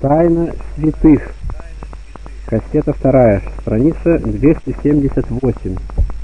Тайна святых. Кассета 2, страница 278.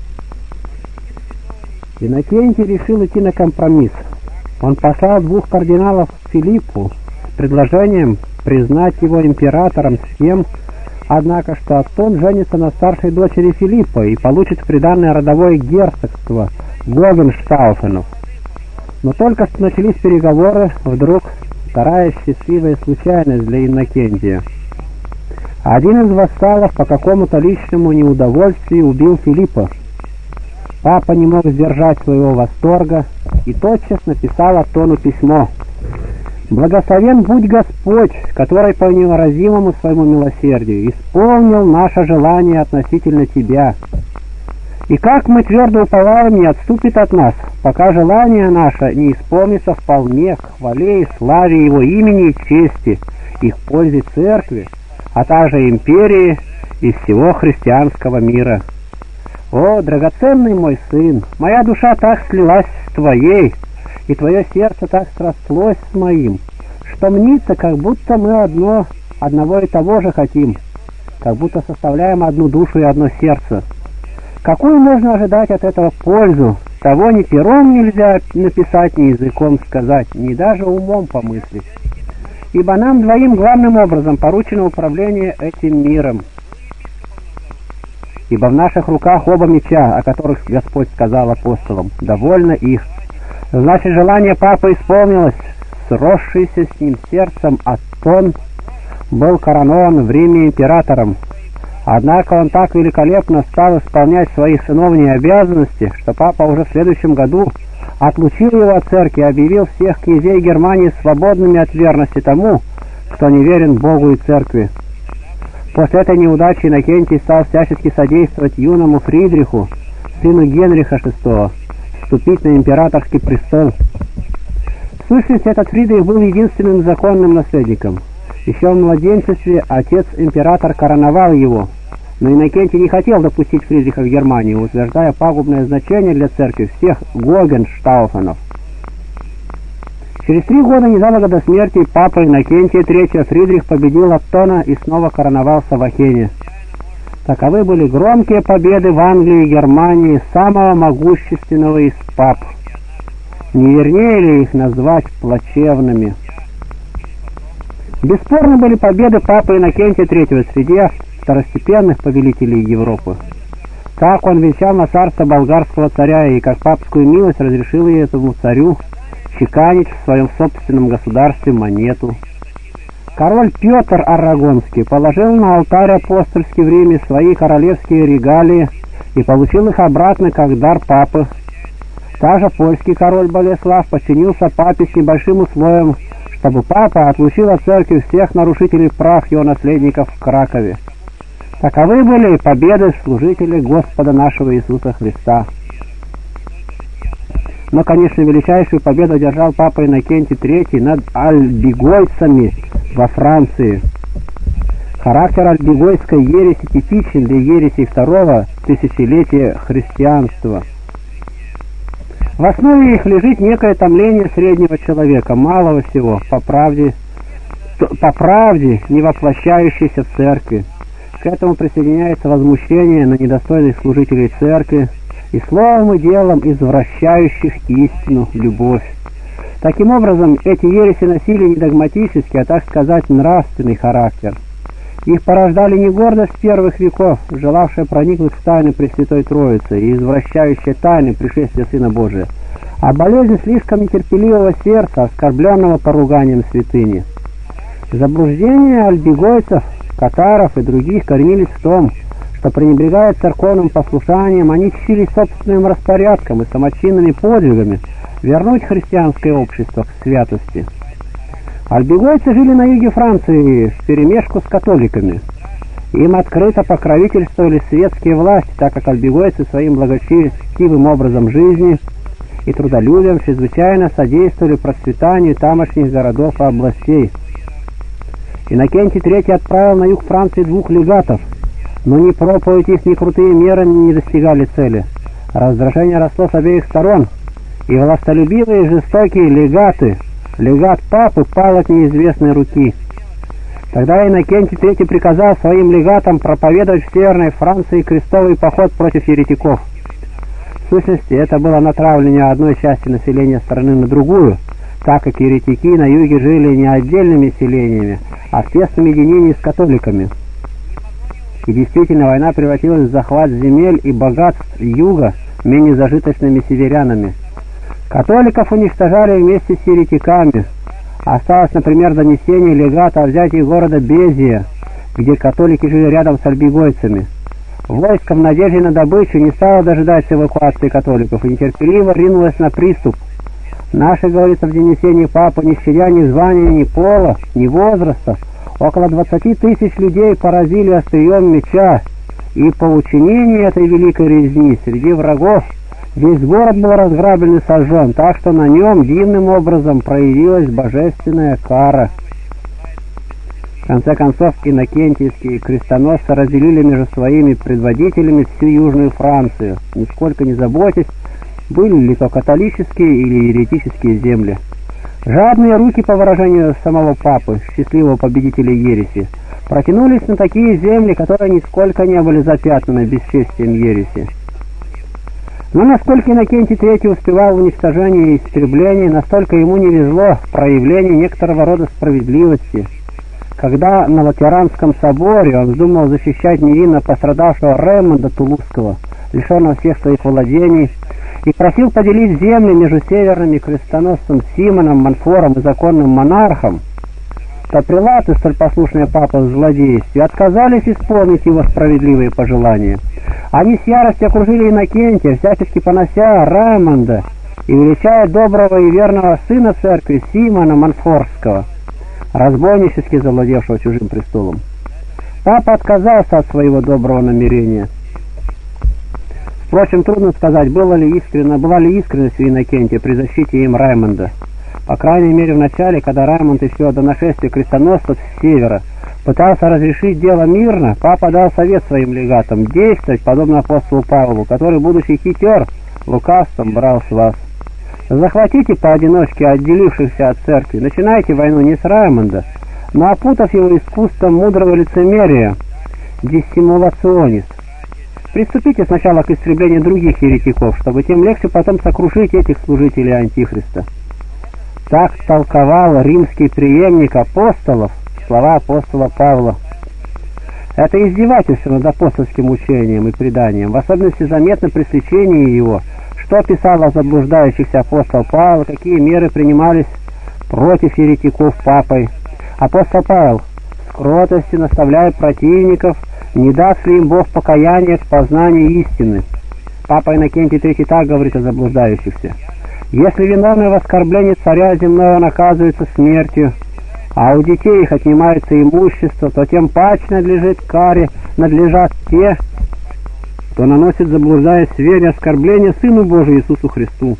Иннокентий решил идти на компромисс. Он послал 2 кардиналов к Филиппу с предложением признать его императором с тем, однако, что Оттон женится на старшей дочери Филиппа и получит в приданое родовое герцогство Гогенштауфенов. Но только что начались переговоры, вдруг вторая счастливая случайность для Иннокентия. Один из вассалов по какому-то личному неудовольствию убил Филиппа. Папа не мог сдержать своего восторга и тотчас написал Оттону письмо: «Благословен будь Господь, который по невыразимому своему милосердию исполнил наше желание относительно тебя. И как мы твердо уповаем, не отступит от нас, пока желание наше не исполнится вполне к хвале и славе Его имени и чести, и к пользе Церкви, а также империи и всего христианского мира. О, драгоценный мой сын, моя душа так слилась с твоей, и твое сердце так срослось с моим, что мнится, как будто мы одного и того же хотим, как будто составляем одну душу и одно сердце. Какую можно ожидать от этого пользу? Того ни пером нельзя написать, ни языком сказать, ни даже умом помыслить. Ибо нам двоим главным образом поручено управление этим миром. Ибо в наших руках оба меча, о которых Господь сказал апостолам, довольно их. Значит, желание папы исполнилось, сросшийся с ним сердцем Оттон был коронован в Риме императором. Однако он так великолепно стал исполнять свои сыновние обязанности, что папа уже в следующем году отлучил его от церкви и объявил всех князей Германии свободными от верности тому, кто не верен Богу и церкви. После этой неудачи Иннокентий стал всячески содействовать юному Фридриху, сыну Генриха VI, вступить на императорский престол. В сущности, этот Фридрих был единственным законным наследником. Еще в младенчестве отец-император короновал его, но Иннокентий не хотел допустить Фридриха в Германию, утверждая пагубное значение для церкви всех Гогенштауфенов. Через 3 года незадолго до смерти папы Иннокентия III Фридрих победил Оттона и снова короновался в Ахене. Таковы были громкие победы в Англии и Германии самого могущественного из пап. Не вернее ли их назвать плачевными? Бесспорно были победы папы Иннокентия III среди второстепенных повелителей Европы. Так он венчал на царство болгарского царя и как папскую милость разрешил этому царю чеканить в своем собственном государстве монету. Король Петр Арагонский положил на алтарь апостольский в Риме свои королевские регалии и получил их обратно как дар папы. Также польский король Болеслав подчинился папе с небольшим условием, чтобы папа отлучил от церкви всех нарушителей прав его наследников в Кракове. Таковы были победы служителей Господа нашего Иисуса Христа. Но, конечно, величайшую победу одержал папа Иннокентий III над альбигойцами во Франции. Характер альбигойской ереси типичен для ереси второго тысячелетия христианства. В основе их лежит некое томление среднего человека, малого всего, по правде не воплощающейся в церкви. К этому присоединяется возмущение на недостойных служителей церкви и словом и делом извращающих истину, любовь. Таким образом, эти ереси носили не догматический, а, так сказать, нравственный характер. Их порождали не гордость первых веков, желавшая проникнуть в тайны Пресвятой Троицы и извращающая тайны пришествия Сына Божия, а болезнь слишком нетерпеливого сердца, оскорбленного поруганием святыни. Заблуждения альбигойцев, катаров и других коренились в том, что, пренебрегая церковным послушанием, они чтили собственным распорядком и самочинными подвигами вернуть христианское общество к святости. Альбигойцы жили на юге Франции вперемешку с католиками. Им открыто покровительствовали светские власти, так как альбигойцы своим благочестивым образом жизни и трудолюбием чрезвычайно содействовали процветанию тамошних городов и областей. Иннокентий III отправил на юг Франции 2 легатов, но ни проповедь их, ни крутые меры не достигали цели. Раздражение росло с обеих сторон, и властолюбивые и жестокие легат папы пал от неизвестной руки. Тогда Иннокентий III приказал своим легатам проповедовать в Северной Франции крестовый поход против еретиков. В сущности, это было натравливание одной части населения страны на другую, так как еретики на юге жили не отдельными селениями, а в тесном единении с католиками. И действительно, война превратилась в захват земель и богатств юга менее зажиточными северянами. Католиков уничтожали вместе с еретиками. Осталось, например, донесение легата о взятии города Безия, где католики жили рядом с альбигойцами. Войско в надежде на добычу не стало дожидаться эвакуации католиков и нетерпеливо ринулось на приступ. Наши, говорится в донесении папы, не щадя ни звания, ни пола, ни возраста, около 20 тысяч людей поразили острием меча, и по учинению этой великой резни среди врагов весь город был разграблен и сожжен, так что на нем дивным образом проявилась божественная кара. В конце концов, иннокентийские крестоносцы разделили между своими предводителями всю Южную Францию, нисколько не заботясь, были ли то католические или еретические земли. Жадные руки, по выражению самого папы, счастливого победителя ереси, протянулись на такие земли, которые нисколько не были запятнаны бесчестием ереси. Но насколько Иннокентий III успевал в уничтожении и истреблении, настолько ему не везло в проявлении некоторого рода справедливости. Когда на Латеранском соборе он вздумал защищать невинно пострадавшего Раймонда Тулузского, лишенного всех своих владений, и просил поделить земли между северными крестоносцем Симоном, Монфором и законным монархом, то прелаты, столь послушные папе в злодействе, отказались исполнить его справедливые пожелания. Они с яростью окружили Иннокентия, всячески понося Раймонда и величая доброго и верного сына церкви Симона Монфорского, разбойнически завладевшего чужим престолом. Папа отказался от своего доброго намерения. Впрочем, трудно сказать, была ли искренность у Иннокентия при защите им Раймонда. По крайней мере, в начале, когда Раймонд еще до нашествия крестоносцев с севера пытался разрешить дело мирно, папа дал совет своим легатам действовать подобно апостолу Павлу, который, будучи хитер, лукавством брал с вас. Захватите поодиночке отделившихся от церкви, начинайте войну не с Раймонда, но опутав его искусством мудрого лицемерия, диссимулационис. Приступите сначала к истреблению других еретиков, чтобы тем легче потом сокрушить этих служителей Антихриста. Так толковал римский преемник апостолов слова апостола Павла. Это издевательство над апостольским учением и преданием, в особенности заметно при сличении его, что писал о заблуждающихся апостол Павел, какие меры принимались против еретиков папой. Апостол Павел с кротостью наставляет противников, не даст ли им Бог покаяния к познанию истины. Папа Иннокентий III так говорит о заблуждающихся: если виновный в оскорблении царя земного наказывается смертью, а у детей их отнимается имущество, то тем паче надлежат те, кто наносит, заблуждаясь в вере, оскорбление Сыну Божию Иисусу Христу.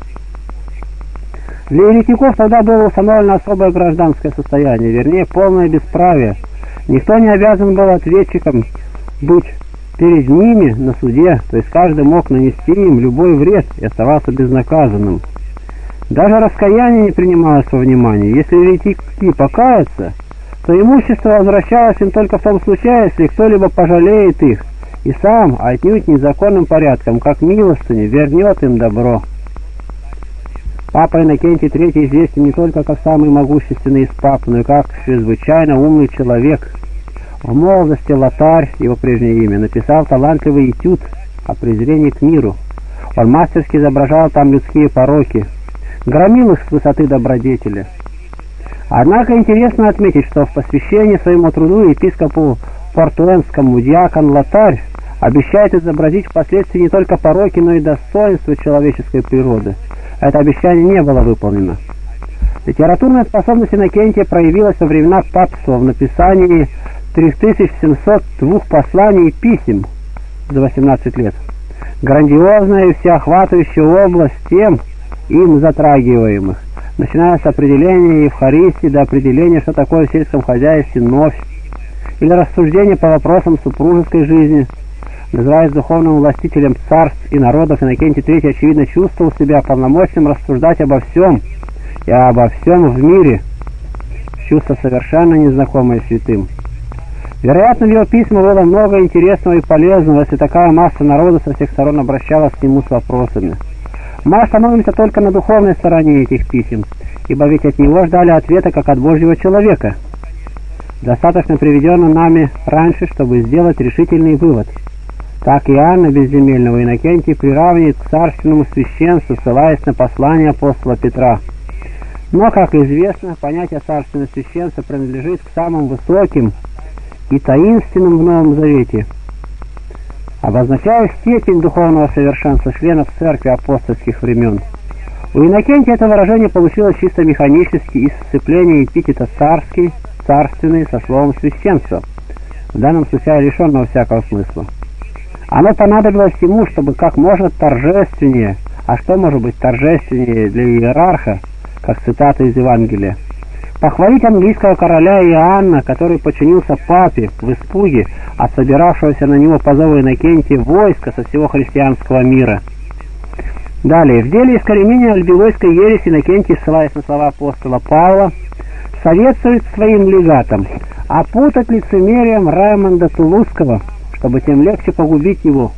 Для еретиков тогда было установлено особое гражданское состояние, вернее, полное бесправие. Никто не обязан был ответчиком быть перед ними на суде, то есть каждый мог нанести им любой вред и оставался безнаказанным. Даже раскаяние не принималось во внимание. Если еретики покаятся, то имущество возвращалось им только в том случае, если кто-либо пожалеет их и сам, отнюдь незаконным порядком, как милостыню, вернет им добро. Папа Иннокентий III известен не только как самый могущественный из пап, но и как чрезвычайно умный человек. В молодости Лотарь, его прежнее имя, написал талантливый этюд о презрении к миру. Он мастерски изображал там людские пороки, громил их с высоты добродетели. Однако интересно отметить, что в посвящении своему труду епископу портуэнскому диакон Лотарь обещает изобразить впоследствии не только пороки, но и достоинства человеческой природы. Это обещание не было выполнено. Литературная способность Иннокентия проявилась во времена папства в написании 3702 посланий и писем за 18 лет. Грандиозная и всеохватывающая область тем, им затрагиваемых, начиная с определения Евхаристии до определения, что такое в сельском хозяйстве новь, или рассуждения по вопросам супружеской жизни. Называясь духовным властителем царств и народов, Иннокентий III, очевидно, чувствовал себя полномочным рассуждать обо всем и обо всем в мире. чувство совершенно незнакомое святым. Вероятно, в его письмах было много интересного и полезного, если такая масса народа со всех сторон обращалась к нему с вопросами. Мы остановимся только на духовной стороне этих писем, ибо ведь от него ждали ответа как от Божьего человека. Достаточно приведено нами раньше, чтобы сделать решительный вывод. Так Иоанна Безземельного Иннокентий приравнивает к царственному священству, ссылаясь на послание апостола Петра. Но, как известно, понятие царственного священства принадлежит к самым высоким и таинственным в Новом Завете, обозначая степень духовного совершенства членов церкви апостольских времен. У Иннокентия это выражение получилось чисто механически из сцепления эпитета «царский», «царственный» со словом «священство», в данном случае лишенного всякого смысла. Оно понадобилось ему, чтобы как можно торжественнее, а что может быть торжественнее для иерарха, как цитата из Евангелия, похвалить английского короля Иоанна, который подчинился папе в испуге от собиравшегося на него по зову Иннокентия войска со всего христианского мира. Далее, в деле искоренения альбилойской ереси Иннокентий, ссылаясь на слова апостола Павла, советует своим легатам опутать лицемерием Раймонда Тулузского, чтобы тем легче погубить его.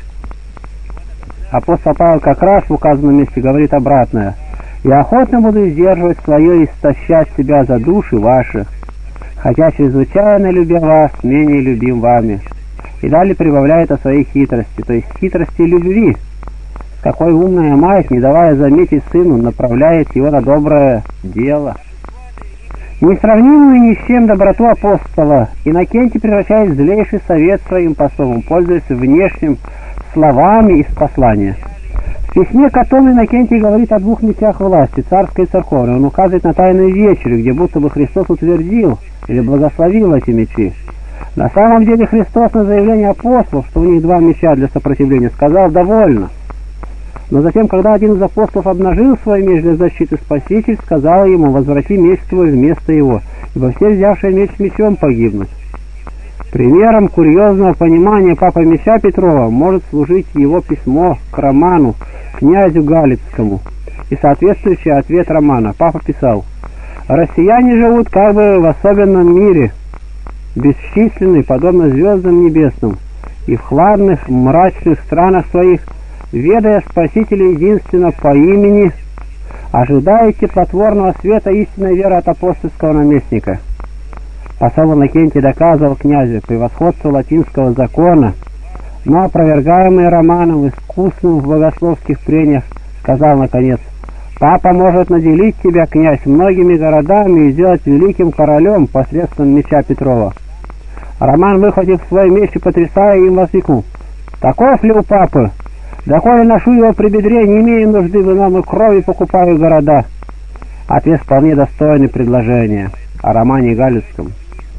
Апостол Павел как раз в указанном месте говорит обратное: «Я охотно буду сдерживать свое и истощать себя за души ваши, хотя чрезвычайно любя вас, менее любим вами». И далее прибавляет о своей хитрости, то есть хитрости любви, с какой умная мать, не давая заметить сыну, направляет его на доброе дело. Несравнимую ни с чем доброту апостола Иннокентий превращает в злейший совет своим послом, пользуясь внешним словами из послания. В письме к Атону Иннокентий говорит о двух мечах власти, царской и церковной. Он указывает на тайную вечерю, где будто бы Христос утвердил или благословил эти мечи. На самом деле Христос на заявление апостолов, что у них два меча для сопротивления, сказал «довольно». Но затем, когда один из апостолов обнажил свой меч для защиты, Спаситель сказал ему: «Возврати меч твой вместо его, ибо все, взявшие меч мечом, погибнут». Примером курьезного понимания папы меча Петрова может служить его письмо к Роману, князю Галицкому, и соответствующий ответ Романа. Папа писал: «Россияне живут как бы в особенном мире, бесчисленный, подобно звездам небесным, и в хладных, мрачных странах своих, ведая Спасителя единственно по имени, ожидая теплотворного света истинной веры от апостольского наместника». Посол Иннокентий доказывал князю превосходство латинского закона, но опровергаемый Романом, искусным в богословских прениях, сказал наконец: «Папа может наделить тебя, князь, многими городами и сделать великим королем посредством меча Петрова». Роман, выхватив свой меч и потрясая им, воскликнул: «Таков ли у папы? Доколе ношу его при бедре, не имею нужды в ином и крови покупаю города». Ответ вполне достойный предложения о Романе Галицком.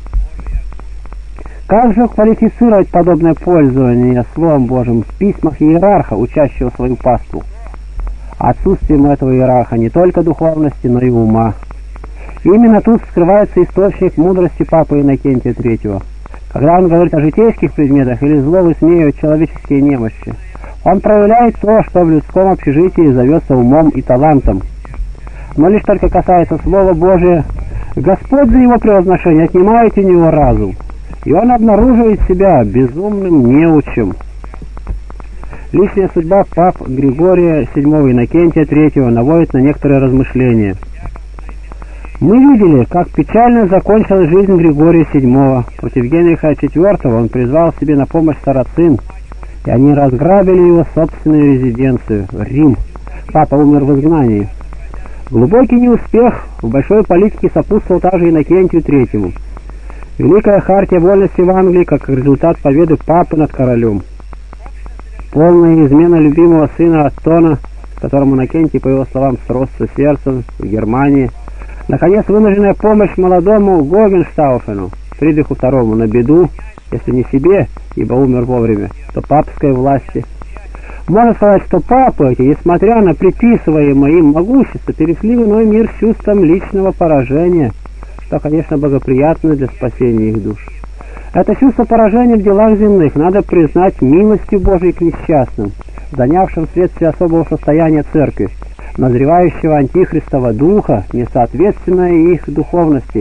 Как же квалифицировать подобное пользование Словом Божьим в письмах иерарха, учащего свою паству? Отсутствием этого иерарха не только духовности, но и ума. Именно тут скрывается источник мудрости папы Иннокентия III. Когда он говорит о житейских предметах или зло высмеивает человеческие немощи, он проявляет то, что в людском общежитии зовется умом и талантом. Но лишь только касается Слова Божия, Господь за его превозношение отнимает у него разум, и он обнаруживает себя безумным неучем. Личная судьба пап Григория VII Иннокентия III наводит на некоторые размышления. Мы видели, как печально закончилась жизнь Григория VII. Против Генриха IV он призвал себе на помощь сарацин, и они разграбили его собственную резиденцию – Рим. Папа умер в изгнании. Глубокий неуспех в большой политике сопутствовал также Иннокентию III. Великая хартия вольности в Англии как результат победы папы над королем. Полная измена любимого сына Оттона, с которым Иннокентий, по его словам, сросся сердцем в Германии. Наконец, вынужденная помощь молодому Гогенштауфену, Фридриху II, на беду, если не себе, ибо умер вовремя, то папской власти. Можно сказать, что папы эти, несмотря на приписываемое им могущество, перешли в иной мир с чувством личного поражения, что, конечно, благоприятно для спасения их душ. Это чувство поражения в делах земных надо признать милостью Божией к несчастным, занявшим вследствие особого состояния церкви, назревающего антихристова духа, несоответственное их духовности,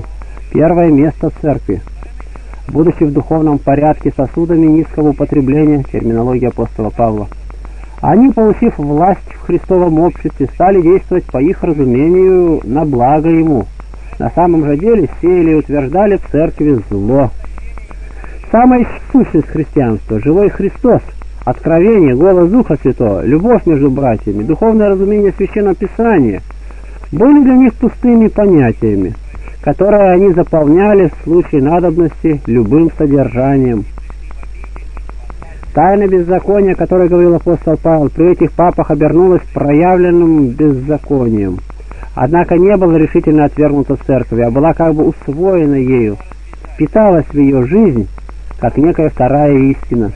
первое место церкви, будучи в духовном порядке сосудами низкого употребления, терминология апостола Павла. Они, получив власть в Христовом обществе, стали действовать по их разумению на благо Ему. На самом же деле сеяли и утверждали в церкви зло. Самая сущность христианства, живой Христос, откровение, голос Духа Святого, любовь между братьями, духовное разумение Священного Писания были для них пустыми понятиями, которые они заполняли в случае надобности любым содержанием. Тайна беззакония, о которой говорил апостол Павел, при этих папах обернулась проявленным беззаконием. Однако не была решительно отвергнута церковью, а была как бы усвоена ею, впиталась в ее жизнь, как некая вторая истина.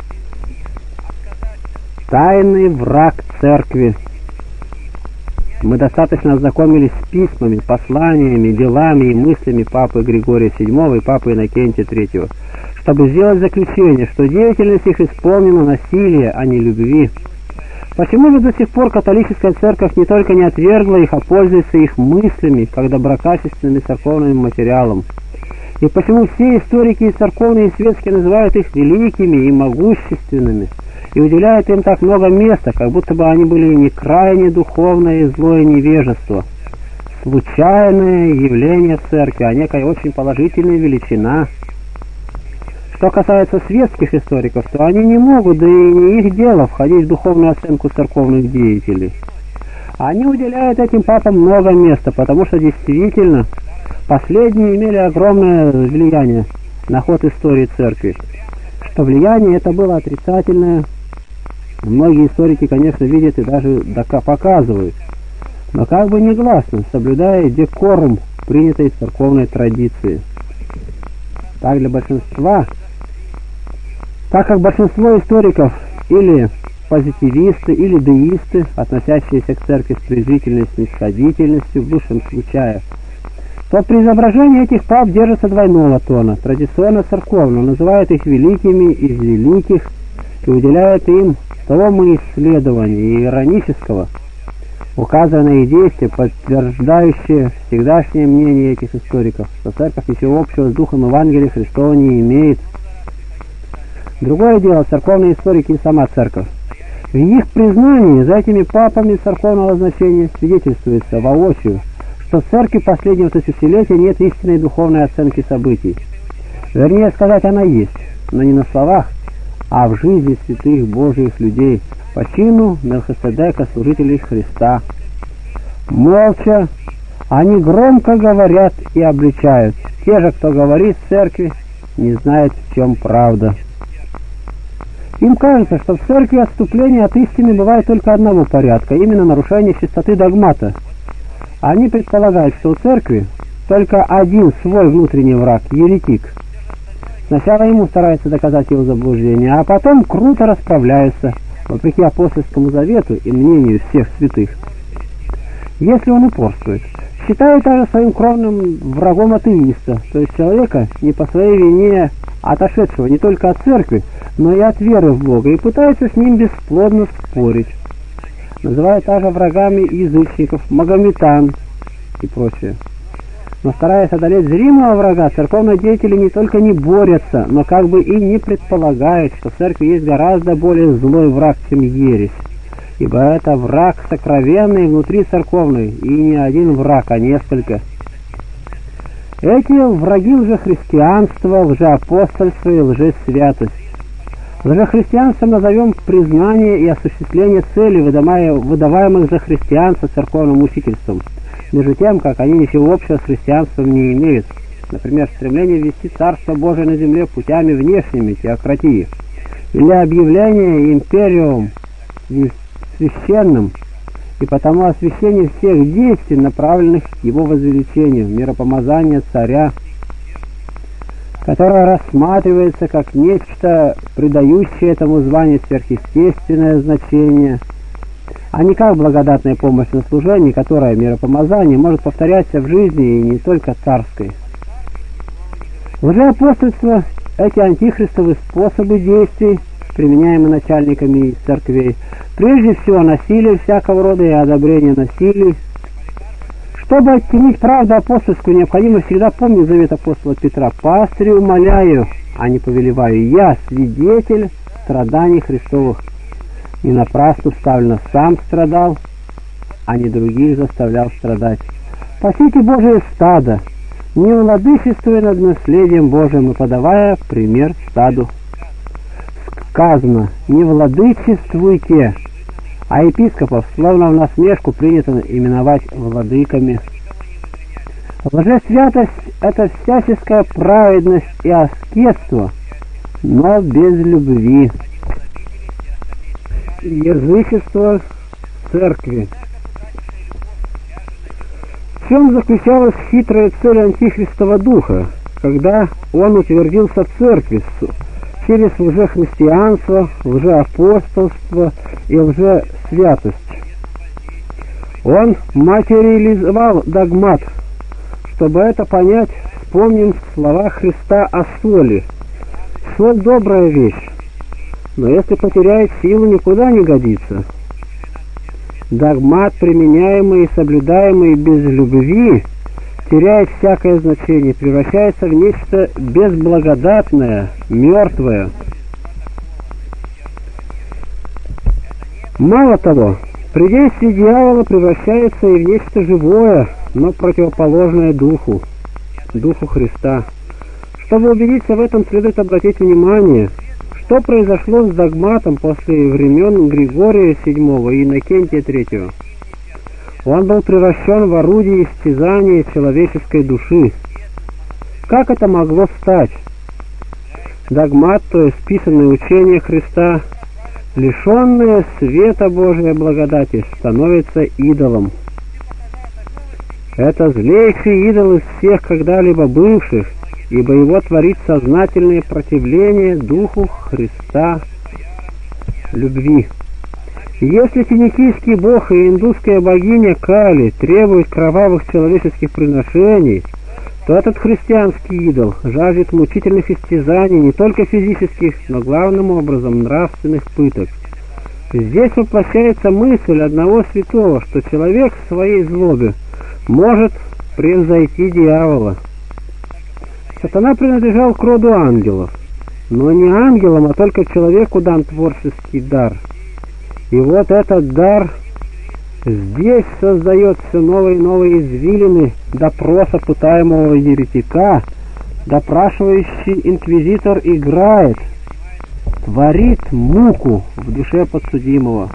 Тайный враг церкви. Мы достаточно ознакомились с письмами, посланиями, делами и мыслями папы Григория VII и папы Иннокентия III, чтобы сделать заключение, что деятельность их исполнена насилия, а не любви. Почему же до сих пор католическая церковь не только не отвергла их, а пользуется их мыслями, как доброкачественным церковным материалом? И почему все историки и церковные, и светские называют их великими и могущественными, и уделяют им так много места, как будто бы они были не крайне духовное и злое невежество, случайное явление в церкви, а некая очень положительная величина? Что касается светских историков, то они не могут, да и не их дело, входить в духовную оценку церковных деятелей. Они уделяют этим папам много места, потому что действительно последние имели огромное влияние на ход истории церкви. Что влияние это было отрицательное, многие историки, конечно, видят и даже показывают, но как бы негласно, соблюдая декорум принятой церковной традиции. Так как большинство историков или позитивисты, или деисты, относящиеся к церкви с презрительной снисходительностью в лучшем случае, то при изображении этих пап держится двойного тона, традиционно церковно, называют их великими из великих и уделяют им тому исследования и иронического, указанные действия, подтверждающие всегдашнее мнение этих историков, что церковь ничего общего с духом Евангелия Христова не имеет. Другое дело церковные историки и сама церковь. В их признании за этими папами церковного значения свидетельствуется воочию, что в церкви последнего тысячелетия нет истинной духовной оценки событий. Вернее сказать, она есть, но не на словах, а в жизни святых Божьих людей, по чину Мелхиседека, служителей Христа. Молча они громко говорят и обличают. Те же, кто говорит в церкви, не знают, в чем правда. Им кажется, что в церкви отступление от истины бывает только одного порядка, именно нарушение чистоты догмата. Они предполагают, что у церкви только один свой внутренний враг – еретик. Сначала ему стараются доказать его заблуждение, а потом круто расправляются, вопреки апостольскому завету и мнению всех святых. Если он упорствует, считает даже своим кровным врагом атеиста, то есть человека, не по своей вине отошедшего не только от церкви, но и от веры в Бога, и пытается с ним бесплодно спорить. Называют также врагами язычников, магометан и прочее. Но стараясь одолеть зримого врага, церковные деятели не только не борются, но как бы и не предполагают, что в церкви есть гораздо более злой враг, чем ересь. Ибо это враг сокровенный внутри церковный, и не один враг, а несколько. Эти враги лжехристианства, лжеапостольства и лжесвятость. Лжехристианством назовем признание и осуществление целей, выдаваемых за христианство церковным учительством, между тем, как они ничего общего с христианством не имеют. Например, стремление ввести Царство Божие на земле путями внешними, теократии, или объявление империум священным, и потому освящение всех действий, направленных к его возвеличению, миропомазание царя, которое рассматривается как нечто, придающее этому званию сверхъестественное значение, а не как благодатная помощь на служении, которое миропомазание может повторяться в жизни и не только царской. Лжеапостольство – эти антихристовые способы действий, применяемые начальниками церквей, прежде всего насилие всякого рода и одобрение насилий, Чтобы оттенить правду апостольскую, необходимо всегда помнить завет апостола Петра. «Пастырь, умоляю, а не повелеваю, я свидетель страданий Христовых. Не напрасно вставлено, сам страдал, а не других заставлял страдать. Пасите Божие стадо, не владычествуя над наследием Божиим и подавая пример стаду». Сказано: «Не владычествуйте», а епископов словно в насмешку принято именовать владыками. Лжесвятость — это всяческая праведность и аскетство, но без любви. Язычество церкви. В чем заключалась хитрая цель антихристова духа, когда он утвердился в церкви через лжехристианство, лжеапостолство и лжесвятость? Он материализовал догмат. Чтобы это понять, вспомним слова Христа о соли. Соль — добрая вещь, но если потеряет силу, никуда не годится. Догмат, применяемый и соблюдаемый без любви, теряет всякое значение, превращается в нечто безблагодатное, мертвое. Мало того, при действии дьявола превращается и в нечто живое, но противоположное Духу Христа. Чтобы убедиться в этом, следует обратить внимание, что произошло с догматом после времен Григория VII и Иннокентия III. Он был превращен в орудие истязания человеческой души. Как это могло стать? Догмат, то есть писанное учение Христа, лишенное света Божией благодати, становится идолом. Это злейший идол из всех когда-либо бывших, ибо его творит сознательное противление Духу Христа любви. Если финикийский бог и индусская богиня Кали требуют кровавых человеческих приношений, то этот христианский идол жаждет мучительных истязаний, не только физических, но главным образом нравственных пыток. Здесь воплощается мысль одного святого, что человек в своей злобе может превзойти дьявола. Сатана принадлежал к роду ангелов, но не ангелам, а только человеку дан творческий дар. И вот этот дар здесь создает все новые и новые извилины допроса пытаемого еретика. Допрашивающий инквизитор играет, творит муку в душе подсудимого.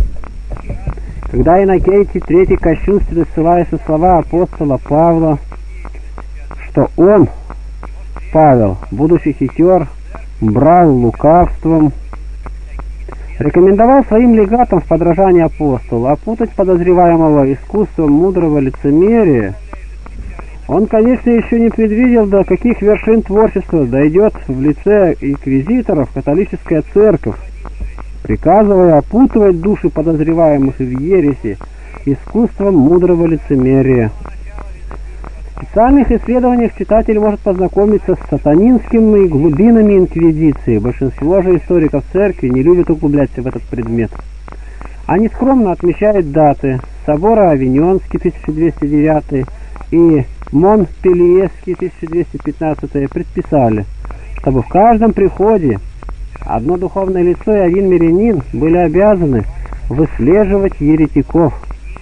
Когда Иннокентий III кощунственно, ссылаясь на слова апостола Павла, что он, Павел, будучи хитер, брал лукавством, рекомендовал своим легатам в подражании апостолу опутать подозреваемого искусством мудрого лицемерия, он, конечно, еще не предвидел, до каких вершин творчества дойдет в лице инквизиторов католическая церковь, приказывая опутывать души подозреваемых в ереси искусством мудрого лицемерия. В специальных исследованиях читатель может познакомиться с сатанинскими глубинами инквизиции. Большинство же историков церкви не любят углубляться в этот предмет. Они скромно отмечают даты: собора Авиньонский 1209 и Монпельерский 1215 предписали, чтобы в каждом приходе одно духовное лицо и один мирянин были обязаны выслеживать еретиков.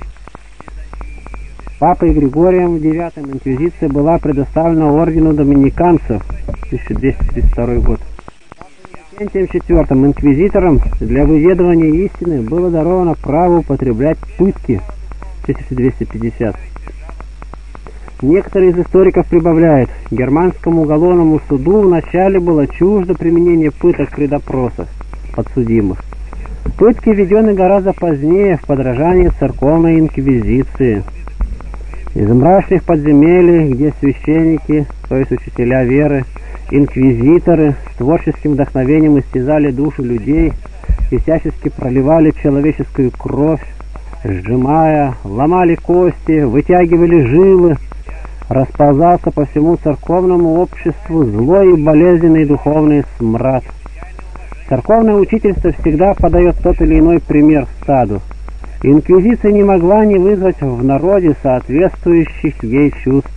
Папой Григорием IX инквизиция была предоставлена ордену доминиканцев, 1232 год. Иннокентием IV инквизиторам для выведывания истины было даровано право употреблять пытки, 1250. Некоторые из историков прибавляют: германскому уголовному суду вначале было чуждо применение пыток при допросах подсудимых. Пытки введены гораздо позднее в подражание церковной инквизиции. Из мрачных подземелий, где священники, то есть учителя веры, инквизиторы с творческим вдохновением истязали души людей и всячески проливали человеческую кровь, сжимая, ломали кости, вытягивали жилы, расползался по всему церковному обществу злой и болезненный духовный смрад. Церковное учительство всегда подает тот или иной пример стаду. Инквизиция не могла не вызвать в народе соответствующих ей чувств.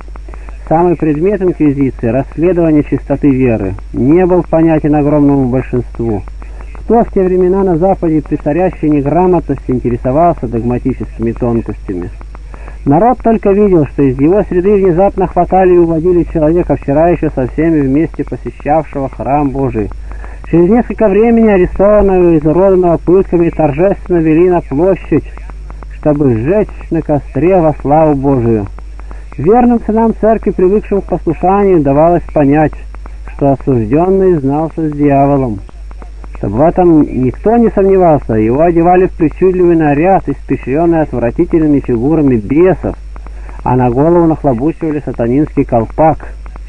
Самый предмет инквизиции, расследование чистоты веры, не был понятен огромному большинству. Кто в те времена на Западе при царящей неграмотности интересовался догматическими тонкостями? Народ только видел, что из его среды внезапно хватали и уводили человека, вчера еще со всеми вместе посещавшего храм Божий. Через несколько времени арестованного и изуродованного пытками торжественно вели на площадь, чтобы сжечь на костре во славу Божию. Верным сынам церкви, привыкшим к послушанию, давалось понять, что осужденный знался с дьяволом. Чтобы в этом никто не сомневался, его одевали в причудливый наряд, испещренный отвратительными фигурами бесов, а на голову нахлобучивали сатанинский колпак.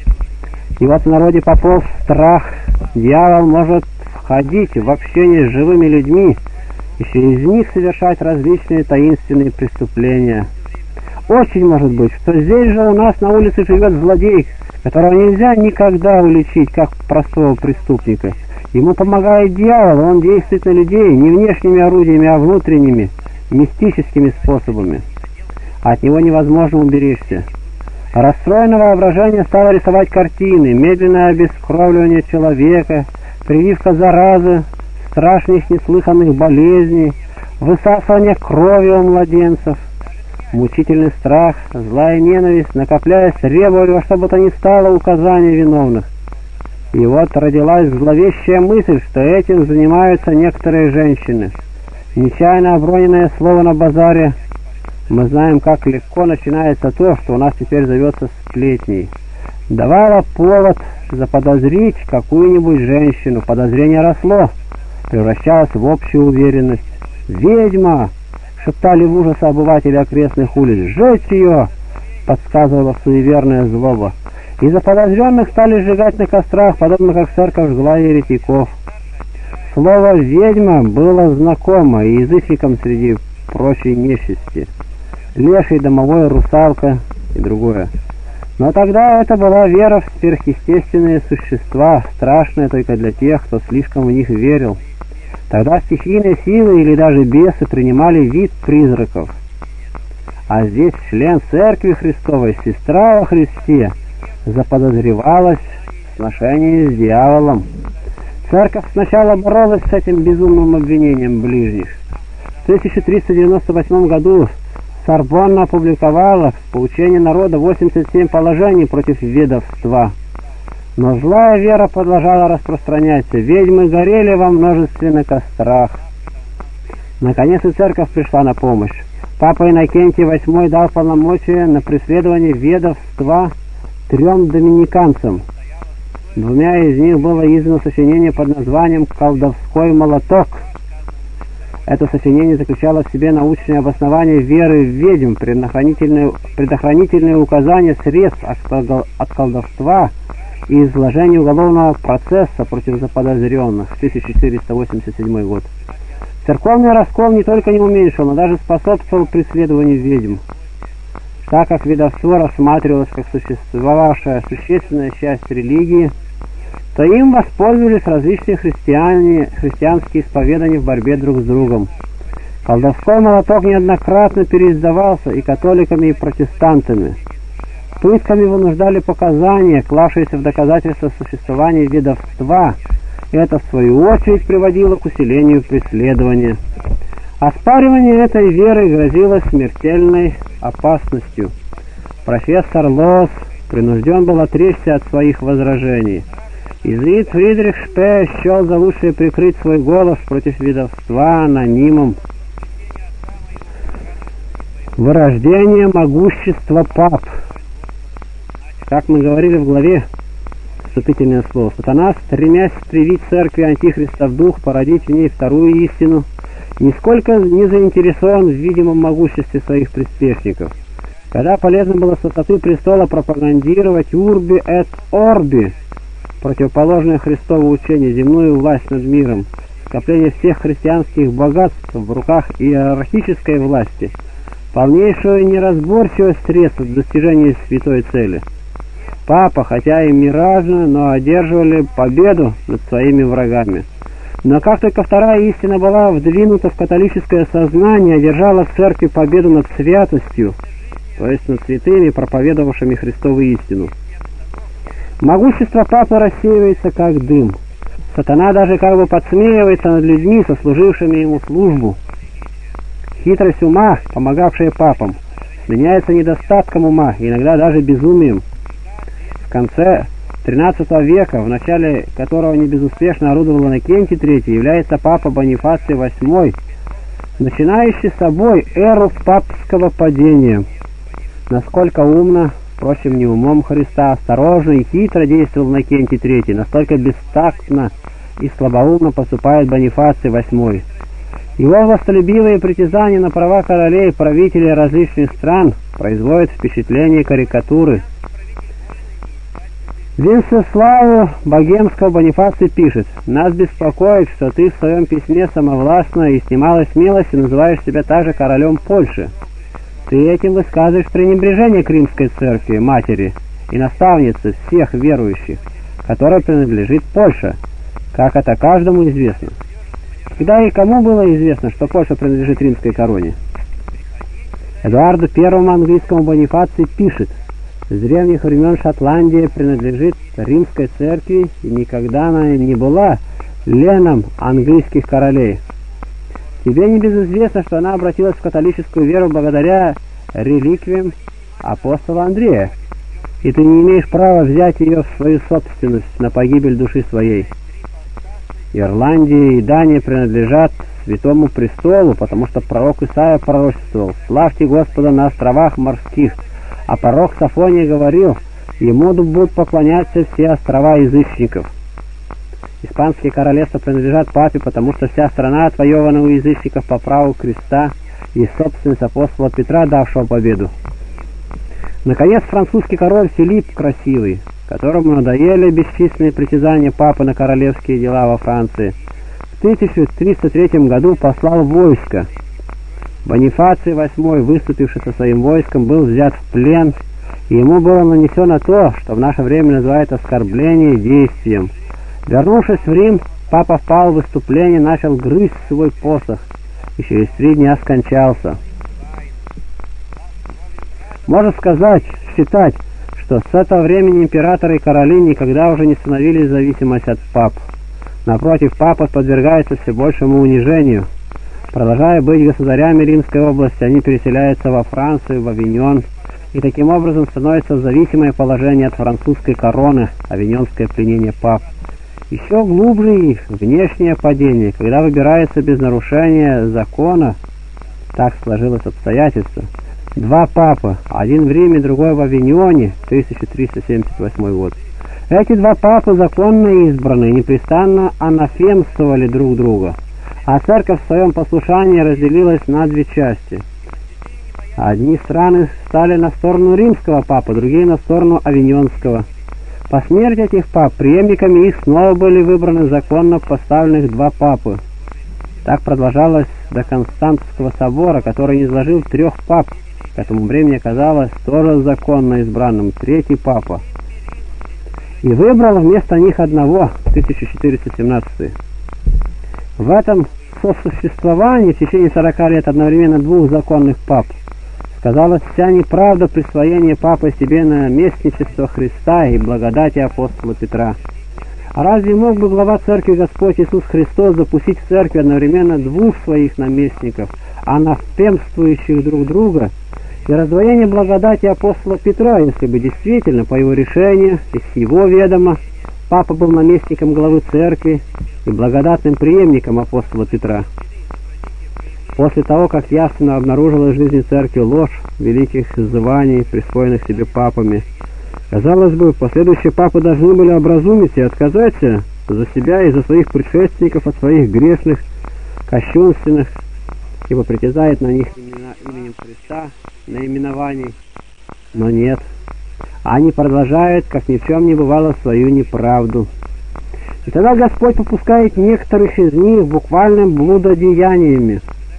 И вот в народе пополз страх. Дьявол может входить в общение с живыми людьми и через них совершать различные таинственные преступления. Очень может быть, что здесь же у нас на улице живет злодей, которого нельзя никогда уличить как простого преступника. Ему помогает дьявол, он действует на людей не внешними орудиями, а внутренними, мистическими способами. От него невозможно уберечься. Расстроенное воображение стало рисовать картины: медленное обескровливание человека, прививка заразы, страшных неслыханных болезней, высасывание крови у младенцев. Мучительный страх, злая ненависть, накопляясь, требовали во что бы то ни стало указания виновных. И вот родилась зловещая мысль, что этим занимаются некоторые женщины. Нечаянно оброненное слово на базаре. Мы знаем, как легко начинается то, что у нас теперь зовется сплетней. Давало повод заподозрить какую-нибудь женщину. Подозрение росло, превращалось в общую уверенность. «Ведьма!» — шептали в ужасе обыватели окрестных улиц. «Сжечь ее!» — подсказывала суеверная злоба. И заподозренных стали сжигать на кострах, подобно как церковь жгла еретиков. Слово «ведьма» было знакомо и язычникам среди прочей нечисти. Леший, домовой, русалка и другое. Но тогда это была вера в сверхъестественные существа, страшная только для тех, кто слишком в них верил. Тогда стихийные силы или даже бесы принимали вид призраков. А здесь член Церкви Христовой, сестра во Христе, заподозревалась в сношении с дьяволом. Церковь сначала боролась с этим безумным обвинением ближних. В 1398 году Сорбонна опубликовала в поучении народа 87 положений против ведовства. Но злая вера продолжала распространяться. Ведьмы горели во множественных кострах. Наконец и церковь пришла на помощь. Папа Иннокентий VIII дал полномочия на преследование ведовства 3 доминиканцам. 2 из них было издано сочинение под названием «Колдовской молоток». Это сочинение заключало в себе научное обоснование веры в ведьм, предохранительные указания средств от колдовства и изложение уголовного процесса против заподозренных, 1487 год. Церковный раскол не только не уменьшил, но даже способствовал преследованию ведьм. Так как ведовство рассматривалось как существовавшая существенная часть религии, то им воспользовались различные христианские исповедания в борьбе друг с другом. Колдовской молоток неоднократно переиздавался и католиками, и протестантами. Пытками вынуждали показания, клавшиеся в доказательство существования ведовства, и это, в свою очередь, приводило к усилению преследования. Оспаривание этой веры грозило смертельной опасностью. Профессор Лоос принужден был отречься от своих возражений. Иезуит Фридрих Шпее счел за лучшее прикрыть свой голос против ведовства анонимом. Вырождение могущества пап. Как мы говорили в главе, вступительное слово, сатана, стремясь привить церкви антихриста в дух, породить в ней вторую истину, нисколько не заинтересован в видимом могуществе своих приспешников. Когда полезно было с высоты престола пропагандировать «урби эт орби», противоположное Христову учению, земную власть над миром, скопление всех христианских богатств в руках иерархической власти, полнейшую неразборчивость средств к достижению святой цели. Папа, хотя и миражно, но одерживали победу над своими врагами. Но как только вторая истина была вдвинута в католическое сознание, одержала в церкви победу над святостью, то есть над святыми, проповедовавшими Христову истину. Могущество папы рассеивается как дым. Сатана даже как бы подсмеивается над людьми, сослужившими ему службу. Хитрость ума, помогавшая папам, сменяется недостатком ума, иногда даже безумием. В конце XIII века, в начале которого не безуспешно орудовал Иннокентий III, является папа Бонифаций VIII, начинающий с собой эру папского падения. Насколько умно, впрочем, не умом Христа, осторожно и хитро действовал Иннокентий III, настолько бестактно и слабоумно поступает Бонифаций VIII. Его властолюбивые притязания на права королей и правителей различных стран производят впечатление карикатуры. Венцеславу Богемского Бонифаций пишет: «Нас беспокоит, что ты в своем письме самовластно и с немалой смелостью называешь себя также королем Польши. Ты этим высказываешь пренебрежение к римской церкви, матери и наставнице всех верующих, которой принадлежит Польша, как это каждому известно». Когда и кому было известно, что Польша принадлежит римской короне? Эдуарду I английскому Бонифаций пишет: «С древних времен Шотландия принадлежит римской церкви, и никогда она не была леном английских королей. Тебе не безизвестно, что она обратилась в католическую веру благодаря реликвиям апостола Андрея, и ты не имеешь права взять ее в свою собственность на погибель души своей. Ирландия и Дания принадлежат Святому Престолу, потому что пророк Исаия пророчествовал: «Славьте Господа на островах морских», а пророк Софония говорил: «Ему будут поклоняться все острова язычников». Испанские королевства принадлежат папе, потому что вся страна отвоевана у язычников по праву креста и собственность апостола Петра, давшего победу. Наконец, французский король Филипп Красивый, которому надоели бесчисленные притязания папы на королевские дела во Франции, в 1303 году послал войско. Бонифаций VIII, выступивший со своим войском, был взят в плен, и ему было нанесено то, что в наше время называют оскорбление действием. Вернувшись в Рим, папа впал в выступление, начал грызть свой посох и через 3 дня скончался. Можно считать, что с этого времени императоры и короли никогда уже не становились в зависимости от пап. Напротив, папа подвергается все большему унижению. Продолжая быть государями Римской области, они переселяются во Францию, в Авиньон, и таким образом становятся в зависимое положение от французской короны, авиньонское пленение пап. Еще глубже их внешнее падение, когда выбирается без нарушения закона, так сложилось обстоятельство, 2 папы, один в Риме, другой в Авиньоне, 1378 год. Эти 2 папы, законно избранные, непрестанно анафемствовали друг друга, а церковь в своем послушании разделилась на 2 части. Одни страны стали на сторону римского папы, другие на сторону авиньонского. По смерти этих пап преемниками их снова были выбраны законно поставленных 2 папы. Так продолжалось до Константского собора, который низложил 3 пап. К этому времени оказалось тоже законно избранным 3-й папа, и выбрал вместо них одного, 1417. В этом сосуществовании в течение 40 лет одновременно 2 законных пап сказалась вся неправда присвоения папы себе наместничества Христа и благодати апостола Петра. А разве мог бы глава церкви Господь Иисус Христос запустить в церкви одновременно 2 своих наместников, анафемствующих друг друга, и раздвоение благодати апостола Петра, если бы действительно по его решению и с его ведома папа был наместником главы церкви и благодатным преемником апостола Петра? После того, как явственно обнаружилась в жизни церкви ложь великих званий, присвоенных себе папами, казалось бы, последующие папы должны были образумиться и отказаться за себя и за своих предшественников от своих грешных, кощунственных, ибо притязает на них именем Христа наименований. Но нет, они продолжают, как ни в чем не бывало, свою неправду. И тогда Господь попускает некоторых из них буквально блудодеями,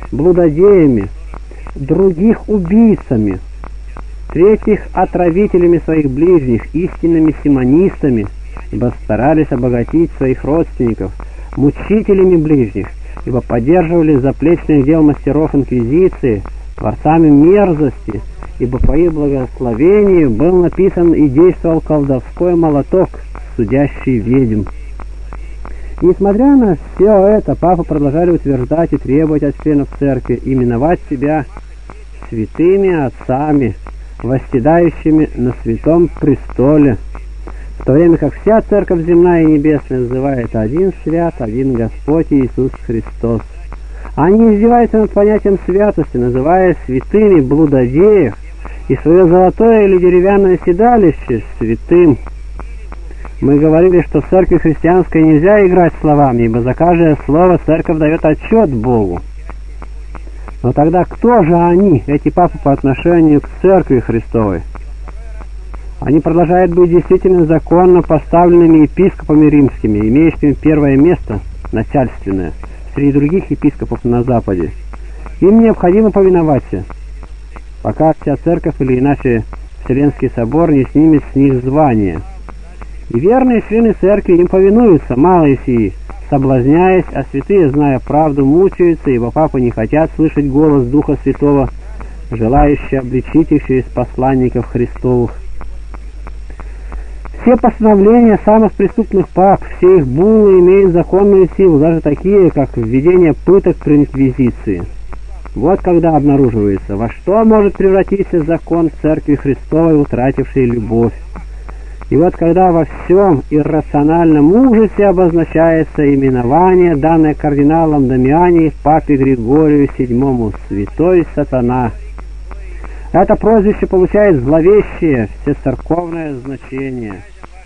других убийцами, третьих отравителями своих ближних, истинными симонистами, ибо старались обогатить своих родственников, мучителями ближних, ибо поддерживали заплечных дел мастеров инквизиции, творцами мерзости, ибо по их благословению был написан и действовал колдовской молоток, судящий ведьм. Несмотря на все это, папы продолжали утверждать и требовать от членов церкви именовать себя святыми отцами, восседающими на святом престоле, в то время как вся церковь земная и небесная называет один свят, один Господь Иисус Христос. Они издеваются над понятием святости, называя святыми блудодеев и свое золотое или деревянное седалище святым. Мы говорили, что в церкви христианской нельзя играть словами, ибо за каждое слово церковь дает отчет Богу. Но тогда кто же они, эти папы, по отношению к церкви Христовой? Они продолжают быть действительно законно поставленными епископами римскими, имеющими первое место, начальственное, среди других епископов на Западе. Им необходимо повиноваться, пока вся церковь или иначе Вселенский собор не снимет с них звание. И верные члены церкви им повинуются, малые сии, соблазняясь, а святые, зная правду, мучаются, ибо папы не хотят слышать голос Духа Святого, желающий обличить их через посланников Христовых. Все постановления самых преступных пап, все их буллы имеют законную силу, даже такие, как введение пыток при инквизиции. Вот когда обнаруживается, во что может превратиться закон Церкви Христовой, утратившей любовь. И вот когда во всем иррациональном ужасе обозначается именование, данное кардиналом Дамиани папе Григорию VII, «Святой Сатана». Это прозвище получает зловещее всецерковное значение.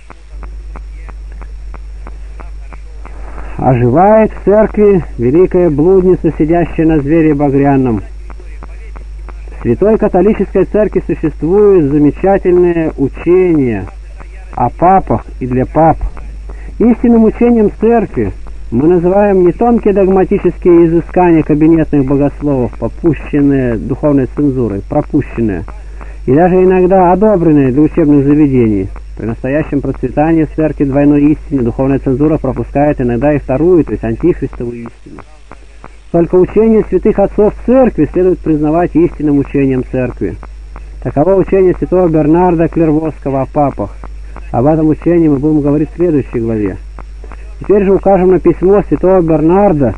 Оживает в церкви великая блудница, сидящая на звере багряном. В Святой Католической Церкви существует замечательное учение о папах и для пап. Истинным учением Церкви мы называем не тонкие догматические изыскания кабинетных богословов, попущенные духовной цензурой, пропущенные, и даже иногда одобренные для учебных заведений. При настоящем процветании в Церкви двойной истины духовная цензура пропускает иногда и вторую, то есть антихристовую истину. Только учение святых отцов Церкви следует признавать истинным учением Церкви. Таково учение святого Бернарда Клервосского о папах. Об этом учении мы будем говорить в следующей главе. Теперь же укажем на письмо святого Бернарда,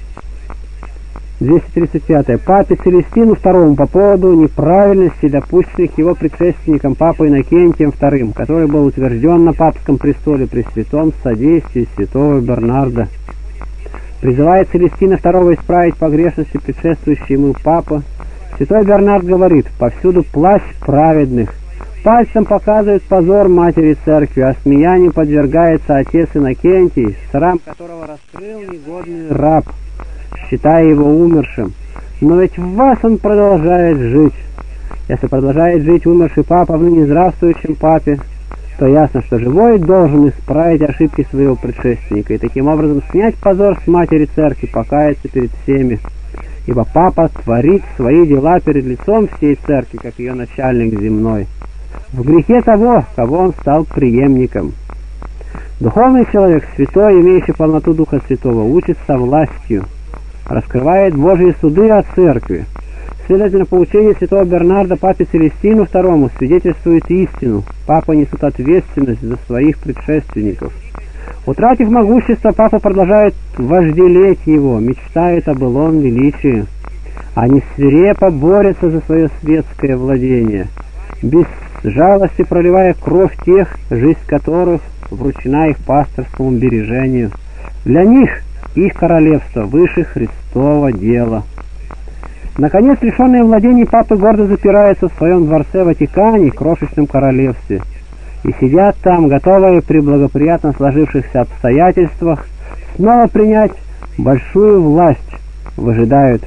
235, папе Целестину II по поводу неправильности, допущенных его предшественником папой Иннокентием II, который был утвержден на папском престоле при святом содействии святого Бернарда. Призывая Целестина II исправить погрешности предшествующие ему папа, святой Бернард говорит: «Повсюду плащ праведных, пальцем показывает позор матери церкви, а смеянию подвергается отец Иннокентий, срам которого раскрыл негодный раб, считая его умершим. Но ведь в вас он продолжает жить. Если продолжает жить умерший папа в ныне здравствующем папе, то ясно, что живой должен исправить ошибки своего предшественника и таким образом снять позор с матери церкви, покаяться перед всеми. Ибо папа творит свои дела перед лицом всей церкви, как ее начальник земной, в грехе того, кого он стал преемником. Духовный человек, святой, имеющий полноту Духа Святого, учится властью, раскрывает Божьи суды о церкви. Следовательно, по учению святого Бернарда папе Целестину II свидетельствует истину. Папы несут ответственность за своих предшественников. Утратив могущество, папа продолжает вожделеть его, мечтает о былом величии. Они свирепо борются за свое светское владение, без жалости проливая кровь тех, жизнь которых вручена их пасторскому бережению. Для них их королевство выше Христова дела. Наконец, лишенные владений, папы гордо запираются в своем дворце Ватикане, крошечном королевстве, и сидят там, готовые при благоприятно сложившихся обстоятельствах снова принять большую власть, выжидают.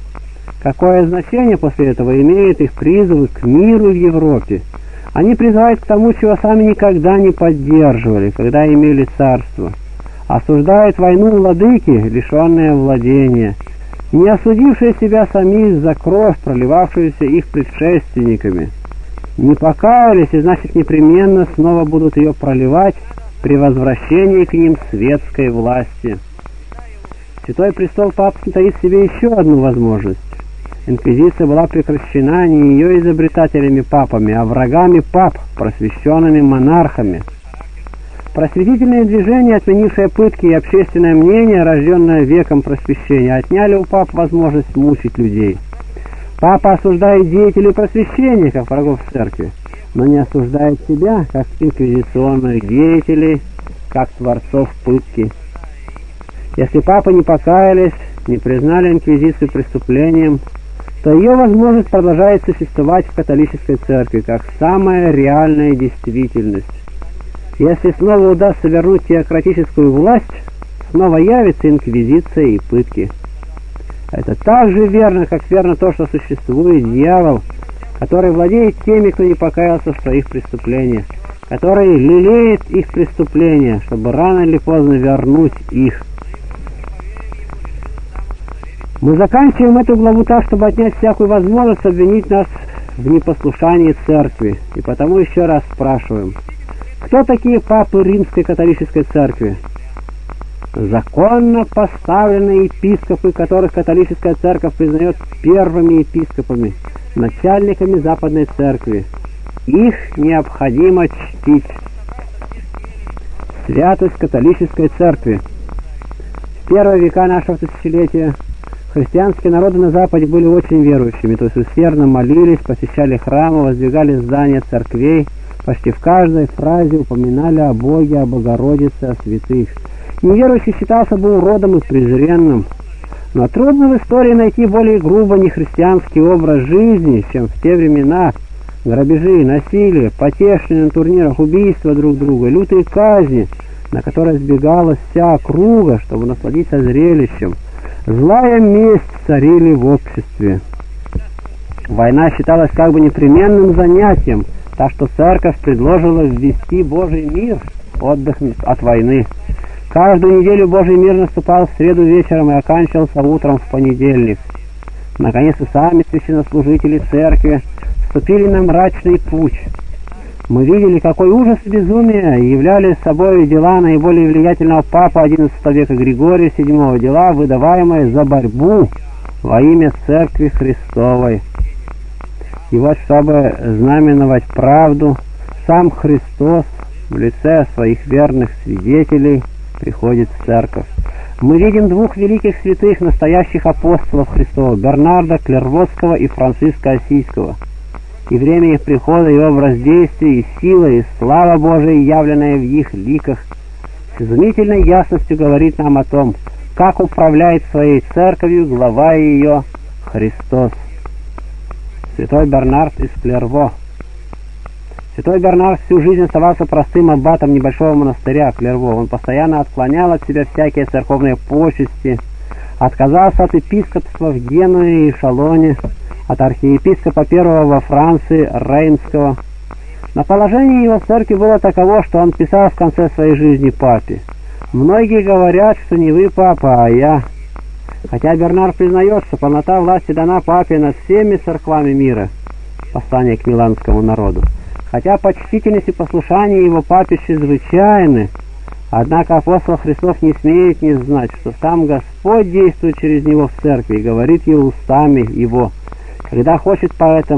Какое значение после этого имеют их призывы к миру в Европе? Они призывают к тому, чего сами никогда не поддерживали, когда имели царство. Осуждают войну владыки, лишенные владения, не осудившие себя самих за кровь, проливавшуюся их предшественниками. Не покаялись, и значит непременно снова будут ее проливать при возвращении к ним светской власти. Святой престол папства таит в себе еще одну возможность. Инквизиция была прекращена не ее изобретателями-папами, а врагами пап, просвещенными монархами. Просветительное движение, отменившее пытки, и общественное мнение, рожденное веком просвещения, отняли у пап возможность мучить людей. Папа осуждает деятелей просвещения, как врагов церкви, но не осуждает себя, как инквизиционных деятелей, как творцов пытки. Если папы не покаялись, не признали инквизицию преступлением, то ее возможность продолжает существовать в католической церкви, как самая реальная действительность. Если снова удастся вернуть теократическую власть, снова явится инквизиция и пытки. Это так же верно, как верно то, что существует дьявол, который владеет теми, кто не покаялся в своих преступлениях, который лелеет их преступления, чтобы рано или поздно вернуть их. Мы заканчиваем эту главу так, чтобы отнять всякую возможность обвинить нас в непослушании церкви. И потому еще раз спрашиваем, кто такие папы Римской католической церкви? Законно поставленные епископы, которых католическая церковь признает первыми епископами, начальниками Западной церкви. Их необходимо чтить. Святость католической церкви. В первые века нашего тысячелетия христианские народы на Западе были очень верующими, то есть усердно молились, посещали храмы, воздвигали здания церквей, почти в каждой фразе упоминали о Боге, о Богородице, о святых. Неверующий считался бы уродом и презренным, но трудно в истории найти более грубо нехристианский образ жизни, чем в те времена. Грабежи, насилие, потешные на турнирах, убийства друг друга, лютые казни, на которые сбегалась вся округа, чтобы насладиться зрелищем. Злая месть царили в обществе. Война считалась как бы непременным занятием, так что церковь предложила ввести Божий мир, отдых от войны. Каждую неделю Божий мир наступал в среду вечером и оканчивался утром в понедельник. Наконец и сами священнослужители церкви вступили на мрачный путь. Мы видели, какой ужас и безумие являли собой дела наиболее влиятельного папы XI века Григория VII, дела, выдаваемые за борьбу во имя Церкви Христовой. И вот, чтобы знаменовать правду, сам Христос в лице своих верных свидетелей приходит в церковь. Мы видим двух великих святых, настоящих апостолов Христова, Бернарда Клервосского и Франциска Ассизского. И время их прихода, и образ действия, и сила, и слава Божия, явленная в их ликах, с изумительной ясностью говорит нам о том, как управляет своей церковью глава ее Христос. Святой Бернард из Клерво. Святой Бернард всю жизнь оставался простым аббатом небольшого монастыря Клерво. Он постоянно отклонял от себя всякие церковные почести, отказался от епископства в Генуе и Шалоне, от архиепископа первого во Франции Рейнского. Но положение его в церкви было таково, что он писал в конце своей жизни папе: «Многие говорят, что не вы папа, а я». Хотя Бернард признает, что полнота власти дана папе над всеми церквами мира, послание к миланскому народу, хотя почтительность и послушание его папе чрезвычайны, однако апостол Христов не смеет не знать, что сам Господь действует через него в церкви и говорит ее устами его, когда хочет.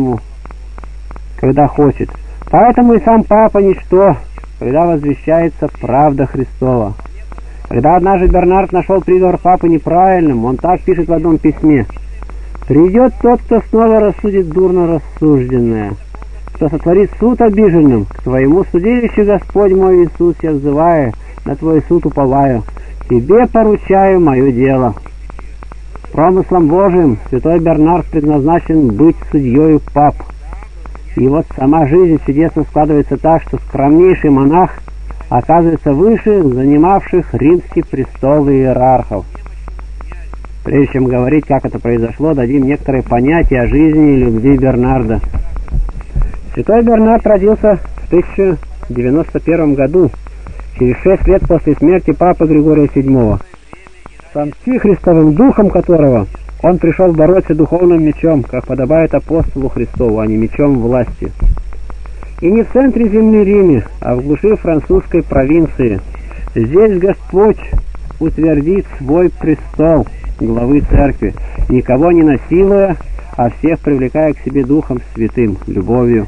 Поэтому и сам папа ничто, когда возвещается правда Христова. Когда однажды Бернард нашел приговор папы неправильным, он так пишет в одном письме: «Придет тот, кто снова рассудит дурно рассужденное, кто сотворит суд обиженным, к твоему судилищу, Господь мой Иисус, я взываю, на твой суд уповаю, тебе поручаю мое дело». Промыслом Божиим святой Бернард предназначен быть судьей пап. И вот сама жизнь чудесно складывается так, что скромнейший монах оказывается выше занимавших римский престол иерархов. Прежде чем говорить, как это произошло, дадим некоторые понятия о жизни и любви Бернарда. Святой Бернард родился в 1091 году, через 6 лет после смерти папы Григория VII, с антихристовым духом которого он пришел бороться духовным мечом, как подобает апостолу Христову, а не мечом власти. И не в центре земли Риме, а в глуши французской провинции. Здесь Господь утвердить свой престол главы церкви, никого не насилуя, а всех привлекая к себе Духом Святым, любовью.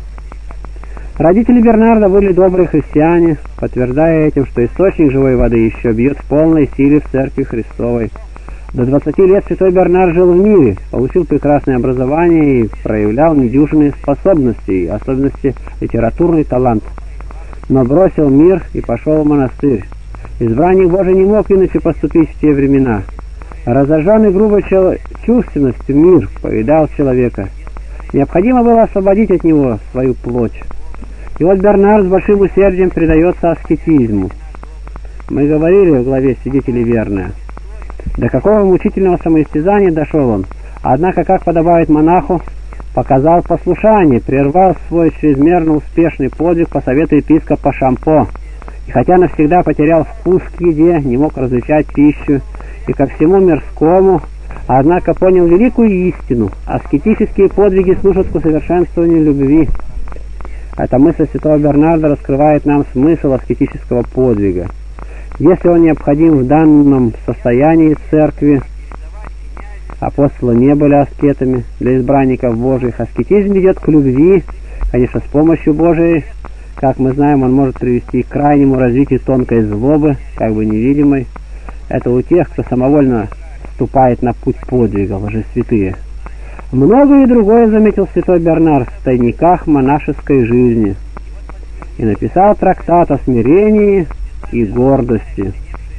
Родители Бернарда были добрые христиане, подтверждая этим, что источник живой воды еще бьет в полной силе в Церкви Христовой. До 20 лет святой Бернард жил в мире, получил прекрасное образование и проявлял недюжинные способности, особенности литературный талант. Но бросил мир и пошел в монастырь. Избранник Божий не мог иначе поступить в те времена. Разожженный грубой чувственностью мир повидал человека. Необходимо было освободить от него свою плоть. И вот Бернард с большим усердием предается аскетизму. Мы говорили в главе «Свидетели верные». До какого мучительного самоистязания дошел он, однако, как подобает монаху, показал послушание, прервал свой чрезмерно успешный подвиг по совету епископа Шампо, и хотя навсегда потерял вкус к еде, не мог различать пищу и ко всему мирскому, однако понял великую истину: аскетические подвиги служат к усовершенствованию любви. Эта мысль святого Бернарда раскрывает нам смысл аскетического подвига. Если он необходим в данном состоянии церкви, апостолы не были аскетами, для избранников Божьих аскетизм ведет к любви, конечно, с помощью Божией. Как мы знаем, он может привести к крайнему развитию тонкой злобы, как бы невидимой. Это у тех, кто самовольно вступает на путь подвига, лжесвятые. Многое другое заметил святой Бернард в тайниках монашеской жизни и написал трактат о смирении и гордости.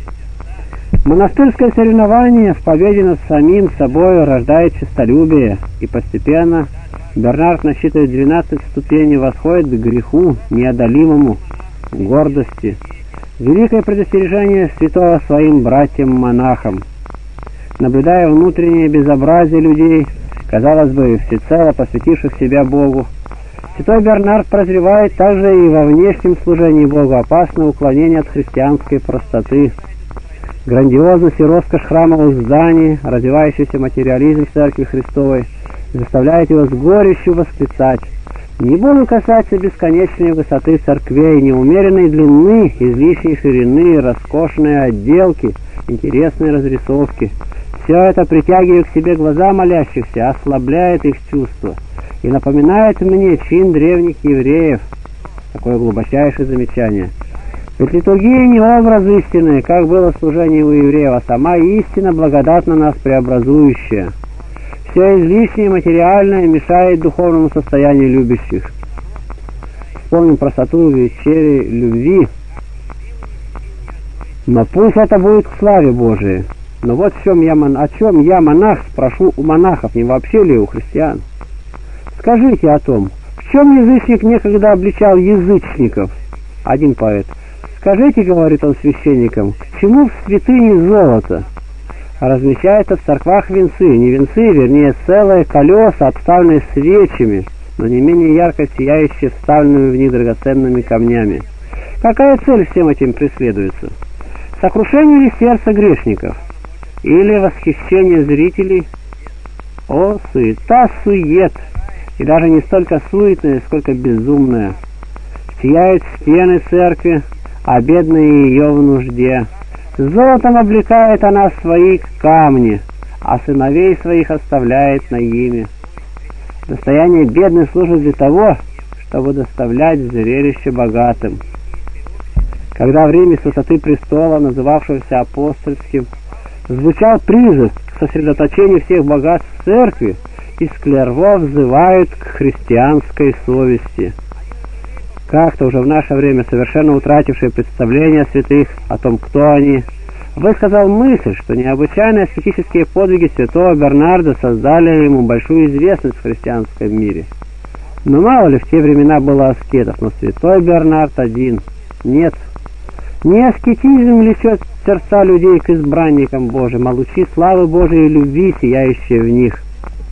Монастырское соревнование в победе над самим собой рождает честолюбие, и постепенно Бернард насчитывает 12 ступеней, восходит к греху неодолимому, гордости. Великое предостережение святого своим братьям-монахам. Наблюдая внутреннее безобразие людей, казалось бы, всецело посвятивших себя Богу, святой Бернард прозревает также и во внешнем служении Богу опасное уклонение от христианской простоты. Грандиозность и роскошь храмовых зданий, развивающийся материализм Церкви Христовой заставляет его с горечью восклицать: «Не буду касаться бесконечной высоты церквей, неумеренной длины, излишней ширины, роскошной отделки, интересной разрисовки. Все это притягивает к себе глаза молящихся, ослабляет их чувства и напоминает мне чин древних евреев». Такое глубочайшее замечание. Ведь литургия не образ истины, как было служение у евреев, а сама истина, благодатно нас преобразующая. Все излишнее материальное мешает духовному состоянию любящих. Вспомним простоту вечери любви. Но пусть это будет к славе Божией. Но вот о чем я, монах, спрошу у монахов, не вообще ли у христиан. Скажите о том, в чем язычник некогда обличал язычников? Один поэт: «Скажите, — говорит он священникам, — к чему в святыне золото?» Размещается в церквах венцы, не венцы, вернее, целые колеса, обставленные свечами, но не менее ярко сияющие, вставленными в них драгоценными камнями. Какая цель всем этим преследуется? Сокрушение ли сердца грешников? Или восхищение зрителей? О, суета-сует! И даже не столько суетная, сколько безумная. Сияют стены церкви, а бедные ее в нужде. Золотом облекает она свои камни, а сыновей своих оставляет на ими. Достояние бедных служит для того, чтобы доставлять зрелище богатым. Когда в Риме с высоты престола, называвшегося апостольским, звучал призыв к сосредоточению всех богатств церкви, из Клерво взывают к христианской совести. Как-то уже в наше время совершенно утративший представление о святых, о том, кто они, высказал мысль, что необычайные аскетические подвиги святого Бернарда создали ему большую известность в христианском мире. Но мало ли в те времена было аскетов, но святой Бернард один. Нет, не аскетизм влечет сердца людей к избранникам Божьим, а лучи славы Божией и любви, сияющие в них.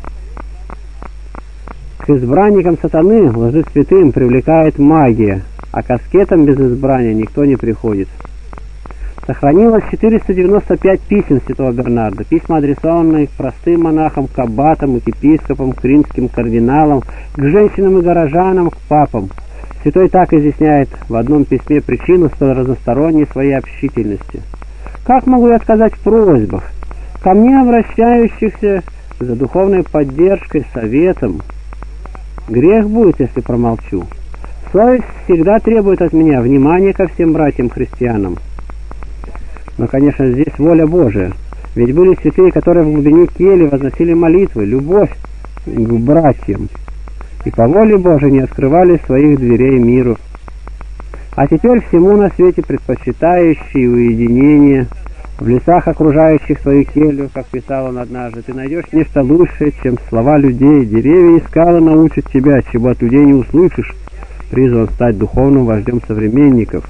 К избранникам сатаны, лжесвятым, привлекает магия, а к аскетам без избрания никто не приходит. Сохранилось 495 писем святого Бернарда, письма, адресованные к простым монахам, к аббатам, к епископам, к римским кардиналам, к женщинам и горожанам, к папам. Святой так изъясняет в одном письме причину столь разносторонней своей общительности. Как могу я отказать в просьбах, ко мне обращающихся за духовной поддержкой, советом? Грех будет, если промолчу. Совесть всегда требует от меня внимания ко всем братьям-христианам. Но, конечно, здесь воля Божия. Ведь были святые, которые в глубине кельи возносили молитвы, любовь к братьям, и по воле Божией не открывали своих дверей миру. А теперь всему на свете предпочитающие уединение, в лесах, окружающих свою келью, как писал он однажды, ты найдешь нечто лучшее, чем слова людей. Деревья и скалы научат тебя, чего от людей не услышишь. Призван стать духовным вождем современников.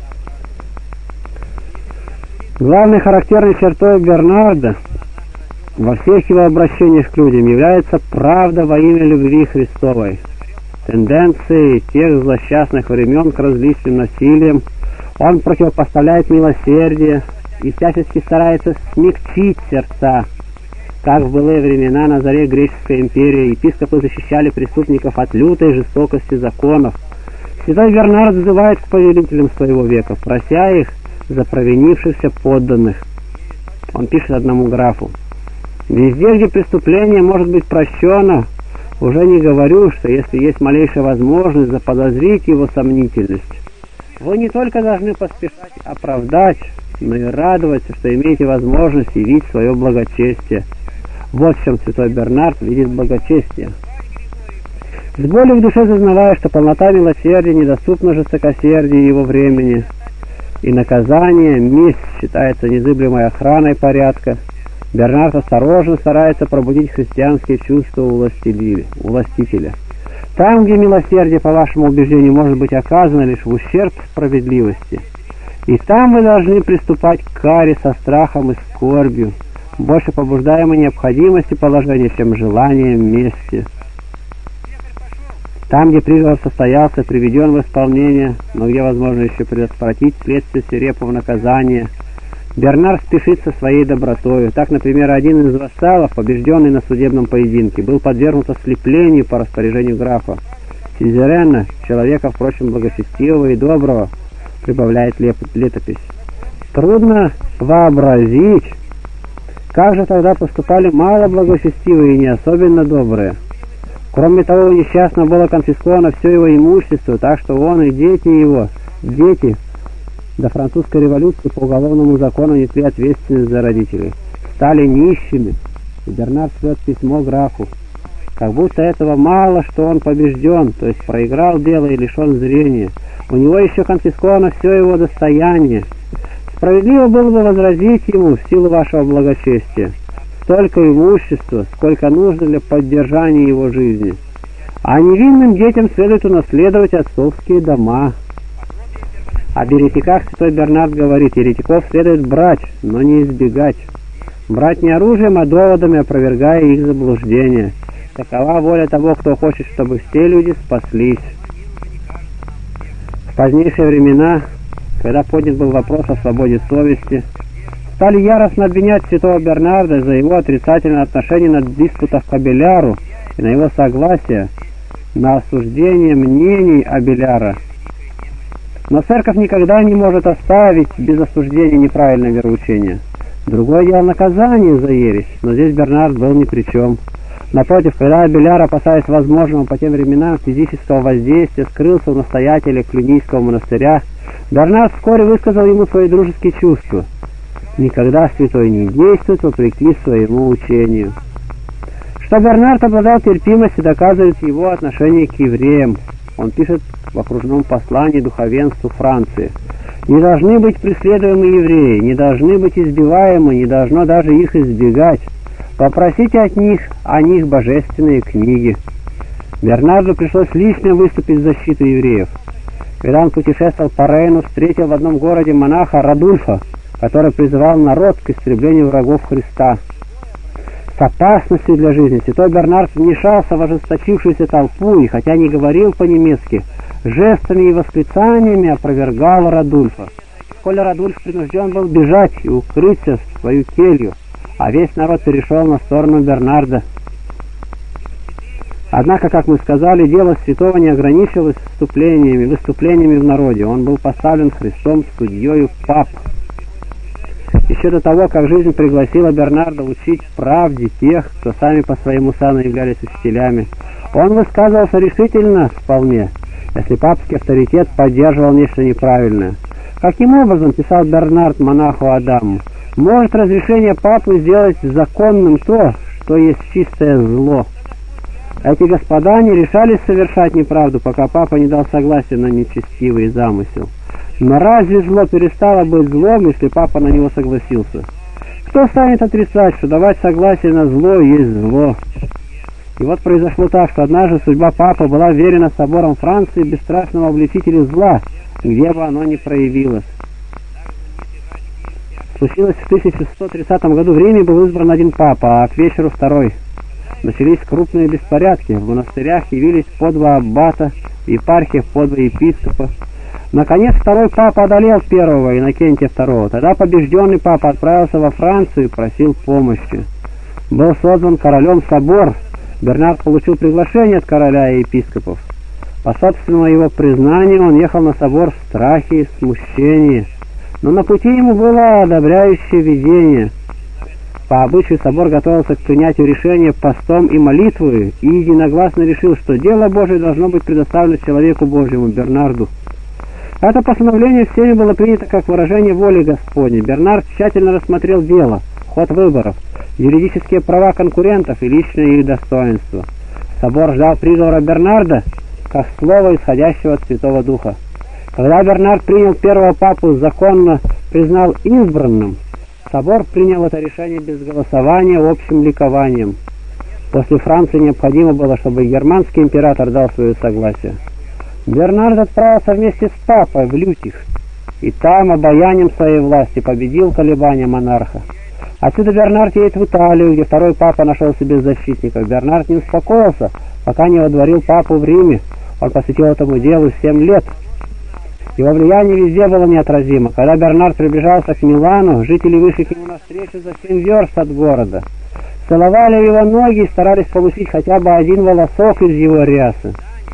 Главной характерной чертой Бернарда во всех его обращениях к людям является правда во имя любви Христовой. Тенденции тех злосчастных времен к различным насилиям он противопоставляет милосердие и всячески старается смягчить сердца. Как в былые времена на заре Греческой империи епископы защищали преступников от лютой жестокости законов, святой Бернард взывает к повелителям своего века, прося их за провинившихся подданных. Он пишет одному графу: «Везде, где преступление может быть прощено, уже не говорю, что если есть малейшая возможность заподозрить его сомнительность, вы не только должны поспешать оправдать, но и радоваться, что имеете возможность явить свое благочестие». Вот в чем святой Бернард видит благочестие. С болью в душе сознавая, что полнота милосердия недоступна жестокосердию его времени, и наказание, месть считается незыблемой охраной порядка, Бернард осторожно старается пробудить христианские чувства властителя. Там, где милосердие, по вашему убеждению, может быть оказано лишь в ущерб справедливости, и там вы должны приступать к каре со страхом и скорбью, больше побуждаемой необходимостью положения, чем желанием мести. Там, где приговор состоялся, приведен в исполнение, но где возможно еще предотвратить следствие свирепого наказания, Бернард спешит со своей добротою. Так, например, один из вассалов, побежденный на судебном поединке, был подвергнут ослеплению по распоряжению графа. Сюзерена, человека, впрочем, благочестивого и доброго, прибавляет летопись. Трудно вообразить, как же тогда поступали мало благочестивые и не особенно добрые. Кроме того, у несчастного было конфисковано все его имущество, так что он и дети его, до французской революции по уголовному закону несли ответственность за родителей, стали нищими. И Бернард шлет письмо графу. Как будто этого мало, что он побежден, то есть проиграл дело и лишен зрения. У него еще конфисковано все его достояние. Справедливо было бы возразить ему в силу вашего благочестия: столько имущества, сколько нужно для поддержания его жизни. А невинным детям следует унаследовать отцовские дома. Об еретиках святой Бернард говорит: еретиков следует брать, но не избегать. Брать не оружием, а доводами, опровергая их заблуждения. Такова воля того, кто хочет, чтобы все люди спаслись. В позднейшие времена, когда поднят был вопрос о свободе совести, стали яростно обвинять святого Бернарда за его отрицательное отношение на диспутах к Абеляру и на его согласие на осуждение мнений Абеляра. Но церковь никогда не может оставить без осуждения неправильное вероучение. Другое дело наказание за ересь, но здесь Бернард был ни при чем. Напротив, когда Абеляр, опасаясь возможного по тем временам физического воздействия, скрылся у настоятеля Клюнийского монастыря, Бернард вскоре высказал ему свои дружеские чувства. Никогда святой не действует вопреки своему учению. Что Бернард обладал терпимостью, доказывает его отношение к евреям. Он пишет в окружном послании духовенству Франции: «Не должны быть преследуемы евреи, не должны быть избиваемы, не должно даже их избегать. Попросите от них о них божественные книги». Бернарду пришлось лично выступить в защиту евреев. Когда он путешествовал по Рейну, встретил в одном городе монаха Радульфа, который призывал народ к истреблению врагов Христа. С опасностью для жизни святой Бернард вмешался в ожесточившуюся толпу и, хотя не говорил по-немецки, жестами и восклицаниями опровергал Радульфа. Вскоре Радульф принужден был бежать и укрыться в свою келью, а весь народ перешел на сторону Бернарда. Однако, как мы сказали, дело святого не ограничилось выступлениями в народе. Он был поставлен Христом судьею пап. Из еще до того, как жизнь пригласила Бернарда учить правде тех, кто сами по своему сану являлись учителями, он высказывался решительно вполне, если папский авторитет поддерживал нечто неправильное. Каким образом, писал Бернард монаху Адаму, может разрешение папы сделать законным то, что есть чистое зло? Эти господа не решались совершать неправду, пока папа не дал согласия на нечестивый замысел. Но разве зло перестало быть злом, если папа на него согласился? Кто станет отрицать, что давать согласие на зло есть зло? И вот произошло так, что однажды судьба папы была верена собором Франции бесстрашному обличителю зла, где бы оно ни проявилось. Случилось в 1630 году в Риме был избран один папа, а к вечеру второй. Начались крупные беспорядки, в монастырях явились по два аббата, в епархиях по два епископа. Наконец второй папа одолел первого, Иннокентия II. Тогда побежденный папа отправился во Францию и просил помощи. Был создан королем собор. Бернард получил приглашение от короля и епископов. По собственному его признанию, он ехал на собор в страхе и смущении. Но на пути ему было одобряющее видение. По обычаю собор готовился к принятию решения постом и молитвой, и единогласно решил, что дело Божие должно быть предоставлено человеку Божьему, Бернарду. Это постановление всеми было принято как выражение воли Господней. Бернард тщательно рассмотрел дело, ход выборов, юридические права конкурентов и личное их достоинство. Собор ждал приговора Бернарда, как слова, исходящего от Святого Духа. Когда Бернард принял первого папу, законно признал избранным, собор принял это решение без голосования, общим ликованием. После Франции необходимо было, чтобы германский император дал свое согласие. Бернард отправился вместе с папой в Лютих, и там обаянием своей власти победил колебания монарха. Отсюда Бернард едет в Италию, где второй папа нашел себе защитников. Бернард не успокоился, пока не водворил папу в Риме. Он посвятил этому делу 7 лет. Его влияние везде было неотразимо. Когда Бернард приближался к Милану, жители вышли к нему навстречу за 7 верст от города. Целовали его ноги и старались получить хотя бы один волосок из его рясы.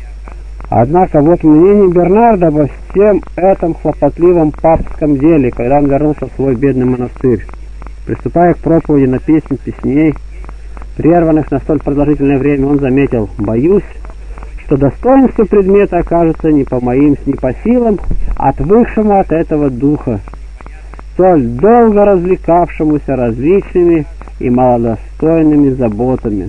Однако вот мнение Бернарда обо всем этом хлопотливом папском деле, когда он вернулся в свой бедный монастырь. Приступая к проповеди на песнь песней, прерванных на столь продолжительное время, он заметил: «Боюсь, что достоинство предмета окажется не по силам, отвыкшему от этого духа, столь долго развлекавшемуся различными и малодостойными заботами».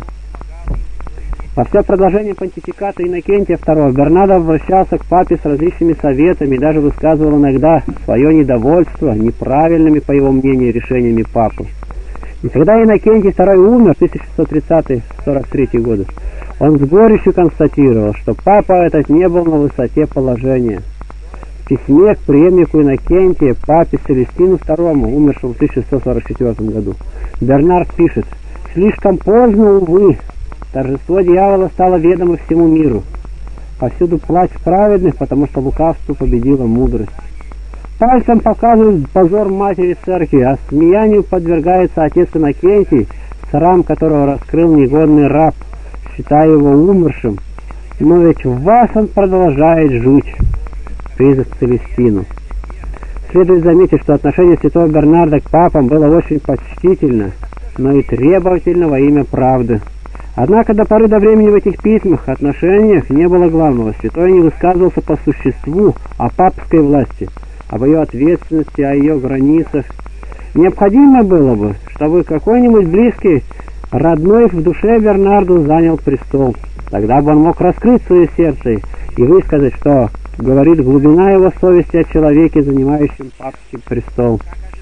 Во все продолжение понтификата Иннокентия II Бернард обращался к папе с различными советами и даже высказывал иногда свое недовольство неправильными, по его мнению, решениями папы. И когда Иннокентий II умер в 1630-43 годы, он с горечью констатировал, что папа этот не был на высоте положения. В письме к преемнику Иннокентия, папе Селестину II, умершему в 1644 году, Бернард пишет: «Слишком поздно, увы, торжество дьявола стало ведомо всему миру. Повсюду плач праведных, потому что лукавство победило мудрость. Пальцем показывают позор матери церкви, а смеянию подвергается отец Иннокентий, срам которого раскрыл негодный раб, считая его умершим. Но ведь в вас он продолжает жить». Призыв к Целестину. Следует заметить, что отношение святого Бернарда к папам было очень почтительно, но и требовательно во имя правды. Однако до поры до времени в этих письмах, отношениях не было главного. Святой не высказывался по существу о папской власти, об ее ответственности, о ее границах. Необходимо было бы, чтобы какой-нибудь близкий, родной в душе Бернарду занял престол. Тогда бы он мог раскрыть свое сердце и высказать, что говорит глубина его совести о человеке, занимающем папский престол.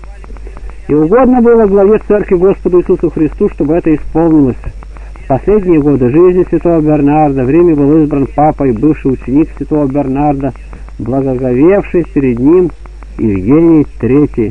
И угодно было главе церкви Господу Иисусу Христу, чтобы это исполнилось. В последние годы жизни святого Бернарда в Риме был избран папой бывший ученик святого Бернарда, благоговевший перед ним Евгений III.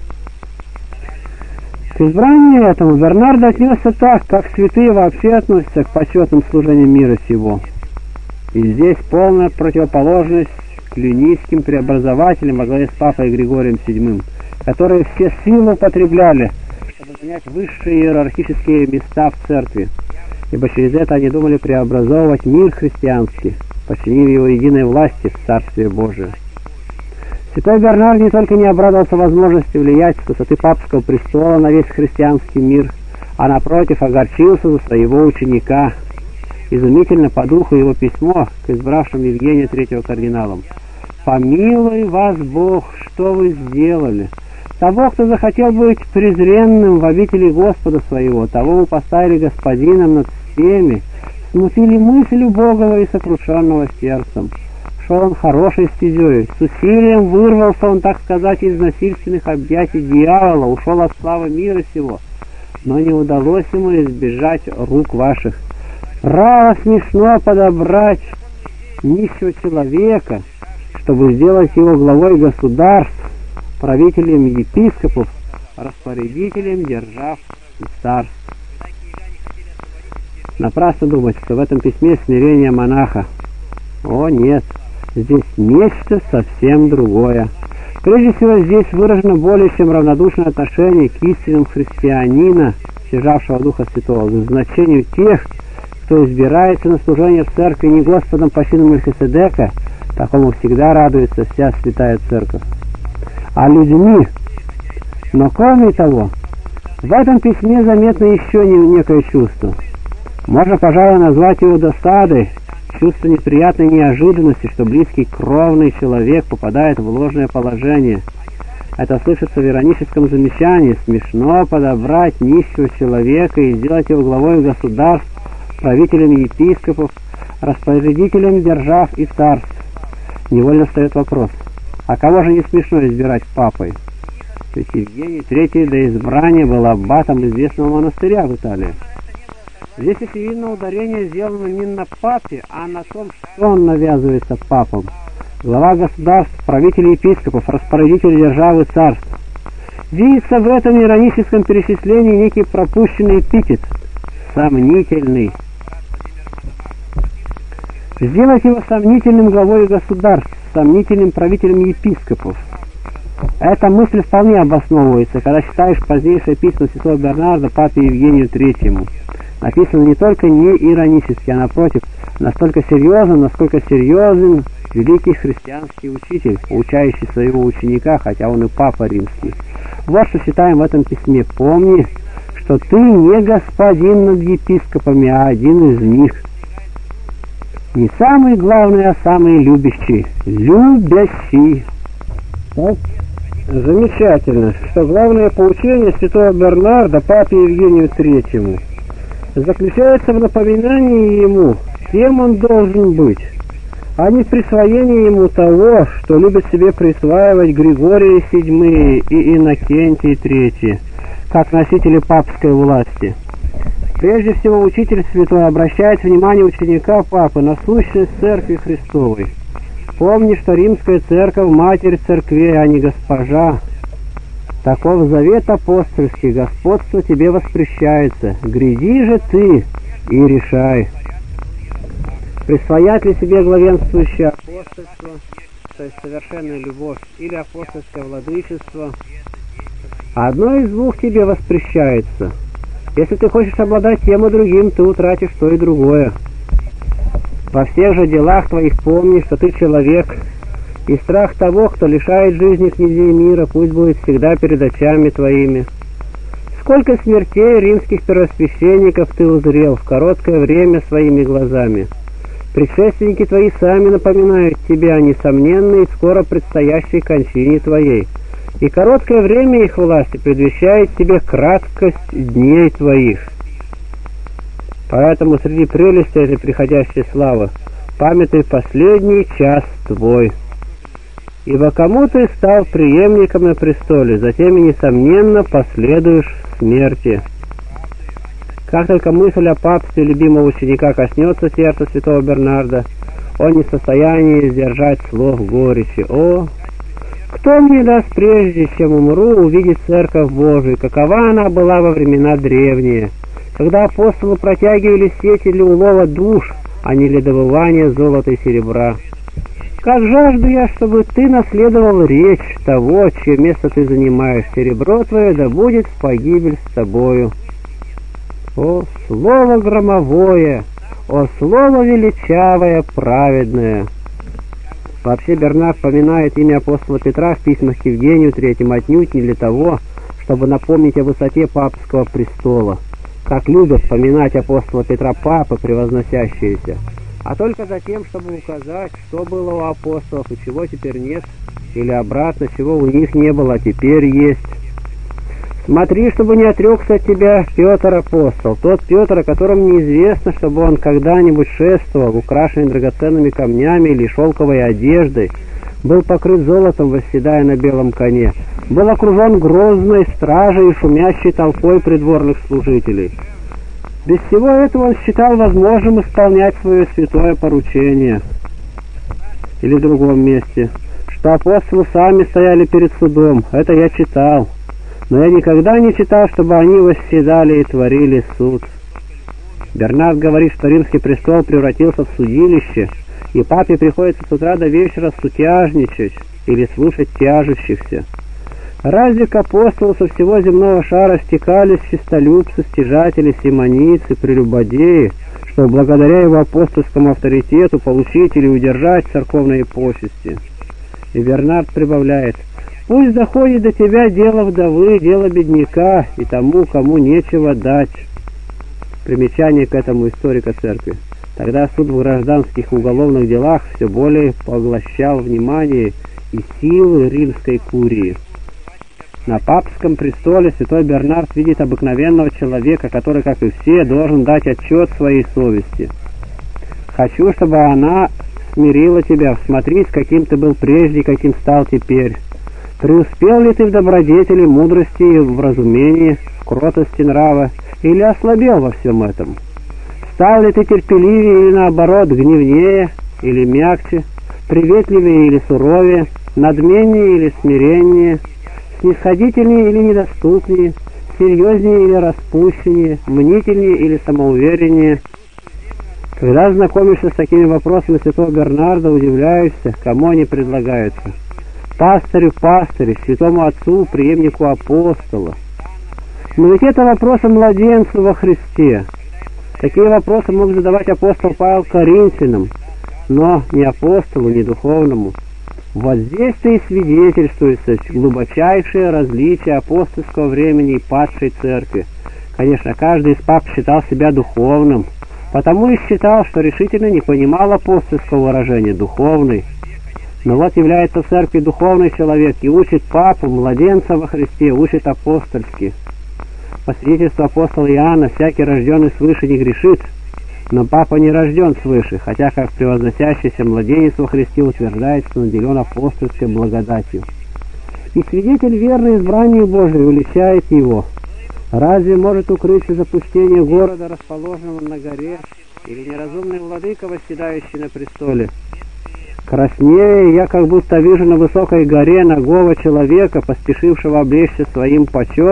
К избранию этому Бернард отнесся так, как святые вообще относятся к почетным служениям мира сего. И здесь полная противоположность клюнийским преобразователям во главе с папой Григорием VII, которые все силы употребляли, чтобы занять высшие иерархические места в церкви, ибо через это они думали преобразовывать мир христианский, подчинив его единой власти в Царствие Божие. Святой Бернард не только не обрадовался возможности влиять с высоты папского престола на весь христианский мир, а напротив огорчился за своего ученика. Изумительно по духу его письмо к избравшим Евгения III кардиналам. «Помилуй вас Бог, что вы сделали! Того, кто захотел быть презренным в обители Господа своего, того вы поставили господином над всеми, смутили мыслью Богова и сокрушенного сердцем. Шел он хорошей стезей, с усилием вырвался он, так сказать, из насильственных объятий дьявола, ушел от славы мира сего, но не удалось ему избежать рук ваших. Право смешно подобрать нищего человека, чтобы сделать его главой государств, правителем епископов, распорядителем держав и царств». Напрасно думать, что в этом письме смирение монаха. О нет, здесь нечто совсем другое. Прежде всего, здесь выражено более чем равнодушное отношение к истинам христианина, стяжавшего Духа Святого, к значению тех, кто избирается на служение в церкви не Господом по чину Мельхиседека, такому всегда радуется вся святая церковь, а людьми. Но кроме того, в этом письме заметно еще некое чувство. Можно, пожалуй, назвать его досадой, чувство неприятной неожиданности, что близкий кровный человек попадает в ложное положение. Это слышится в ироническом замечании: смешно подобрать нищего человека и сделать его главой государств, правителем епископов, распорядителем держав и царств. Невольно встает вопрос: а кого же не смешно избирать папой? Ведь Евгений III до избрания был аббатом известного монастыря в Италии. Здесь, очевидно, ударение сделано не на папе, а на том, что он навязывается папам. Глава государств, правитель епископов, распорядитель державы царств. Видится в этом ироническом перечислении некий пропущенный эпитет — сомнительный. Сделать его сомнительным главой государств, сомнительным правителем епископов. Эта мысль вполне обосновывается, когда читаешь позднейшее письмо святого Бернарда папе Евгению III. Написано не только не иронически, а напротив, настолько серьезно, насколько серьезен великий христианский учитель, поучающий своего ученика, хотя он и папа римский. Вот что читаем в этом письме: «Помни, что ты не господин над епископами, а один из них. Не самый главный, а самый любящий. Любящий». Так, замечательно, что главное поучение святого Бернарда папе Евгению III заключается в напоминании ему, кем он должен быть, а не в присвоении ему того, что любят себе присваивать Григорий VII и Иннокентий III, как носители папской власти. Прежде всего, учитель святой обращает внимание ученика папы на сущность Церкви Христовой. Помни, что Римская Церковь — Матерь Церквей, а не госпожа. Таков завет апостольский, господство тебе воспрещается. Гряди же ты и решай. Присвоять ли себе главенствующее апостольство, то есть совершенная любовь, или апостольское владычество? Одно из двух тебе воспрещается. Если ты хочешь обладать тем и другим, ты утратишь то и другое. Во всех же делах твоих помни, что ты человек, и страх того, кто лишает жизни князей мира, пусть будет всегда перед очами твоими. Сколько смертей римских первосвященников ты узрел в короткое время своими глазами. Предшественники твои сами напоминают тебе о несомненной и скоро предстоящей кончине твоей, и короткое время их власти предвещает тебе краткость дней твоих. Поэтому среди прелести этой приходящей славы памятай последний час твой. Ибо кому ты стал преемником на престоле, затем и, несомненно, последуешь смерти. Как только мысль о папстве любимого ученика коснется сердца святого Бернарда, он не в состоянии сдержать слов горечи. О, кто мне даст, прежде чем умру, увидеть Церковь Божию, какова она была во времена древние, когда апостолы протягивали сети для улова душ, а не для добывания золота и серебра. Как жажду я, чтобы ты наследовал речь того, чье место ты занимаешь, серебро твое да будет в погибель с тобою. О, слово громовое, о, слово величавое, праведное! Вообще Бернард поминает имя апостола Петра в письмах к Евгению III отнюдь не для того, чтобы напомнить о высоте папского престола, как любят поминать апостола Петра папы, превозносящиеся, а только за тем, чтобы указать, что было у апостолов и чего теперь нет, или обратно, чего у них не было, а теперь есть. Смотри, чтобы не отрекся от тебя Петр апостол, тот Петр, о котором неизвестно, чтобы он когда-нибудь шествовал, украшенный драгоценными камнями или шелковой одеждой, был покрыт золотом, восседая на белом коне, был окружен грозной стражей и шумящей толпой придворных служителей. Без всего этого он считал возможным исполнять свое святое поручение. Или в другом месте, что апостолы сами стояли перед судом, это я читал. Но я никогда не читал, чтобы они восседали и творили суд. Бернард говорит, что римский престол превратился в судилище, и папе приходится с утра до вечера сутяжничать или слушать тяжущихся. Разве к апостолу со всего земного шара стекались честолюбцы, стяжатели, симонийцы, прелюбодеи, чтобы благодаря его апостольскому авторитету получить или удержать церковные почести? И Бернард прибавляет: «Пусть доходит до тебя дело вдовы, дело бедняка и тому, кому нечего дать». Примечание к этому историка церкви. Тогда суд в гражданских и уголовных делах все более поглощал внимание и силы римской курии. На папском престоле святой Бернард видит обыкновенного человека, который, как и все, должен дать отчет своей совести. «Хочу, чтобы она смирила тебя, всмотрись, каким ты был прежде, каким стал теперь. Преуспел ли ты в добродетели, мудрости и в разумении, в кротости нрава, или ослабел во всем этом? Стал ли ты терпеливее или, наоборот, гневнее или мягче, приветливее или суровее, надменнее или смиреннее, снисходительнее или недоступнее, серьезнее или распущеннее, мнительнее или самоувереннее?» Когда знакомишься с такими вопросами святого Бернарда, удивляешься, кому они предлагаются. Пастырю, святому отцу, преемнику апостола. Но ведь это вопросы младенцу во Христе. Такие вопросы мог задавать апостол Павел Коринфянам, но не апостолу, не духовному. Вот здесь-то и свидетельствуется глубочайшее различие апостольского времени и падшей церкви. Конечно, каждый из пап считал себя духовным, потому и считал, что решительно не понимал апостольского выражения «духовный». Но вот является в церкви духовный человек и учит папу, младенца во Христе, учит апостольски. По свидетельству апостола Иоанна, всякий рожденный свыше не грешит, но папа не рожден свыше, хотя как превозносящийся младенец во Христе утверждает, что наделен апостольской благодатью. И свидетель верный избранию Божию уличает его. Разве может укрыться запустение города, расположенного на горе, или неразумный владыка, восседающий на престоле? Краснее я как будто вижу на высокой горе нагого человека, поспешившего облечься своими,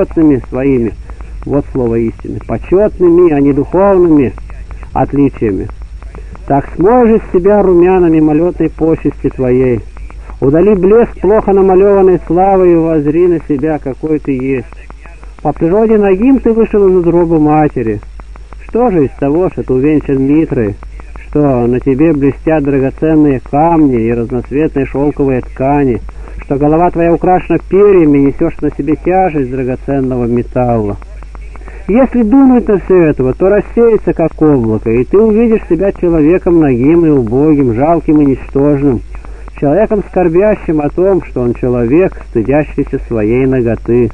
вот слово истины, почетными, а не духовными отличиями. Так смой же с себя румяна мимолетной почести твоей. Удали блеск плохо намалеванной славы и воззри на себя, какой ты есть. По природе нагим ты вышел из утробы матери. Что же из того, что ты увенчан митрой, что на тебе блестят драгоценные камни и разноцветные шелковые ткани, что голова твоя украшена перьями, несешь на себе тяжесть драгоценного металла? Если думать на все это, то рассеется как облако, и ты увидишь себя человеком нагим и убогим, жалким и ничтожным, человеком скорбящим о том, что он человек, стыдящийся своей наготы.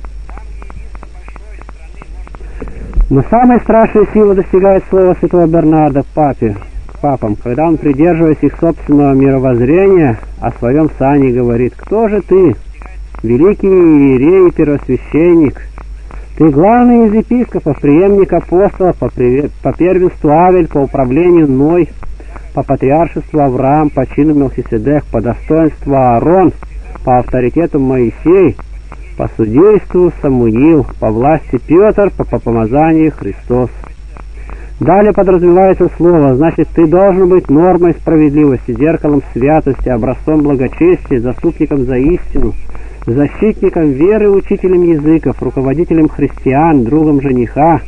Но самая страшная сила достигает слова святого Бернарда папам, когда он, придерживаясь их собственного мировоззрения, о своем сане говорит: «Кто же ты, великий иерей и первосвященник? Ты главный из епископов, преемник апостола, по первенству Авель, по управлению Ной, по патриаршеству Авраам, по чину Мелхиседек, по достоинству Аарон, по авторитету Моисей, по судейству Самуил, по власти Петр, по помазанию Христос». Далее подразумевается слово, значит, ты должен быть нормой справедливости, зеркалом святости, образцом благочестия, заступником за истину, защитником веры, учителем языков, руководителем христиан, другом жениха,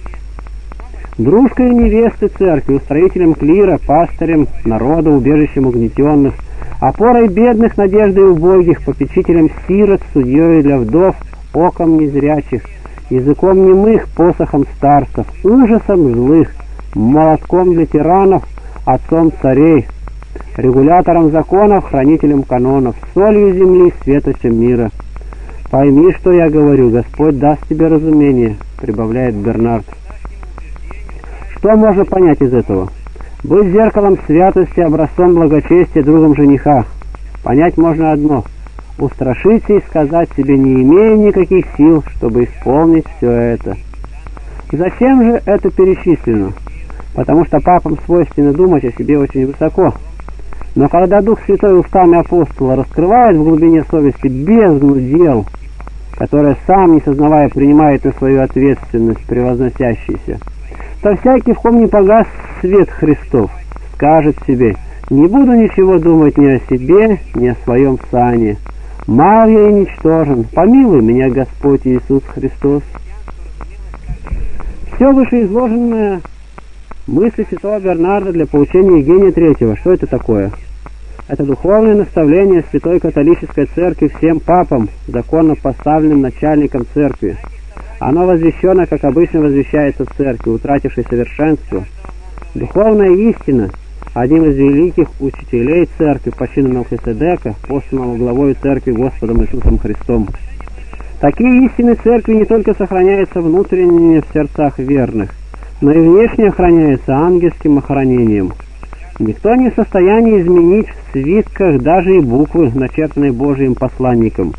дружкой невесты церкви, устроителем клира, пастырем народа, убежищем угнетенных, опорой бедных, надеждой убогих, попечителем сирот, судьей для вдов, оком незрячих, языком немых, посохом старцев, ужасом злых, молотком для тиранов, отцом царей, регулятором законов, хранителем канонов, солью земли, светочем мира. «Пойми, что я говорю, Господь даст тебе разумение», — прибавляет Бернард. Что можно понять из этого? Быть зеркалом святости, образцом благочестия, другом жениха. Понять можно одно: устрашиться и сказать себе, не имея никаких сил, чтобы исполнить все это. Зачем же это перечислено? Потому что папам свойственно думать о себе очень высоко. Но когда Дух Святой устами апостола раскрывает в глубине совести бездну дел, которое сам, не сознавая, принимает на свою ответственность превозносящийся, то всякий, в ком не погас свет Христов, скажет себе: «Не буду ничего думать ни о себе, ни о своем сане. Мал я и ничтожен, помилуй меня, Господь Иисус Христос». Все вышеизложенное мысли святого Бернарда для поучения Евгения III. Что это такое? Это духовное наставление Святой Католической Церкви всем папам, законно поставленным начальникам Церкви. Оно возвещено, как обычно возвещается в Церкви, утратившей совершенство. Духовная истина, одним из великих учителей Церкви по чину Мелхиседека, посланного главою Церкви Господом Иисусом Христом. Такие истины Церкви не только сохраняются внутренне в сердцах верных, но и внешне охраняются ангельским охранением. Никто не в состоянии изменить в свитках даже и буквы, начертанные Божьим посланником.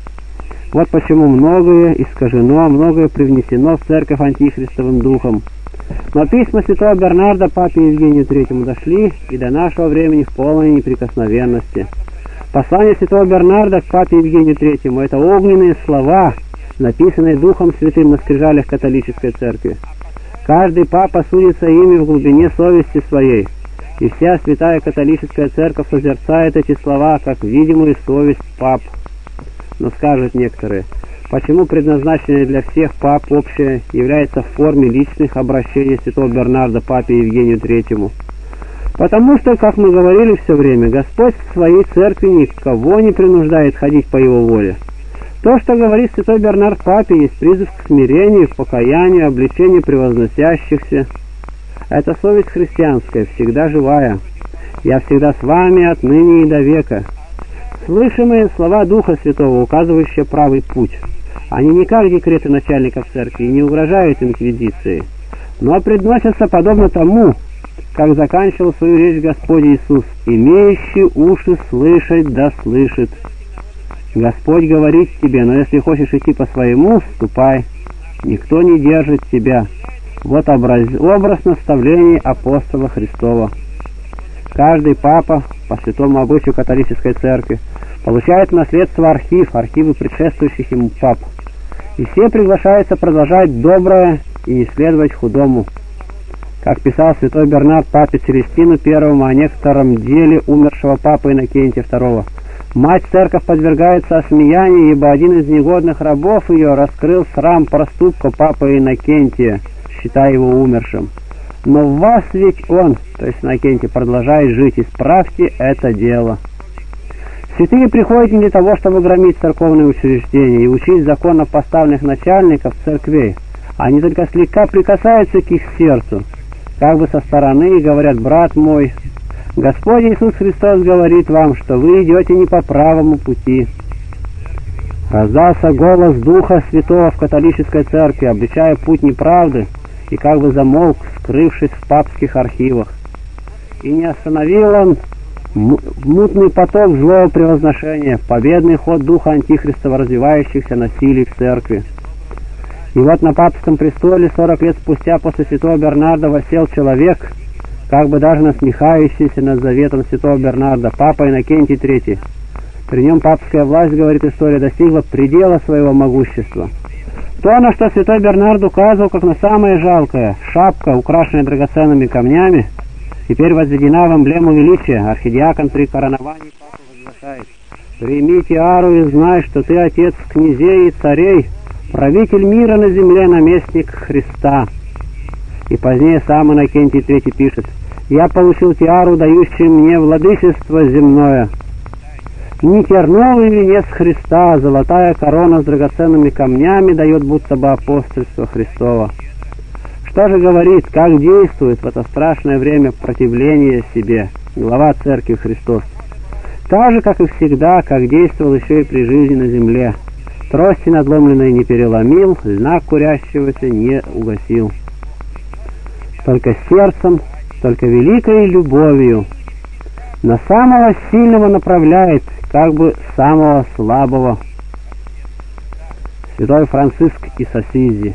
Вот почему многое искажено, многое привнесено в церковь антихристовым духом. Но письма святого Бернарда папе Евгению III дошли и до нашего времени в полной неприкосновенности. Послание святого Бернарда к папе Евгению III — это огненные слова, написанные Духом Святым на скрижалях католической церкви. Каждый папа судится ими в глубине совести своей, и вся святая католическая церковь созерцает эти слова как видимую совесть пап. Но скажут некоторые: почему предназначенное для всех пап общее является в форме личных обращений святого Бернарда папе Евгению III? Потому что, как мы говорили все время, Господь в своей церкви никого не принуждает ходить по его воле. То, что говорит святой Бернард папе, есть призыв к смирению, к покаянию, обличению превозносящихся. Это совесть христианская, всегда живая. «Я всегда с вами отныне и до века». Слышимые слова Духа Святого, указывающие правый путь. Они не как декреты начальников церкви и не угрожают инквизиции, но предносятся подобно тому, как заканчивал свою речь Господь Иисус: «Имеющий уши слышать, да слышит». Господь говорит тебе: но если хочешь идти по своему, ступай, никто не держит тебя. Вот образ наставлений апостола Христова. Каждый папа, по святому обычаю католической церкви, получает в наследство архивы предшествующих ему пап. И все приглашаются продолжать доброе и не следовать худому. Как писал святой Бернард папе Целестину I о некотором деле умершего папы Иннокентия II: «Мать церковь подвергается осмеянию, ибо один из негодных рабов ее раскрыл срам проступка папы Иннокентия, считая его умершим. Но в вас ведь он, то есть Иннокентий, продолжает жить, исправьте это дело». Святые приходят не для того, чтобы громить церковные учреждения и учить законно поставленных начальников церквей. Они только слегка прикасаются к их сердцу, как бы со стороны, и говорят: «Брат мой, Господь Иисус Христос говорит вам, что вы идете не по правому пути». Раздался голос Духа Святого в католической церкви, обличая путь неправды, и как бы замолк, скрывшись в папских архивах. И не остановил он мутный поток злого превозношения, победный ход духа антихристова, развивающихся насилий в церкви. И вот на папском престоле 40 лет спустя после святого Бернарда воссел человек, как бы даже насмехающийся над заветом святого Бернарда, папа Иннокентий III. При нем папская власть, говорит история, достигла предела своего могущества. То, на что святой Бернард указывал как на самое жалкое, шапка, украшенная драгоценными камнями, теперь возведена в эмблему величия. Архидиакон при короновании папы возглашает: «Прими тиару и знай, что ты отец князей и царей, правитель мира на земле, наместник Христа». И позднее сам Иннокентий III пишет: «Я получил тиару, дающую мне владычество земное, Не терновый венец Христа, золотая корона с драгоценными камнями дает будто бы апостольство Христово. Что же говорит, как действует в это страшное время противление себе глава Церкви Христос? Так же, как и всегда, как действовал еще и при жизни на земле. Трости надломленной не переломил, льна курящегося не угасил. Только сердцем, только великой любовью на самого сильного направляет, как бы самого слабого. Святой Франциск из Ассизи.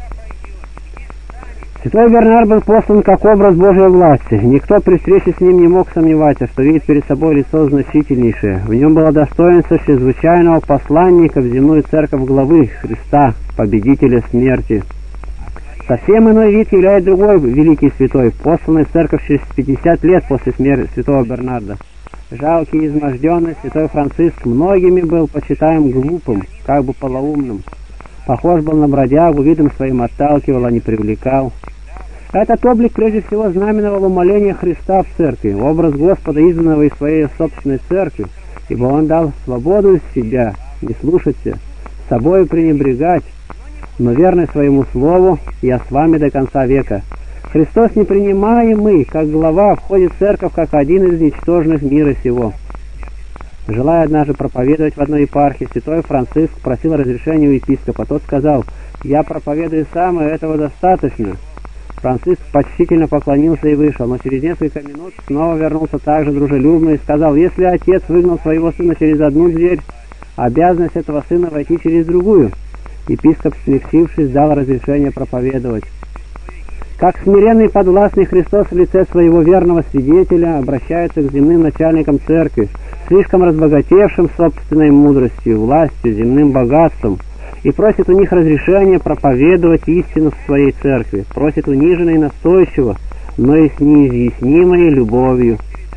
Святой Бернард был послан как образ Божьей власти. Никто при встрече с ним не мог сомневаться, что видит перед собой лицо значительнейшее. В нем было достоинство чрезвычайного посланника в земную церковь главы Христа, победителя смерти. Совсем иной вид являет другой великий святой, посланный в церковь через 50 лет после смерти святого Бернарда. Жалкий и изможденный святой Франциск многими был почитаем глупым, как бы полоумным. Похож был на бродягу, видом своим отталкивал, а не привлекал. Этот облик прежде всего знаменовал умоление Христа в церкви, образ Господа, изгнанного из своей собственной церкви, ибо Он дал свободу из себя, не слушаться, собою пренебрегать, но верный своему слову, я с вами до конца века. Христос, непринимаемый, как глава, входит в церковь, как один из ничтожных мира сего. Желая однажды проповедовать в одной епархии, святой Франциск просил разрешения у епископа. Тот сказал: «Я проповедую сам, и этого достаточно». Франциск почтительно поклонился и вышел, но через несколько минут снова вернулся так же дружелюбно и сказал: «Если отец выгнал своего сына через одну дверь, обязанность этого сына войти через другую». Епископ, смягчившись, дал разрешение проповедовать. Как смиренный и подвластный Христос в лице своего верного свидетеля обращается к земным начальникам церкви, слишком разбогатевшим собственной мудростью, властью, земным богатством, и просит у них разрешения проповедовать истину в своей церкви, просит униженно и настойчиво, но и с неизъяснимой любовью.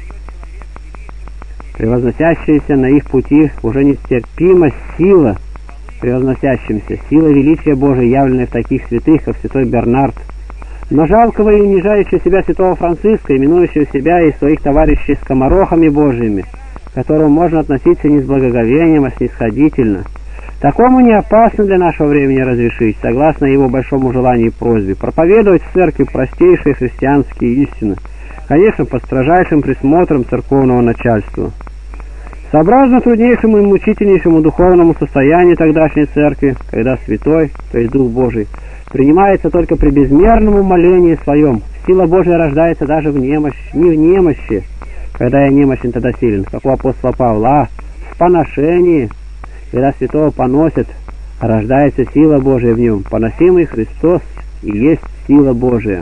Превозносящаяся на их пути уже нестерпима сила, превозносящимся, сила величия Божия, явленная в таких святых, как святой Бернард. Но жалкого и унижающего себя святого Франциска, именующего себя и своих товарищей скоморохами Божьими, к которому можно относиться не с благоговением, а снисходительно, такому не опасно для нашего времени разрешить, согласно его большому желанию и просьбе, проповедовать в церкви простейшие христианские истины, конечно, под строжайшим присмотром церковного начальства. Сообразно труднейшему и мучительнейшему духовному состоянию тогдашней церкви, когда святой, то есть Дух Божий, принимается только при безмерном умолении своем, сила Божия рождается даже не в немощи, когда я немощен, тогда силен, как у апостола Павла, а в поношении, когда святого поносят, рождается сила Божия в нем. Поносимый Христос и есть сила Божия.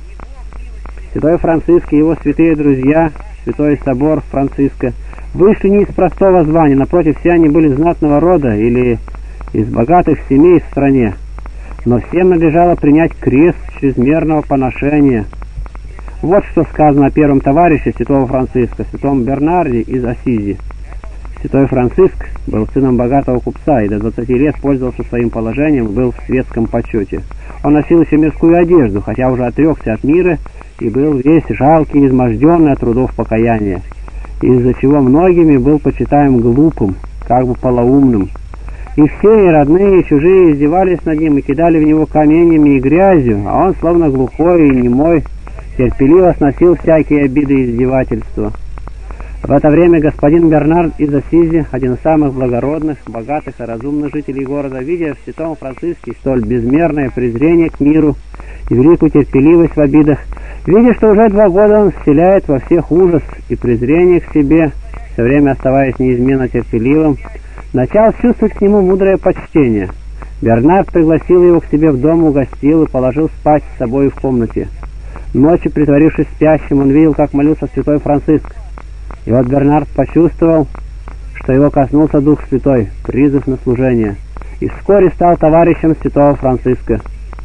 Святой Франциск и его святые друзья, святой собор Франциска, вышли не из простого звания, напротив, все они были знатного рода или из богатых семей в стране, но всем надлежало принять крест чрезмерного поношения. Вот что сказано о первом товарище святого Франциска, святом Бернарде из Ассизи. Святой Франциск был сыном богатого купца и до 20 лет пользовался своим положением, был в светском почете. Он носил еще мирскую одежду, хотя уже отрекся от мира и был весь жалкий и изможденный от трудов покаяния, из-за чего многими был почитаем глупым, как бы полоумным. И все, и родные, и чужие издевались над ним и кидали в него каменьями и грязью, а он, словно глухой и немой, терпеливо сносил всякие обиды и издевательства. В это время господин Бернард из Ассизи, один из самых благородных, богатых и разумных жителей города, видя в святом Франциске столь безмерное презрение к миру и великую терпеливость в обидах, видя, что уже 2 года он вселяет во всех ужас и презрение к себе, все время оставаясь неизменно терпеливым, начал чувствовать к нему мудрое почтение. Бернард пригласил его к себе в дом, угостил и положил спать с собой в комнате. Ночью, притворившись спящим, он видел, как молился святой Франциск. И вот Бернард почувствовал, что его коснулся Дух Святой, призыв на служение, и вскоре стал товарищем святого Франциска.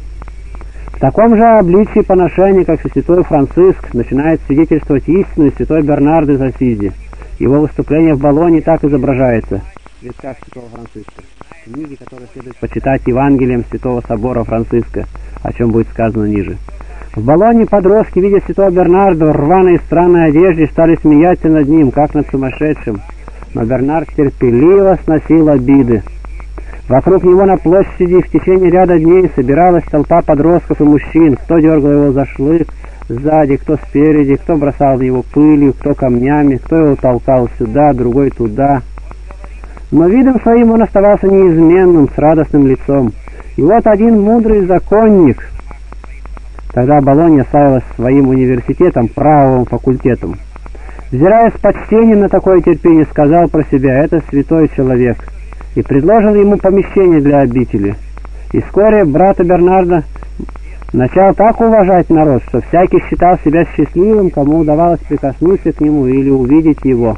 В таком же обличии поношения, как и святой Франциск, начинает свидетельствовать истину святой Бернард из Ассизи. Его выступление в Болонье так изображается в висках святого Франциска. Книги, которые следует почитать Евангелием святого собора Франциска, о чем будет сказано ниже. В Болонье подростки, видя святого Бернарда в рваной и странной одежде, стали смеяться над ним, как над сумасшедшим. но Бернард терпеливо сносил обиды. Вокруг него на площади в течение ряда дней собиралась толпа подростков и мужчин. Кто дергал его за шлык сзади, кто спереди, кто бросал в него пылью, кто камнями, кто его толкал сюда, другой туда. Но видом своим он оставался неизменным, с радостным лицом. И вот один мудрый законник, тогда Болонья славилась своим университетом, правовым факультетом, взирая с почтением на такое терпение, сказал про себя: «Это святой человек», и предложил ему помещение для обители. И вскоре брата Бернарда начал так уважать народ, что всякий считал себя счастливым, кому удавалось прикоснуться к нему или увидеть его.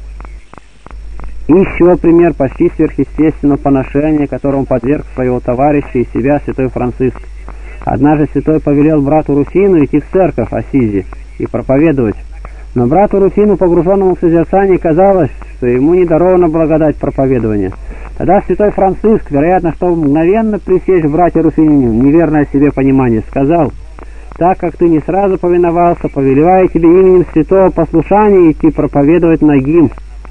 И еще пример почти сверхъестественного поношения, которому подверг своего товарища и себя святой Франциск. Однажды святой повелел брату Руфину идти в церковь Ассизи и проповедовать. Но брату Руфину, погруженному в созерцание, казалось, что ему не дарована благодать проповедования. Тогда святой Франциск, вероятно, чтобы мгновенно пресечь в брате Руфине неверное себе понимание, сказал: «Так как ты не сразу повиновался, повелеваю тебе именем святого послушания идти проповедовать нагим».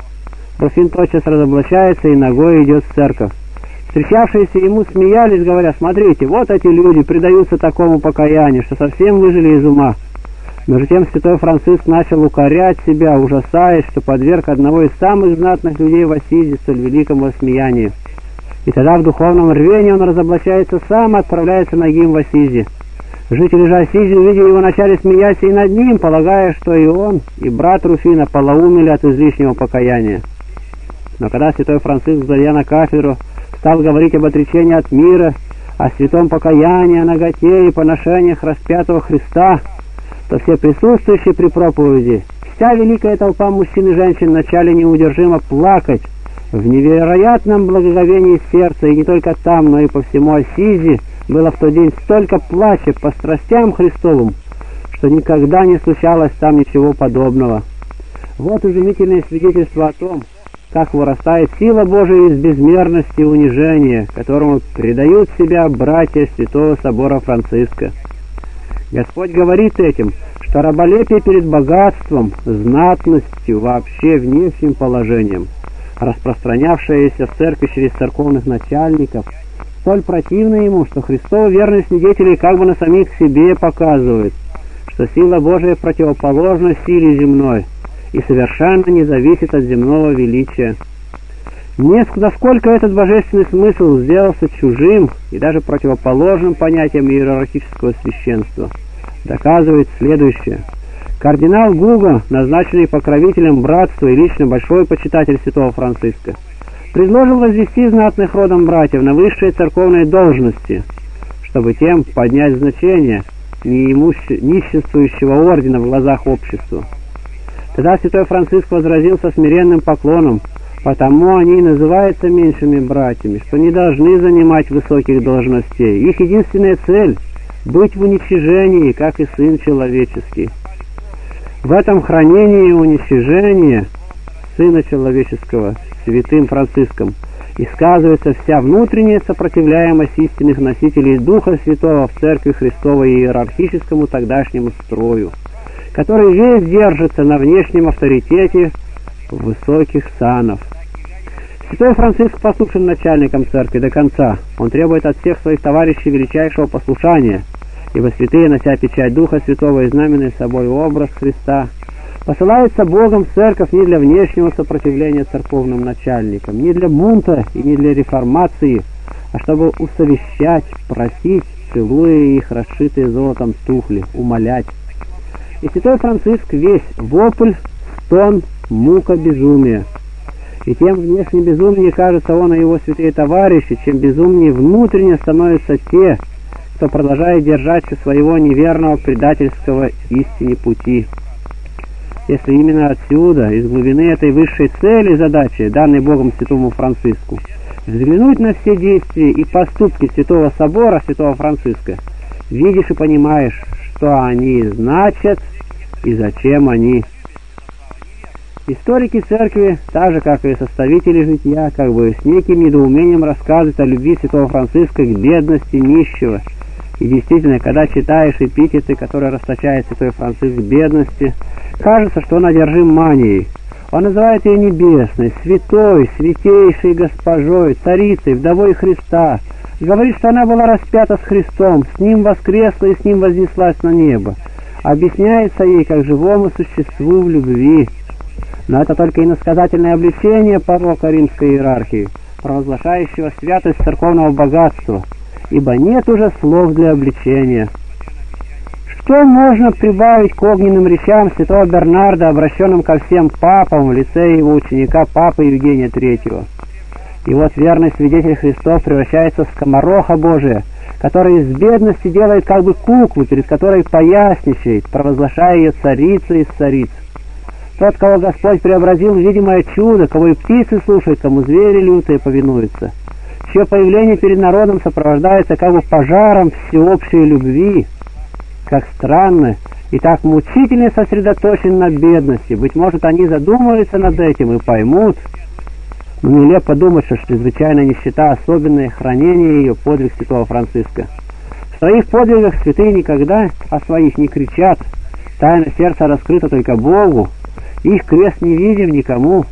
Руфин тотчас разоблачается и ногой идет в церковь. Встречавшиеся ему смеялись, говоря: «Смотрите, вот эти люди предаются такому покаянию, что совсем выжили из ума». Между тем святой Франциск начал укорять себя, ужасаясь, что подверг одного из самых знатных людей в Ассизи столь великому осмеянию. И тогда в духовном рвении он разоблачается сам и отправляется нагим в Ассизи. Жители же Ассизи, увидя его, начали смеяться и над ним, полагая, что и он, и брат Руфина полоумели от излишнего покаяния. Но когда святой Франциск, зайдя на кафедру, стал говорить об отречении от мира, о святом покаянии, о наготе и поношениях распятого Христа, то все присутствующие при проповеди, вся великая толпа мужчин и женщин начали неудержимо плакать в невероятном благоговении сердца, и не только там, но и по всему Ассизи было в тот день столько плача по страстям Христовым, что никогда не случалось там ничего подобного. Вот изумительное свидетельство о том, как вырастает сила Божия из безмерности и унижения, которому предают себя братья Святого Собора Франциска. Господь говорит этим, что раболепие перед богатством, знатностью, вообще внешним положением, распространявшееся в церкви через церковных начальников, столь противно ему, что Христовы верные свидетели как бы на самих себе показывают, что сила Божия противоположна силе земной и совершенно не зависит от земного величия. Насколько этот божественный смысл сделался чужим и даже противоположным понятиям иерархического священства, доказывает следующее. Кардинал Гуго, назначенный покровителем братства и лично большой почитатель святого Франциска, предложил возвести знатных родом братьев на высшие церковные должности, чтобы тем поднять значение нищенствующего ордена в глазах общества. Тогда святой Франциск возразил со смиренным поклоном: «Потому они и называются меньшими братьями, что не должны занимать высоких должностей. Их единственная цель — быть в уничижении, как и Сын Человеческий». В этом хранении и уничижении Сына Человеческого святым Франциском и сказывается вся внутренняя сопротивляемость истинных носителей Духа Святого в Церкви Христовой и иерархическому тогдашнему строю, который весь держится на внешнем авторитете высоких санов. Святой Франциск послушен начальником церкви до конца. Он требует от всех своих товарищей величайшего послушания, ибо святые, нося печать Духа Святого и знаменный собой образ Христа, посылаются Богом в церковь не для внешнего сопротивления церковным начальникам, не для бунта и не для реформации, а чтобы усовещать, просить, целуя их расшитые золотом тухли, умолять. И святой Франциск весь вопль, стон, мука, безумие. И тем внешне безумнее кажется он и его святые товарищи, чем безумнее внутренне становятся те, кто продолжает держаться своего неверного предательского истине пути. Если именно отсюда, из глубины этой высшей цели задачи, данной Богом святому Франциску, взглянуть на все действия и поступки Святого Собора Святого Франциска, видишь и понимаешь, что они значат и зачем они. Историки церкви, так же как и составители жития, как бы с неким недоумением рассказывают о любви святого Франциска к бедности нищего. И действительно, когда читаешь эпитеты, которые расточает святой Франциск к бедности, кажется, что он одержим манией. Он называет ее небесной, святой, святейшей госпожой, царицей, вдовой Христа. Говорит, что она была распята с Христом, с Ним воскресла и с Ним вознеслась на небо. Объясняется ей как живому существу в любви. Но это только иносказательное обличение порока римской иерархии, провозглашающего святость церковного богатства, ибо нет уже слов для обличения. Что можно прибавить к огненным речам святого Бернарда, обращенным ко всем папам в лице его ученика папы Евгения III? И вот верный свидетель Христов превращается в скомороха Божия, который из бедности делает как бы куклу, перед которой поясничает, провозглашая ее царицей из цариц. Тот, кого Господь преобразил в видимое чудо, кого и птицы слушают, кому звери лютые повинуются, чье появление перед народом сопровождается как бы пожаром всеобщей любви. Как странно и так мучительно сосредоточен на бедности. Быть может, они задумаются над этим и поймут. Но нелепо думать, что чрезвычайная нищета, особенное хранение ее, подвиг святого Франциска. В своих подвигах святые никогда о своих не кричат. Тайна сердца раскрыта только Богу. Их крест не видим никому.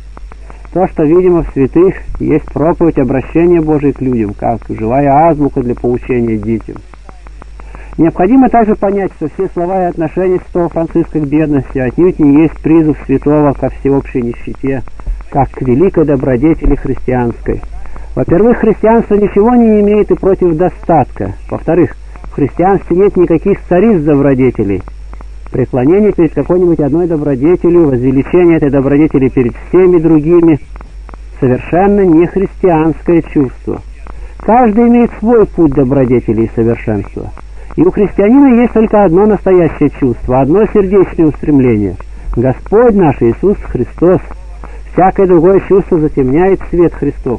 То, что видимо в святых, есть проповедь обращения Божия к людям, как живая азбука для поучения детям. Необходимо также понять, что все слова и отношения святого Франциска к бедности отнюдь не есть призыв святого ко всеобщей нищете, как к великой добродетели христианской. Во-первых, христианство ничего не имеет и против достатка. Во-вторых, в христианстве нет никаких цариц-добродетелей. Преклонение перед какой-нибудь одной добродетелью, возвеличение этой добродетели перед всеми другими – совершенно не христианское чувство. Каждый имеет свой путь добродетели и совершенства. И у христианина есть только одно настоящее чувство, одно сердечное устремление – Господь наш Иисус Христос. Всякое другое чувство затемняет свет Христов.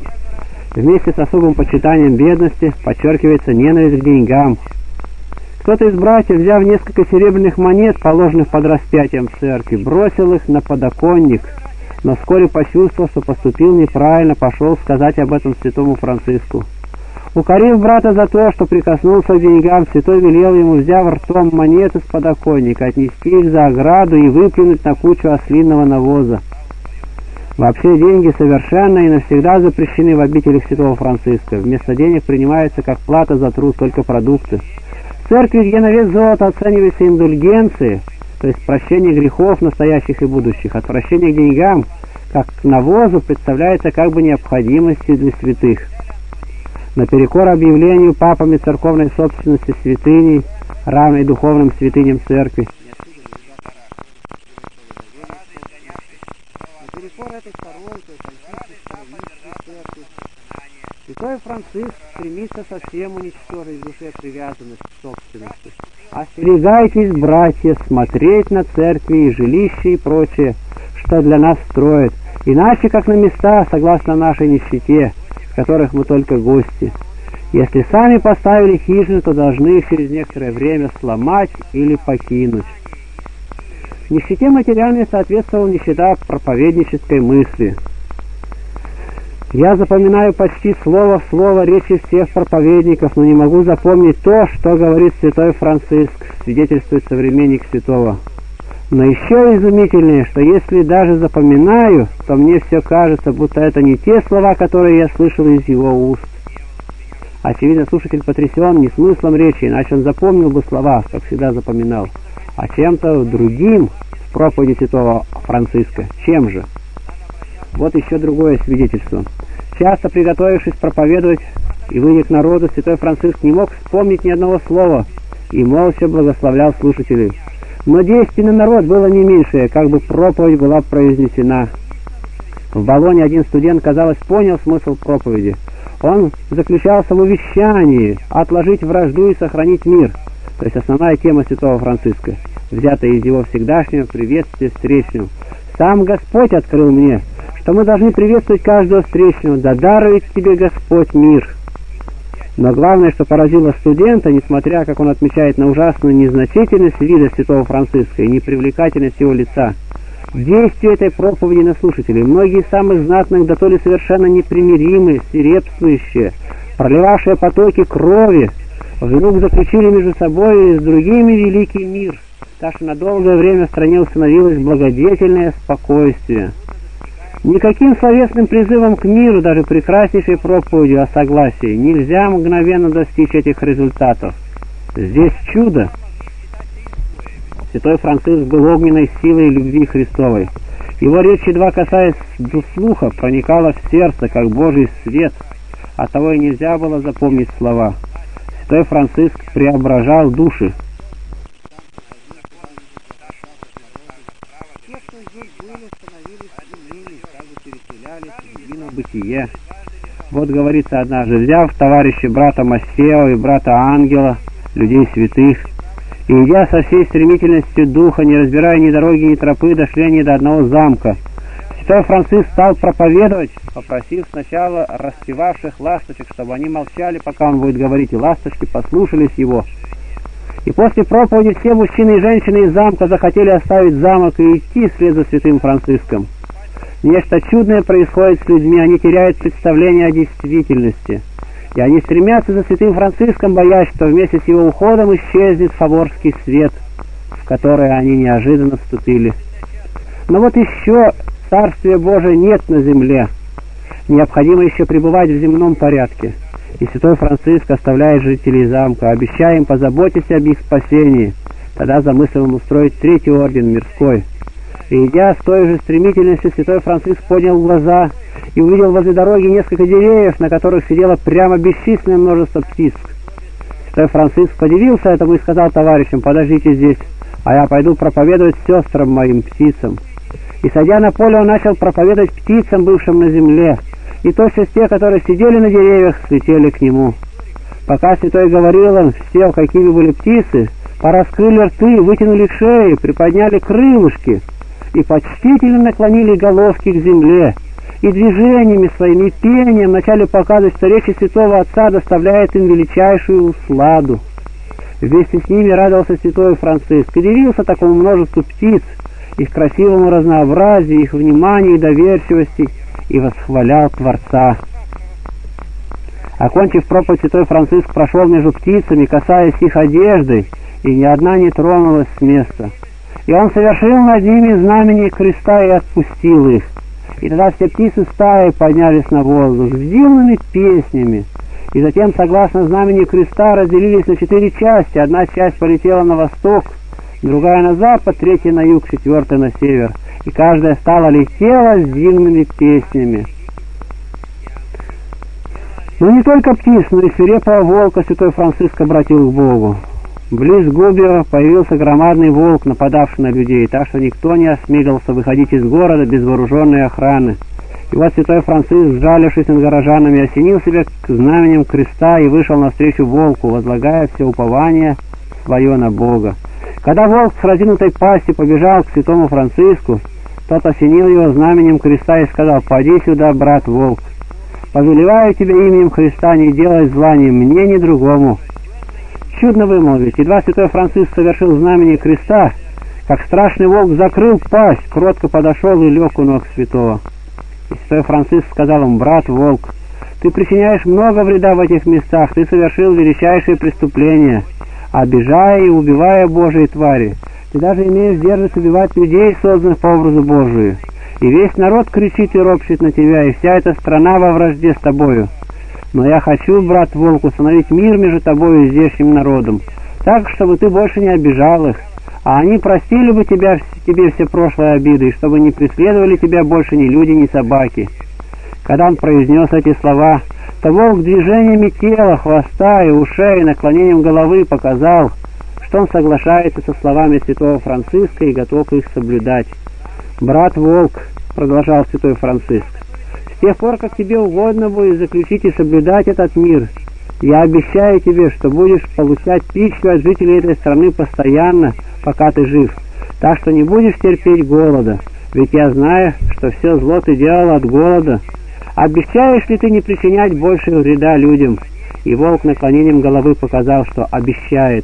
Вместе с особым почитанием бедности подчеркивается ненависть к деньгам. Кто-то из братьев, взяв несколько серебряных монет, положенных под распятием в церкви, бросил их на подоконник, но вскоре почувствовал, что поступил неправильно, пошел сказать об этом святому Франциску. Укорив брата за то, что прикоснулся к деньгам, святой велел ему, взяв ртом монеты с подоконника, отнести их за ограду и выплюнуть на кучу ослинного навоза. Вообще деньги совершенно и навсегда запрещены в обителях святого Франциска. Вместо денег принимаются как плата за труд только продукты. В церкви, где на вес золота оцениваются индульгенции, то есть прощение грехов настоящих и будущих, отвращение к деньгам, как к навозу, представляется как бы необходимостью для святых. Наперекор объявлению папами церковной собственности святыней, равной духовным святыням церкви. Наперекор этой второй, то есть церкви, святой Франциск стремится совсем уничтожить в душе привязанность к собственности. Остерегайтесь, братья, смотреть на церкви и жилища и прочее, что для нас строят, иначе как на места, согласно нашей нищете, в которых мы только гости. Если сами поставили хижины, то должны их через некоторое время сломать или покинуть. Нищете материальной соответствовала нищета проповеднической мысли. Я запоминаю почти слово в слово речи всех проповедников, но не могу запомнить то, что говорит святой Франциск, свидетельствует современник святого. Но еще изумительнее, что если даже запоминаю, то мне все кажется, будто это не те слова, которые я слышал из его уст. Очевидно, слушатель потрясен не смыслом речи, иначе он запомнил бы слова, как всегда запоминал, а чем-то другим в проповеди святого Франциска. Чем же? Вот еще другое свидетельство. Часто приготовившись проповедовать и выйдя к народу, святой Франциск не мог вспомнить ни одного слова и молча благословлял слушателей. Но действие на народ было не меньшее, как бы проповедь была произнесена. В Болонье один студент, казалось, понял смысл проповеди. Он заключался в увещании отложить вражду и сохранить мир, то есть основная тема святого Франциска, взятая из его всегдашнего приветствия встречного. «Сам Господь открыл мне, что мы должны приветствовать каждого встречного, да дарует тебе Господь мир». Но главное, что поразило студента, несмотря, как он отмечает, на ужасную незначительность вида святого Франциска и непривлекательность его лица, действие этой проповеди на слушателей. Многие из самых знатных, да то ли совершенно непримиримые, свирепствующие, проливавшие потоки крови, вдруг заключили между собой и с другими великий мир, так что на долгое время в стране установилось благодетельное спокойствие. Никаким словесным призывом к миру, даже прекраснейшей проповедью о согласии, нельзя мгновенно достичь этих результатов. Здесь чудо. Святой Франциск был огненной силой любви Христовой. Его речь, едва касаясь до слуха, проникала в сердце, как Божий свет. Оттого и нельзя было запомнить слова. Святой Франциск преображал души. Те, кто здесь были, становились иными, как бы переселялись в единое бытие. Вот говорится однажды: взяв товарища брата Массео и брата Ангела, людей святых, и идя со всей стремительностью духа, не разбирая ни дороги, ни тропы, дошли они до одного замка. Святой Франциск стал проповедовать, попросив сначала распевавших ласточек, чтобы они молчали, пока он будет говорить, и ласточки послушались его. И после проповеди все мужчины и женщины из замка захотели оставить замок и идти вслед за святым Франциском. Нечто чудное происходит с людьми, они теряют представление о действительности. И они стремятся за святым Франциском, боясь, что вместе с его уходом исчезнет фаворский свет, в который они неожиданно вступили. Но вот еще Царствия Божия нет на земле. Необходимо еще пребывать в земном порядке. И святой Франциск оставляет жителей замка, обещая им позаботиться об их спасении. Тогда замыслил он устроить третий орден мирской. И идя с той же стремительностью, святой Франциск поднял глаза и увидел возле дороги несколько деревьев, на которых сидело прямо бесчисленное множество птиц. Святой Франциск подивился этому и сказал товарищам: подождите здесь, а я пойду проповедовать сестрам моим птицам. И, сойдя на поле, он начал проповедовать птицам, бывшим на земле, и тотчас те, которые сидели на деревьях, слетели к нему. Пока святой говорил, он все, какими были птицы, пораскрыли рты, вытянули шеи, приподняли крылышки и почтительно наклонили головки к земле, и движениями своими, пением начали показывать, что речи святого Отца доставляет им величайшую усладу. Вместе с ними радовался святой Франциск и дивился такому множеству птиц, их красивому разнообразию, их вниманию и доверчивости, и восхвалял Творца. Окончив проповедь, святой Франциск прошел между птицами, касаясь их одежды, и ни одна не тронулась с места. И он совершил над ними знамение креста и отпустил их. И тогда все птицы стаи поднялись на воздух с дивными песнями. И затем, согласно знамению креста, разделились на 4 части. Одна часть полетела на восток, другая на запад, третья на юг, 4-я на север. И каждая стала летела с дивными песнями. Но не только птиц, но и свирепого волка святой Франциск обратил к Богу. Близ Губио появился громадный волк, нападавший на людей, так что никто не осмелился выходить из города без вооруженной охраны. И вот святой Франциск, сжалившись над горожанами, осенил себя к знаменем креста и вышел навстречу волку, возлагая все упование свое на Бога. Когда волк с разинутой пастью побежал к святому Франциску, тот осенил его знаменем креста и сказал: «Поди сюда, брат волк, повелеваю тебе именем Христа не делать зла ни мне, ни другому». Чудно вымолвить. Едва святой Франциск совершил знамение креста, как страшный волк закрыл пасть, кротко подошел и лег у ног святого. И святой Франциск сказал ему: «Брат волк, ты причиняешь много вреда в этих местах, ты совершил величайшее преступление, обижая и убивая Божьи твари. Ты даже имеешь дерзость убивать людей, созданных по образу Божию. И весь народ кричит и ропщет на тебя, и вся эта страна во вражде с тобою. Но я хочу, брат волк, установить мир между тобой и здешним народом, так, чтобы ты больше не обижал их, а они простили бы тебе все прошлые обиды, и чтобы не преследовали тебя больше ни люди, ни собаки». Когда он произнес эти слова, то волк движениями тела, хвоста и ушей, наклонением головы показал, что он соглашается со словами святого Франциска и готов их соблюдать. «Брат волк», — продолжал святой Франциск, «с тех пор, как тебе угодно будет заключить и соблюдать этот мир, я обещаю тебе, что будешь получать пищу от жителей этой страны постоянно, пока ты жив, так что не будешь терпеть голода, ведь я знаю, что все зло ты делал от голода. Обещаешь ли ты не причинять больше вреда людям?» И волк наклонением головы показал, что обещает.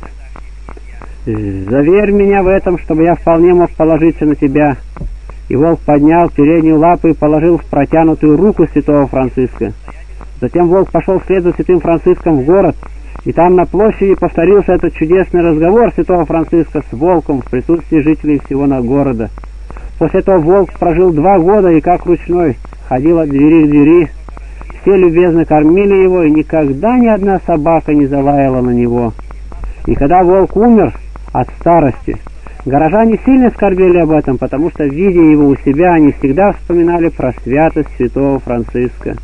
«Заверь меня в этом, чтобы я вполне мог положиться на тебя». И волк поднял переднюю лапу и положил в протянутую руку святого Франциска. Затем волк пошел вслед за святым Франциском в город И там на площади повторился этот чудесный разговор святого Франциска с волком в присутствии жителей всего города. После этого волк прожил 2 года и как ручной ходил от двери к двери. Все любезно кормили его, и никогда ни одна собака не залаяла на него. И когда волк умер от старости, горожане сильно скорбели об этом, потому что, видя его у себя, они всегда вспоминали про святость святого Франциска.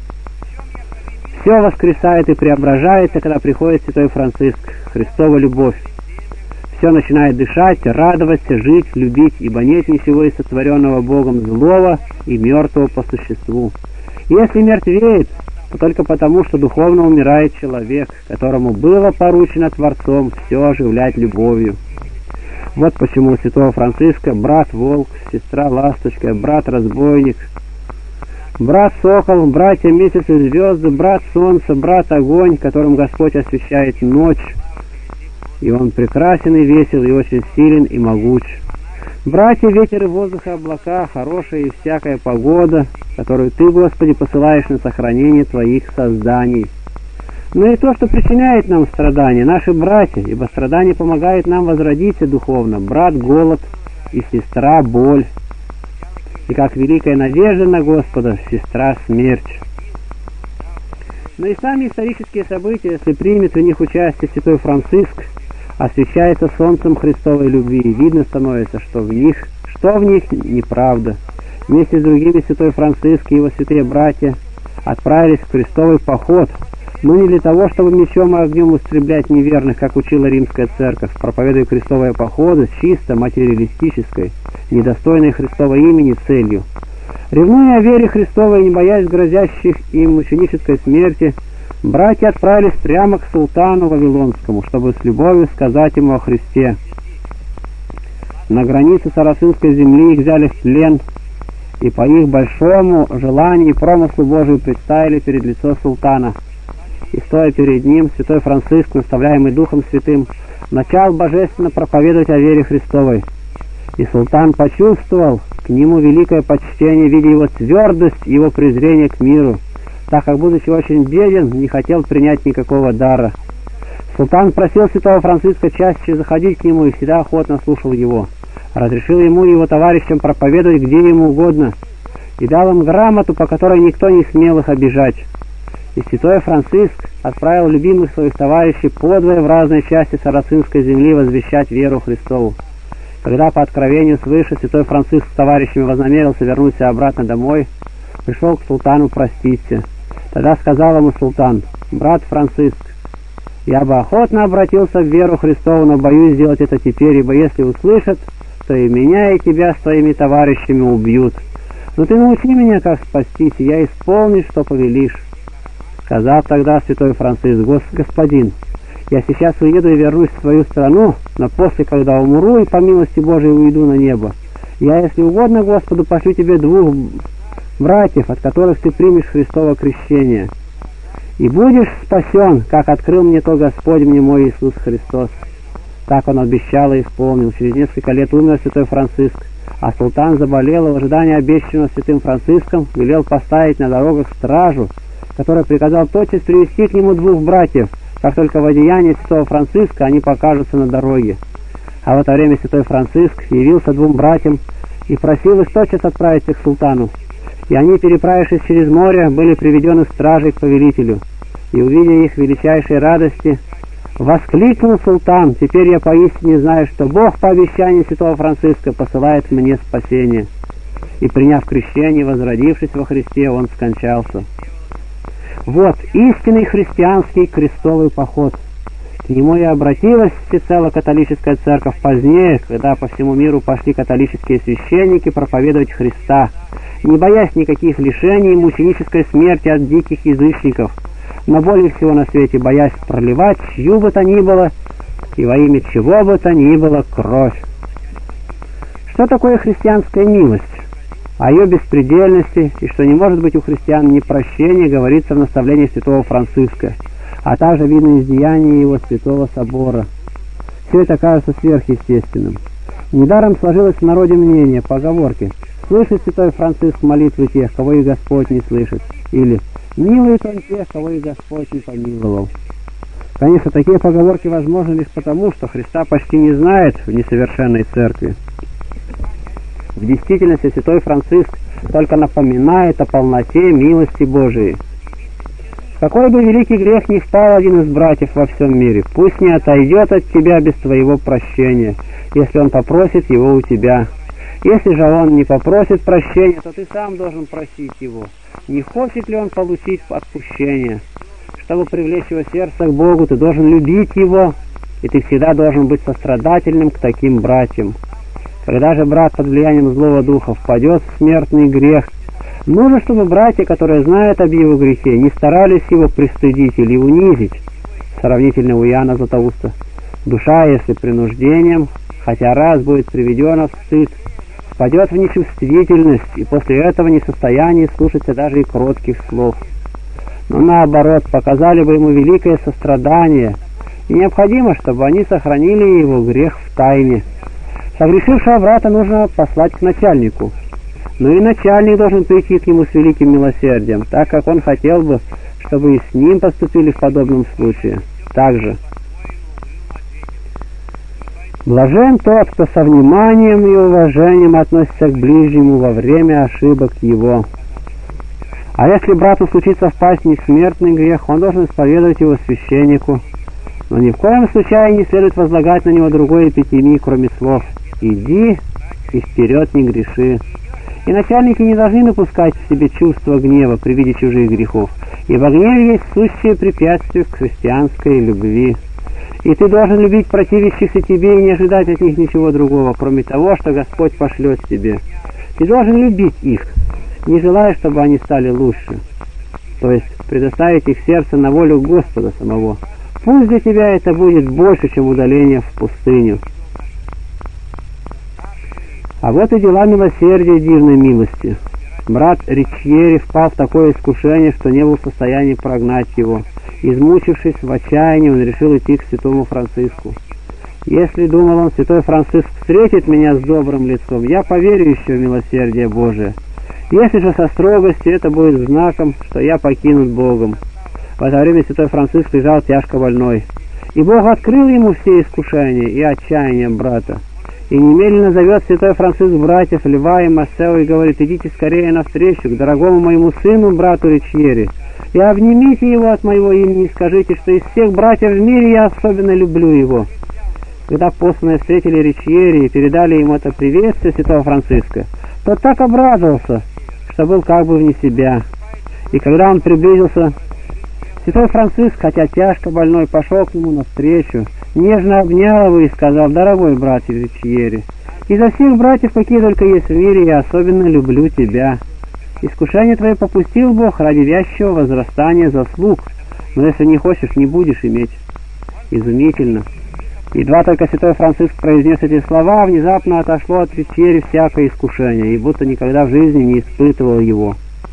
Все воскресает и преображается, когда приходит святой Франциск, Христова любовь. Все начинает дышать, радоваться, жить, любить, ибо нет ничего из сотворенного Богом злого и мертвого по существу. И если мертвеет, то только потому, что духовно умирает человек, которому было поручено Творцом все оживлять любовью. Вот почему у святого Франциска брат-волк, сестра-ласточка, брат-разбойник, брат-сокол, братья месяц и звезды, брат-солнце, брат-огонь, которым Господь освещает ночь, и он прекрасен и весел, и очень силен и могуч. Братья, ветер и воздух и облака, хорошая и всякая погода, которую Ты, Господи, посылаешь на сохранение Твоих созданий. Но и то, что причиняет нам страдания, наши братья, ибо страдание помогает нам возродиться духовно, брат голод и сестра боль, и как великая надежда на Господа, сестра смерть. Но и сами исторические события, если примет в них участие святой Франциск, освещается солнцем Христовой любви, и видно становится, что в них неправда. Вместе с другими святой Франциск и его святые братья отправились в крестовый поход, но не для того, чтобы мечом и огнем истреблять неверных, как учила римская церковь, проповедуя крестовые походы с чисто материалистической, недостойной Христова имени целью. Ревнуя о вере Христовой и не боясь грозящих им мученической смерти, братья отправились прямо к султану Вавилонскому, чтобы с любовью сказать ему о Христе. На границе Сарацинской земли их взяли в плен, и по их большому желанию и промыслу Божию представили перед лицо султана. И стоя перед ним, святой Франциск, наставляемый Духом Святым, начал божественно проповедовать о вере Христовой. И султан почувствовал к нему великое почтение, видя его твердость и его презрение к миру, так как, будучи очень беден, не хотел принять никакого дара. Султан просил святого Франциска чаще заходить к нему и всегда охотно слушал его. Разрешил ему и его товарищам проповедовать где ему угодно, и дал им грамоту, по которой никто не смел их обижать. И святой Франциск отправил любимых своих товарищей подвое в разные части Сарацинской земли возвещать веру Христову. Когда по откровению свыше святой Франциск с товарищами вознамерился вернуться обратно домой, пришел к султану проститься. Тогда сказал ему султан: «Брат Франциск, я бы охотно обратился в веру Христову, но боюсь сделать это теперь, ибо если услышат, то и меня, и тебя с твоими товарищами убьют. Но ты научи меня, как спастись, и я исполню, что повелишь». Сказав тогда святой Франциск: «Господин, я сейчас уеду и вернусь в свою страну, но после, когда умру и по милости Божией уйду на небо, я, если угодно Господу, пошлю тебе 2 братьев, от которых ты примешь Христово крещение, и будешь спасен, как открыл мне то Господь мне мой Иисус Христос». Так он обещал и исполнил. Через несколько лет умер святой Франциск, а султан заболел, и в ожидании обещанного святым Франциском велел поставить на дорогах стражу, который приказал тотчас привести к нему 2 братьев, как только в одеянии святого Франциска они покажутся на дороге. А в это время святой Франциск явился 2 братьям и просил их тотчас отправиться к султану. И они, переправившись через море, были приведены стражей к повелителю. И, увидя их величайшей радости, воскликнул султан: «Теперь я поистине знаю, что Бог по обещанию святого Франциска посылает мне спасение». И, приняв крещение, возродившись во Христе, он скончался. Вот истинный христианский крестовый поход. К нему и обратилась всецело католическая церковь позднее, когда по всему миру пошли католические священники проповедовать Христа, не боясь никаких лишений и мученической смерти от диких язычников, но более всего на свете боясь проливать чью бы то ни было и во имя чего бы то ни было кровь. Что такое христианская милость? О ее беспредельности и что не может быть у христиан ни прощения, говорится в наставлении святого Франциска, а также видно из деяний его святого собора. Все это кажется сверхъестественным. Недаром сложилось в народе мнение, поговорки: «Слышит святой Франциск молитвы тех, кого и Господь не слышит», или «Милует он тех, кого и Господь не помиловал». Конечно, такие поговорки возможны лишь потому, что Христа почти не знает в несовершенной церкви. В действительности святой Франциск только напоминает о полноте милости Божией. Какой бы великий грех ни впал один из братьев во всем мире, пусть не отойдет от тебя без твоего прощения, если он попросит его у тебя. Если же он не попросит прощения, то ты сам должен просить его. Не хочет ли он получить отпущение? Чтобы привлечь его сердце к Богу, ты должен любить его, и ты всегда должен быть сострадательным к таким братьям. Когда же брат под влиянием злого духа впадет в смертный грех, нужно, чтобы братья, которые знают об его грехе, не старались его пристыдить или унизить. Сравнительно у Иоанна Златоуста. Душа, если принуждением, хотя раз будет приведена в стыд, впадет в нечувствительность и после этого не в состоянии слушаться даже и кротких слов. Но наоборот, показали бы ему великое сострадание, и необходимо, чтобы они сохранили его грех в тайне. Согрешившего брата нужно послать к начальнику, но и начальник должен прийти к нему с великим милосердием, так как он хотел бы, чтобы и с ним поступили в подобном случае. Также блажен тот, кто со вниманием и уважением относится к ближнему во время ошибок его. А если брату случится впасть в несмертный грех, он должен исповедовать его священнику, но ни в коем случае не следует возлагать на него другой эпитемии, кроме слов «иди и вперед не греши». И начальники не должны напускать в себе чувство гнева при виде чужих грехов, ибо гнев есть сущее препятствие к христианской любви. И ты должен любить противящихся тебе и не ожидать от них ничего другого, кроме того, что Господь пошлет тебе. Ты должен любить их, не желая, чтобы они стали лучше, то есть предоставить их сердце на волю Господа самого. Пусть для тебя это будет больше, чем удаление в пустыню. А вот и дела милосердия дивной милости. Брат Ричьери впал в такое искушение, что не был в состоянии прогнать его. Измучившись в отчаянии, он решил идти к святому Франциску. Если, думал он, святой Франциск встретит меня с добрым лицом, я поверю еще в милосердие Божие. Если же со строгостью, это будет знаком, что я покинут Богом. В это время святой Франциск лежал тяжко больной. И Бог открыл ему все искушения и отчаяния брата. И немедленно зовет святой Франциск братьев Льва и Массео и говорит: идите скорее навстречу к дорогому моему сыну, брату Ричьери, и обнимите его от моего имени и скажите, что из всех братьев в мире я особенно люблю его. Когда посланные встретили Ричьери и передали ему это приветствие святого Франциска, тот так обрадовался, что был как бы вне себя. И когда он приблизился, святой Франциск, хотя тяжко больной, пошел к нему навстречу, нежно обнял его и сказал: дорогой брат Ричьери, изо всех братьев, какие только есть в мире, я особенно люблю тебя. Искушение твое попустил Бог ради вящего возрастания заслуг, но если не хочешь, не будешь иметь. Изумительно. Едва только святой Франциск произнес эти слова, внезапно отошло от Ричьери всякое искушение, и будто никогда в жизни не испытывал его.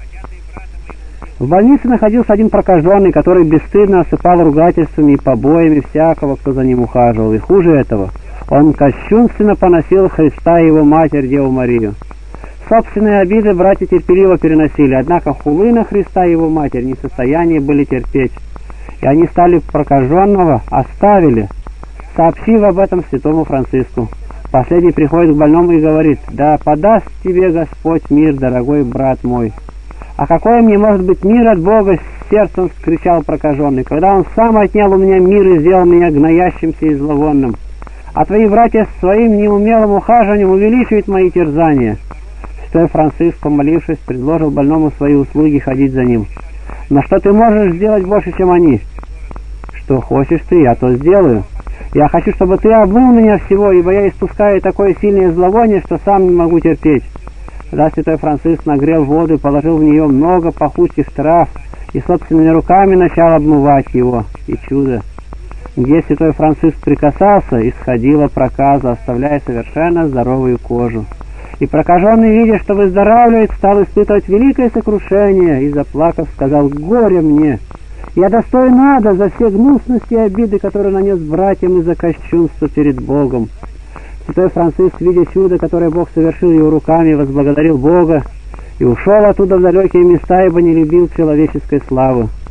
В больнице находился один прокаженный, который бесстыдно осыпал ругательствами и побоями всякого, кто за ним ухаживал. И хуже этого, он кощунственно поносил Христа и его матерь, Деву Марию. Собственные обиды братья терпеливо переносили, однако хулы на Христа и его матерь не в состоянии были терпеть. И они стали прокаженного, оставили, сообщив об этом святому Франциску. Последний приходит к больному и говорит: да подаст тебе Господь мир, дорогой брат мой. «А какой мне может быть мир от Бога?» — сердцем вскричал прокаженный, «когда Он сам отнял у меня мир и сделал меня гноящимся и зловонным. А твои братья своим неумелым ухаживанием увеличивают мои терзания». Святой Франциск, помолившись, предложил больному свои услуги ходить за ним. «Но что ты можешь сделать больше, чем они?» «Что хочешь ты, я то сделаю. Я хочу, чтобы ты обмыл меня всего, ибо я испускаю такое сильное зловоние, что сам не могу терпеть». Тогда святой Франциск нагрел воду и положил в нее много пахучих трав, и собственными руками начал обмывать его. И чудо! Где святой Франциск прикасался, исходила проказа, оставляя совершенно здоровую кожу. И прокаженный, видя, что выздоравливает, стал испытывать великое сокрушение, и, заплакав, сказал: «Горе мне! Я достоин ада за все гнусности и обиды, которые нанес братьям из-за кощунства перед Богом». Святой Франциск, видя чудо, которое Бог совершил его руками, возблагодарил Бога и ушел оттуда в далекие места, ибо не любил человеческой славы.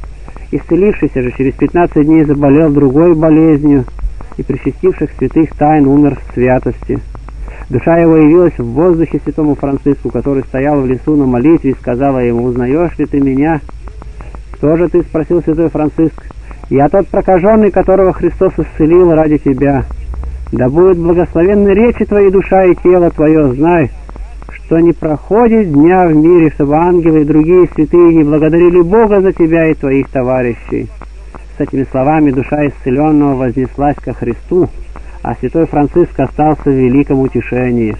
Исцелившийся же через 15 дней заболел другой болезнью, и причастивших святых тайн умер в святости. Душа его явилась в воздухе святому Франциску, который стоял в лесу на молитве, и сказала ему: «Узнаешь ли ты меня?» «Кто же ты?» — спросил святой Франциск. «Я тот прокаженный, которого Христос исцелил ради тебя. Да будут благословенны речи твои, душа и тело твое. Знай, что не проходит дня в мире, чтобы ангелы и другие святые не благодарили Бога за тебя и твоих товарищей». С этими словами душа исцеленного вознеслась ко Христу, а святой Франциск остался в великом утешении.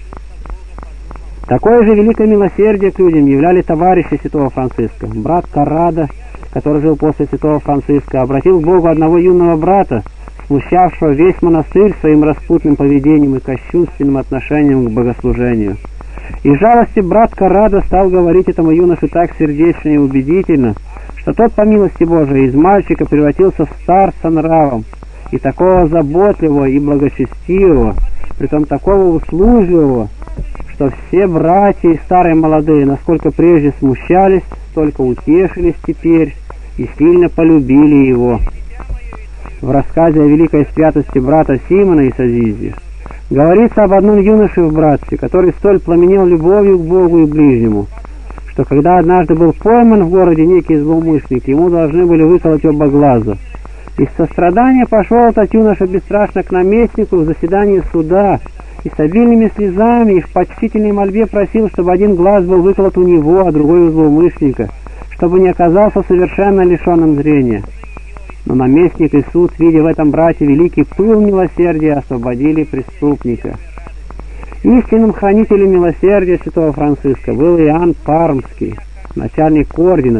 Такое же великое милосердие к людям являли товарищи святого Франциска. Брат Коррадо, который жил после святого Франциска, обратил к Богу одного юного брата, смущавшего весь монастырь своим распутным поведением и кощунственным отношением к богослужению. Из жалости брат Коррадо стал говорить этому юноше так сердечно и убедительно, что тот, по милости Божией, из мальчика превратился в старца нравом, и такого заботливого и благочестивого, притом такого услужливого, что все братья и старые молодые, насколько прежде смущались, столько утешились теперь и сильно полюбили его. В рассказе о великой святости брата Симона из Азизи говорится об одном юноше в братстве, который столь пламенел любовью к Богу и ближнему, что когда однажды был пойман в городе некий злоумышленник, ему должны были выколоть оба глаза. Из сострадания пошел этот юноша бесстрашно к наместнику в заседании суда и с обильными слезами и в почтительной мольбе просил, чтобы один глаз был выколот у него, а другой у злоумышленника, чтобы не оказался совершенно лишенным зрения. Но наместник и суд, видя в этом брате великий пыл милосердия, освободили преступника. Истинным хранителем милосердия святого Франциска был Иоанн Пармский, начальник ордена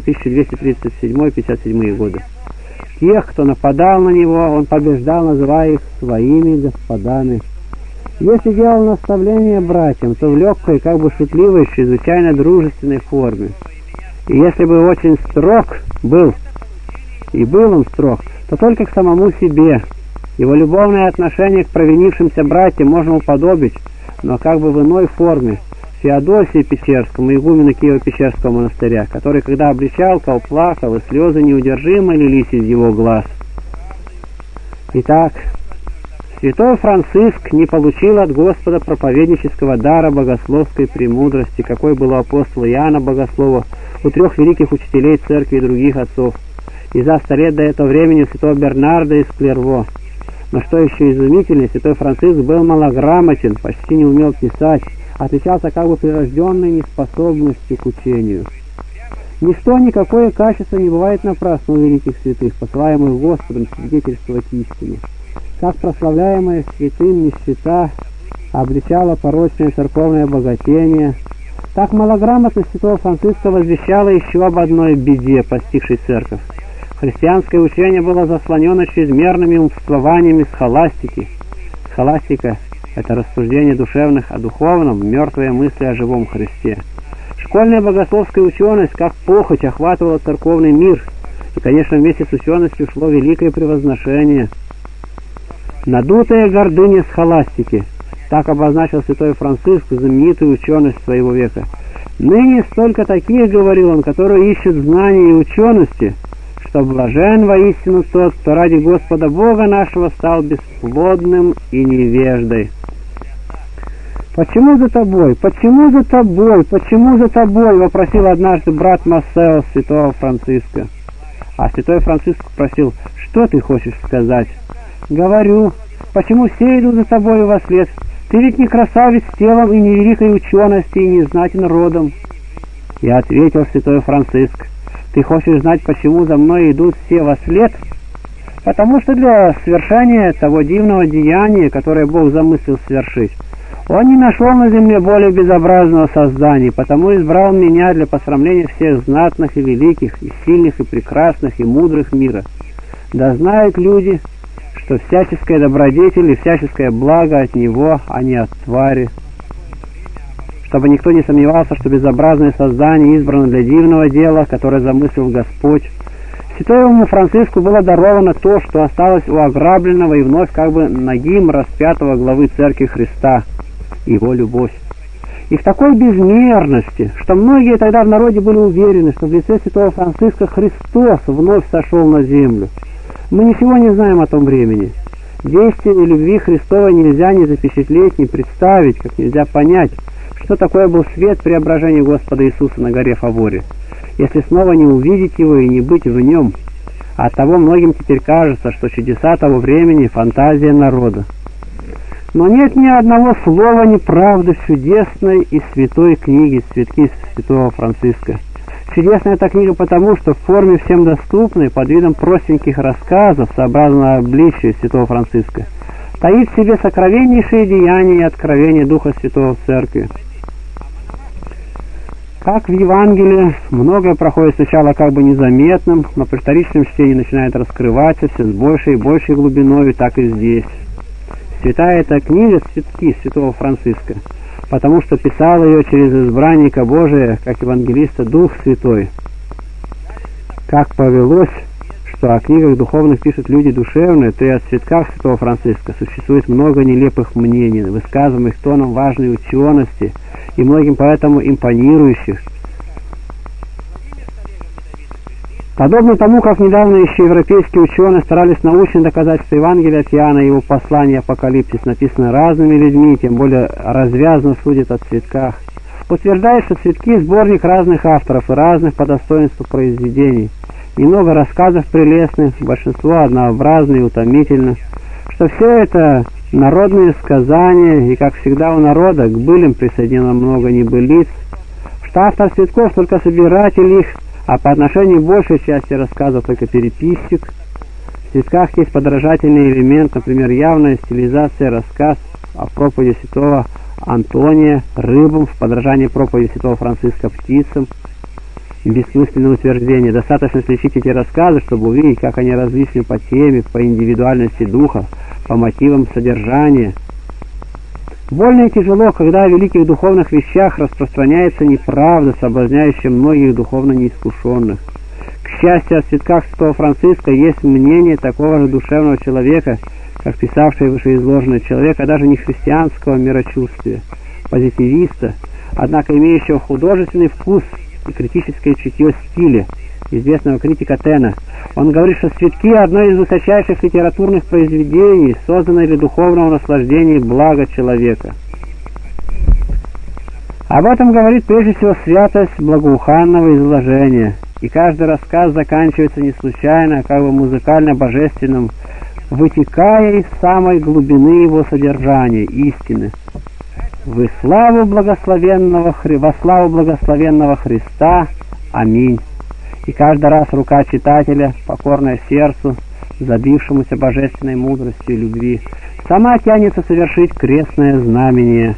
1237-57 годы. Тех, кто нападал на него, он побеждал, называя их своими господами. Если делал наставление братьям, то в легкой, как бы шутливой, чрезвычайно дружественной форме. И если бы очень строг был, и был он строг, то только к самому себе. Его любовное отношение к провинившимся братьям можно уподобить, но как бы в иной форме, Феодосию Печерскому, игумену Киево-Печерского монастыря, который, когда обличал, плакал, и слезы неудержимо лились из его глаз. Итак, святой Франциск не получил от Господа проповеднического дара богословской премудрости, какой был у апостола Иоанна Богослова, у трех великих учителей церкви и других отцов, и за 100 лет до этого времени святого Бернарда из Клерво. Но что еще изумительнее, святой Франциск был малограмотен, почти не умел писать, отличался как бы прирожденной неспособностью к учению. Ничто, никакое качество не бывает напрасно у великих святых, посылаемых Господом свидетельствовать истину. Как прославляемая святым нищета обличала порочное церковное богатение, так малограмотность святого Франциска возвещала еще об одной беде, постигшей церковь. Христианское учение было заслонено чрезмерными умствованиями схоластики. Схоластика — это рассуждение душевных о духовном, мертвые мысли о живом Христе. Школьная богословская ученость, как похоть, охватывала церковный мир, и, конечно, вместе с ученостью шло великое превозношение. Надутая гордыня схоластики — так обозначил святой Франциск знаменитую ученость своего века. «Ныне столько таких, — говорил он, — которые ищут знания и учености, что блажен воистину тот, кто ради Господа Бога нашего стал бесплодным и невеждой». «Почему за тобой? Почему за тобой? Почему за тобой?» — вопросил однажды брат Массео святого Франциска. А святой Франциск спросил: «Что ты хочешь сказать?» «Говорю, почему все идут за тобою вослед? Ты ведь не красавец телом и не великой учености, и не знатен родом». И ответил святой Франциск: «Ты хочешь знать, почему за мной идут все вослед? Потому что для совершения того дивного деяния, которое Бог замыслил совершить, Он не нашел на земле более безобразного создания, потому избрал меня для посрамления всех знатных и великих, и сильных, и прекрасных, и мудрых мира. Да знают люди, что всяческая добродетель и всяческое благо от Него, а не от твари. Чтобы никто не сомневался, что безобразное создание избрано для дивного дела, которое замыслил Господь. Святому Франциску было даровано то, что осталось у ограбленного и вновь как бы нагим распятого главы Церкви Христа — Его любовь. и в такой безмерности, что многие тогда в народе были уверены, что в лице святого Франциска Христос вновь сошел на землю. Мы ничего не знаем о том времени. Действие любви Христовой нельзя ни запечатлеть, ни представить, как нельзя понять, что такое был свет преображения Господа Иисуса на горе Фаворе, если снова не увидеть его и не быть в нем. Оттого многим теперь кажется, что чудеса того времени — фантазия народа. Но нет ни одного слова неправды в чудесной и святой книге «Цветки святого Франциска». Чудесная эта книга потому, что в форме всем доступной, под видом простеньких рассказов, сообразно обличию святого Франциска, таит в себе сокровеннейшие деяния и откровения Духа Святого в Церкви. Как в Евангелии, многое проходит сначала как бы незаметным, но при вторичном чтении начинает раскрываться все с большей и большей глубиной, так и здесь. Святая эта книга «Цветки святого Франциска», потому что писал ее через избранника Божия, как евангелиста, Дух Святой. Как повелось, что о книгах духовных пишут люди душевные, то и о цветках святого Франциска существует много нелепых мнений, высказываемых тоном важной учености и многим поэтому импонирующих. Подобно тому, как недавно еще европейские ученые старались научно доказать, что Евангелие от Иоанна и его послание Апокалипсис написано разными людьми, тем более развязно судят о цветках, утверждает, что цветки — сборник разных авторов и разных по достоинству произведений, немного рассказов прелестных, большинство однообразно и утомительно, что все это народные сказания, и, как всегда у народа, к былям присоединено много небылиц, что автор цветков только собиратель их, а по отношению большей части рассказов только переписчик. В цветках есть подражательный элемент, например, явная стилизация рассказ о проповеди святого Антония рыбам, в подражании проповеди святого Франциска птицам. Бессмысленное утверждение. Достаточно сличить эти рассказы, чтобы увидеть, как они различны по теме, по индивидуальности духа, по мотивам содержания. Больно и тяжело, когда о великих духовных вещах распространяется неправда, соблазняющая многих духовно неискушенных. К счастью, о цветках святого Франциска есть мнение такого же душевного человека, как писавший вышеизложенный человек, а даже не христианского мирочувствия, позитивиста, однако имеющего художественный вкус и критическое чутье стиля, известного критика Тена. Он говорит, что цветки — одно из высочайших литературных произведений, созданное для духовного наслаждения и блага человека. Об этом говорит прежде всего святость благоуханного изложения, и каждый рассказ заканчивается не случайно, а как бы музыкально-божественным, вытекая из самой глубины его содержания, истины. Во славу благословенного Христа. Аминь. И каждый раз рука читателя, покорная сердцу, забившемуся божественной мудростью и любви, сама тянется совершить крестное знамение.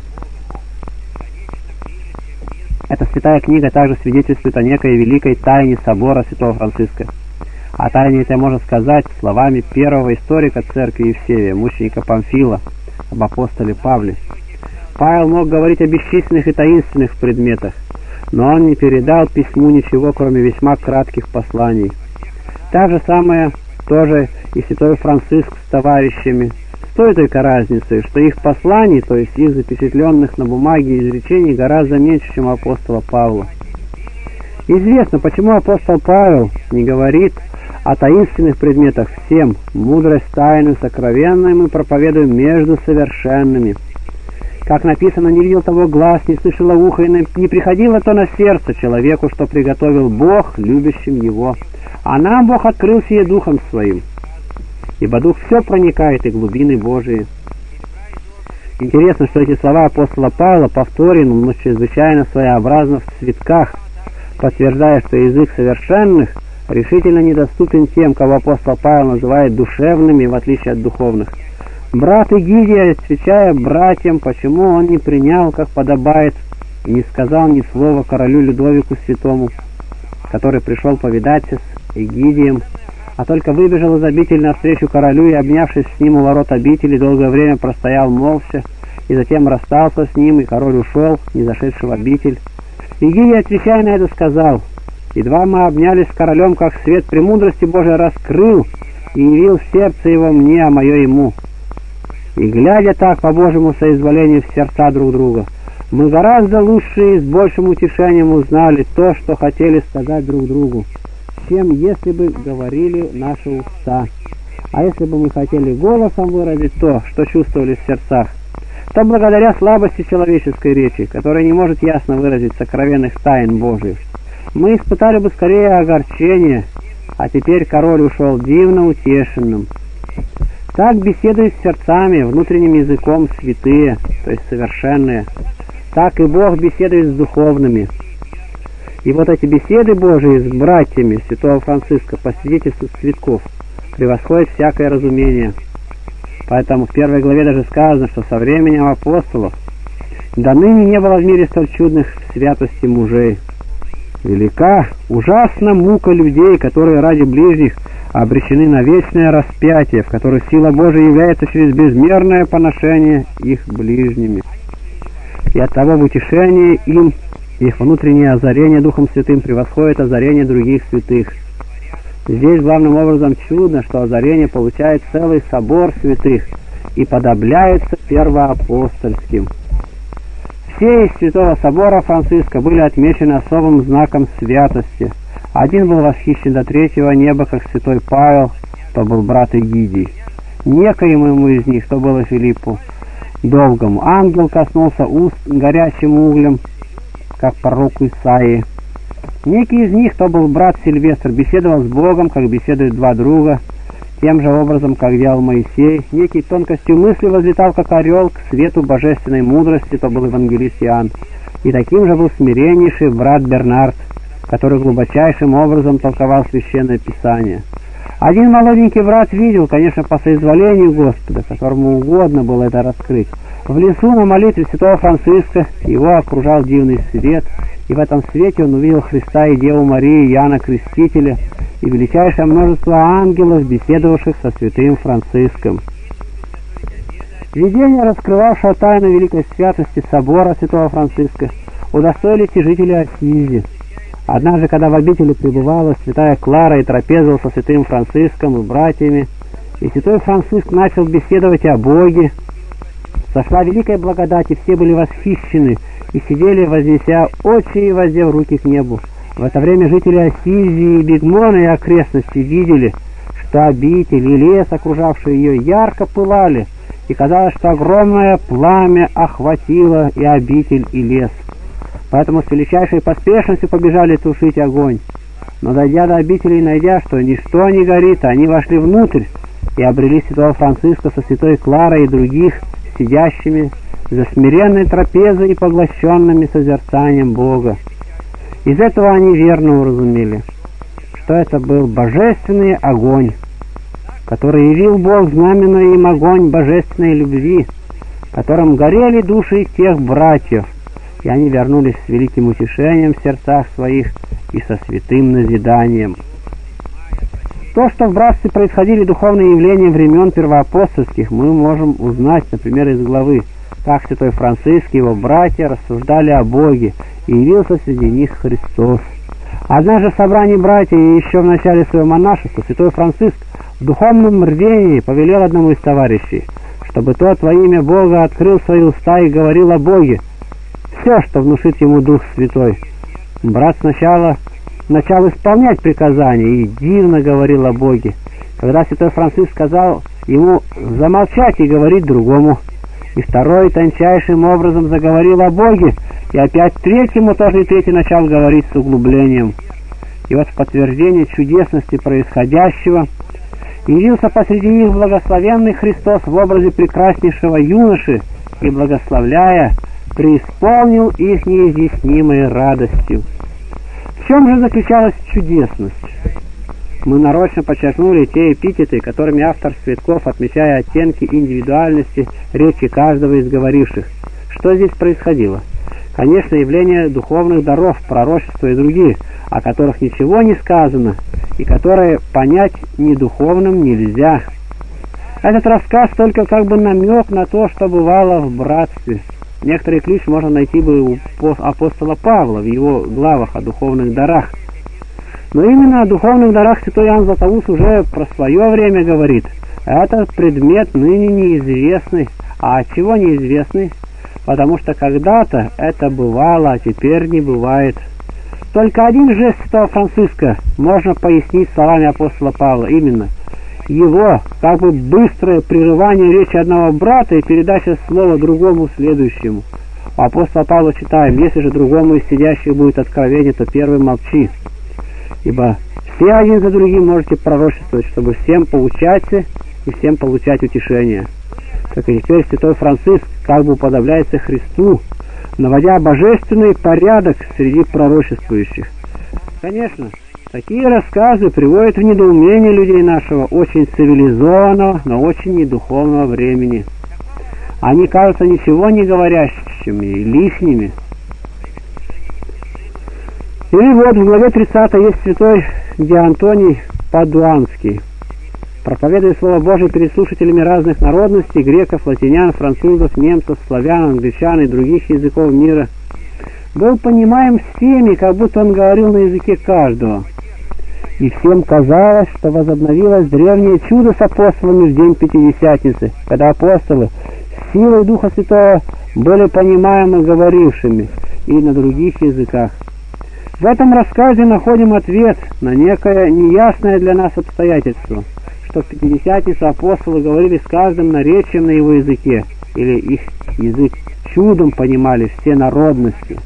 Эта святая книга также свидетельствует о некой великой тайне собора святого Франциска. О тайне это можно сказать словами первого историка церкви Евсевия, мученика Памфила, об апостоле Павле. Павел мог говорить о бесчисленных и таинственных предметах, но он не передал письму ничего, кроме весьма кратких посланий. Так же самое тоже и святой Франциск с товарищами, с той только разницей, что их посланий, то есть их запечатленных на бумаге изречений, гораздо меньше, чем у апостола Павла. Известно, почему апостол Павел не говорит о таинственных предметах всем. Мудрость тайну сокровенную мы проповедуем между совершенными. Как написано, не видел того глаз, не слышало ухо, и не приходило то на сердце человеку, что приготовил Бог любящим его. А нам Бог открыл сие Духом Своим. Ибо Дух все проникает и глубины Божии. Интересно, что эти слова апостола Павла повторены, но чрезвычайно своеобразно в цветках, подтверждая, что язык совершенных решительно недоступен тем, кого апостол Павел называет душевными, в отличие от духовных. Брат Эгидий, отвечая братьям, почему он не принял, как подобает, и не сказал ни слова королю Людовику Святому, который пришел повидаться с Эгидием, а только выбежал из обители навстречу королю и, обнявшись с ним у ворот обители, долгое время простоял молча, и затем расстался с ним, и король ушел, не зашедший в обитель. Эгидий, отвечая на это, сказал: «Едва мы обнялись с королем, как свет премудрости Божией раскрыл и явил сердце его мне, а мое ему». И глядя так по Божьему соизволению в сердца друг друга, Мы гораздо лучше и с большим утешением узнали то, что хотели сказать друг другу, чем если бы говорили наши уста. А если бы мы хотели голосом выразить то, что чувствовали в сердцах, то благодаря слабости человеческой речи, которая не может ясно выразить сокровенных тайн Божьих, мы испытали бы скорее огорчение, а теперь король ушел дивно утешенным. Так беседуют с сердцами, внутренним языком святые, то есть совершенные. Так и Бог беседует с духовными. И вот эти беседы Божии с братьями святого Франциска по свидетельству святков превосходят всякое разумение. Поэтому в 1 главе даже сказано, что со временем апостолов до ныне не было в мире столь чудных в святости мужей. Велика, ужасна мука людей, которые ради ближних обречены на вечное распятие, в котором сила Божия является через безмерное поношение их ближними. И оттого в утешении им их внутреннее озарение Духом Святым превосходит озарение других святых. Здесь главным образом чудно, что озарение получает целый собор святых и подобляется первоапостольским. Все из Святого Собора Франциска были отмечены особым знаком святости. Один был восхищен до третьего неба, как святой Павел, то был брат Эгидий. Некоему из них, то было Филиппу Долгому, ангел коснулся уст горячим углем, как пророку Исаии. Некий из них, то был брат Сильвестр, беседовал с Богом, как беседуют два друга, тем же образом, как делал Моисей. Некий тонкостью мысли возлетал, как орел, к свету божественной мудрости, то был евангелист Иоанн. И таким же был смиреннейший брат Бернард, который глубочайшим образом толковал Священное Писание. Один молоденький брат видел, конечно, по соизволению Господа, которому угодно было это раскрыть. В лесу на молитве святого Франциска его окружал дивный свет, и в этом свете он увидел Христа и Деву Марию, Иоанна Крестителя и величайшее множество ангелов, беседовавших со святым Франциском. Видение, раскрывавшее тайну великой святости собора святого Франциска, удостоили жители Ассизи. Однажды, когда в обители пребывала святая Клара и трапезовала со святым Франциском и братьями, и святой Франциск начал беседовать о Боге, сошла великая благодать, и все были восхищены, и сидели, вознеся очи и воздев руки к небу. В это время жители Ассизии, Бигмона и окрестности видели, что обитель и лес, окружавшие ее, ярко пылали, и казалось, что огромное пламя охватило и обитель, и лес. Поэтому с величайшей поспешностью побежали тушить огонь. Но дойдя до обители и найдя, что ничто не горит, они вошли внутрь и обрели святого Франциска со святой Кларой и других, сидящими за смиренной трапезой и поглощенными созерцанием Бога. Из этого они верно уразумели, что это был божественный огонь, который явил Бог, знаменуя им огонь божественной любви, которым горели души тех братьев, и они вернулись с великим утешением в сердцах своих и со святым назиданием. То, что в братстве происходили духовные явления времен первоапостольских, мы можем узнать, например, из главы, как святой Франциск и его братья рассуждали о Боге, и явился среди них Христос. Однажды в собрании братьев еще в начале своего монашества святой Франциск в духовном рвении повелел одному из товарищей, чтобы тот во имя Бога открыл свои уста и говорил о Боге, все, что внушит ему Дух Святой. Брат сначала начал исполнять приказания и дивно говорил о Боге. Когда святой Франциск сказал ему замолчать и говорить другому, и второй тончайшим образом заговорил о Боге, и опять третьему тоже и третий начал говорить с углублением. И вот в подтверждение чудесности происходящего явился посреди них благословенный Христос в образе прекраснейшего юноши и, благословляя, преисполнил их неизъяснимой радостью. В чем же заключалась чудесность? Мы нарочно подчеркнули те эпитеты, которыми автор Святков, отмечая оттенки индивидуальности речи каждого из говоривших. Что здесь происходило? Конечно, явление духовных даров, пророчества и другие, о которых ничего не сказано, и которые понять недуховным нельзя. Этот рассказ только как бы намек на то, что бывало в братстве. Некоторый ключ можно найти бы у апостола Павла в его главах о духовных дарах. Но именно о духовных дарах святой Иоанн Златоуст уже про свое время говорит. Этот предмет ныне неизвестный. А от чего неизвестный? потому что когда-то это бывало, а теперь не бывает. Только один жест святого Франциска можно пояснить словами апостола Павла, именно его как бы быстрое прерывание речи одного брата и передача слова другому следующему. У апостола Павла читаем: «Если же другому из сидящих будет откровение, то первый молчи, ибо все один за другим можете пророчествовать, чтобы всем поучаться и всем получать утешение». Так и теперь святой Франциск как бы уподобляется Христу, наводя божественный порядок среди пророчествующих. Конечно, такие рассказы приводят в недоумение людей нашего очень цивилизованного, но очень недуховного времени. Они кажутся ничего не говорящими и лишними. Или вот в главе 30 есть святой Диантоний Падуанский. Проповедуя Слово Божие перед слушателями разных народностей, греков, латинян, французов, немцев, славян, англичан и других языков мира, был понимаем всеми, как будто он говорил на языке каждого. И всем казалось, что возобновилось древнее чудо с апостолами в день Пятидесятницы, когда апостолы силой Духа Святого были понимаемы говорившими и на других языках. В этом рассказе находим ответ на некое неясное для нас обстоятельство, что в Пятидесятницу апостолы говорили с каждым наречием на его языке, или их язык чудом понимали все народности.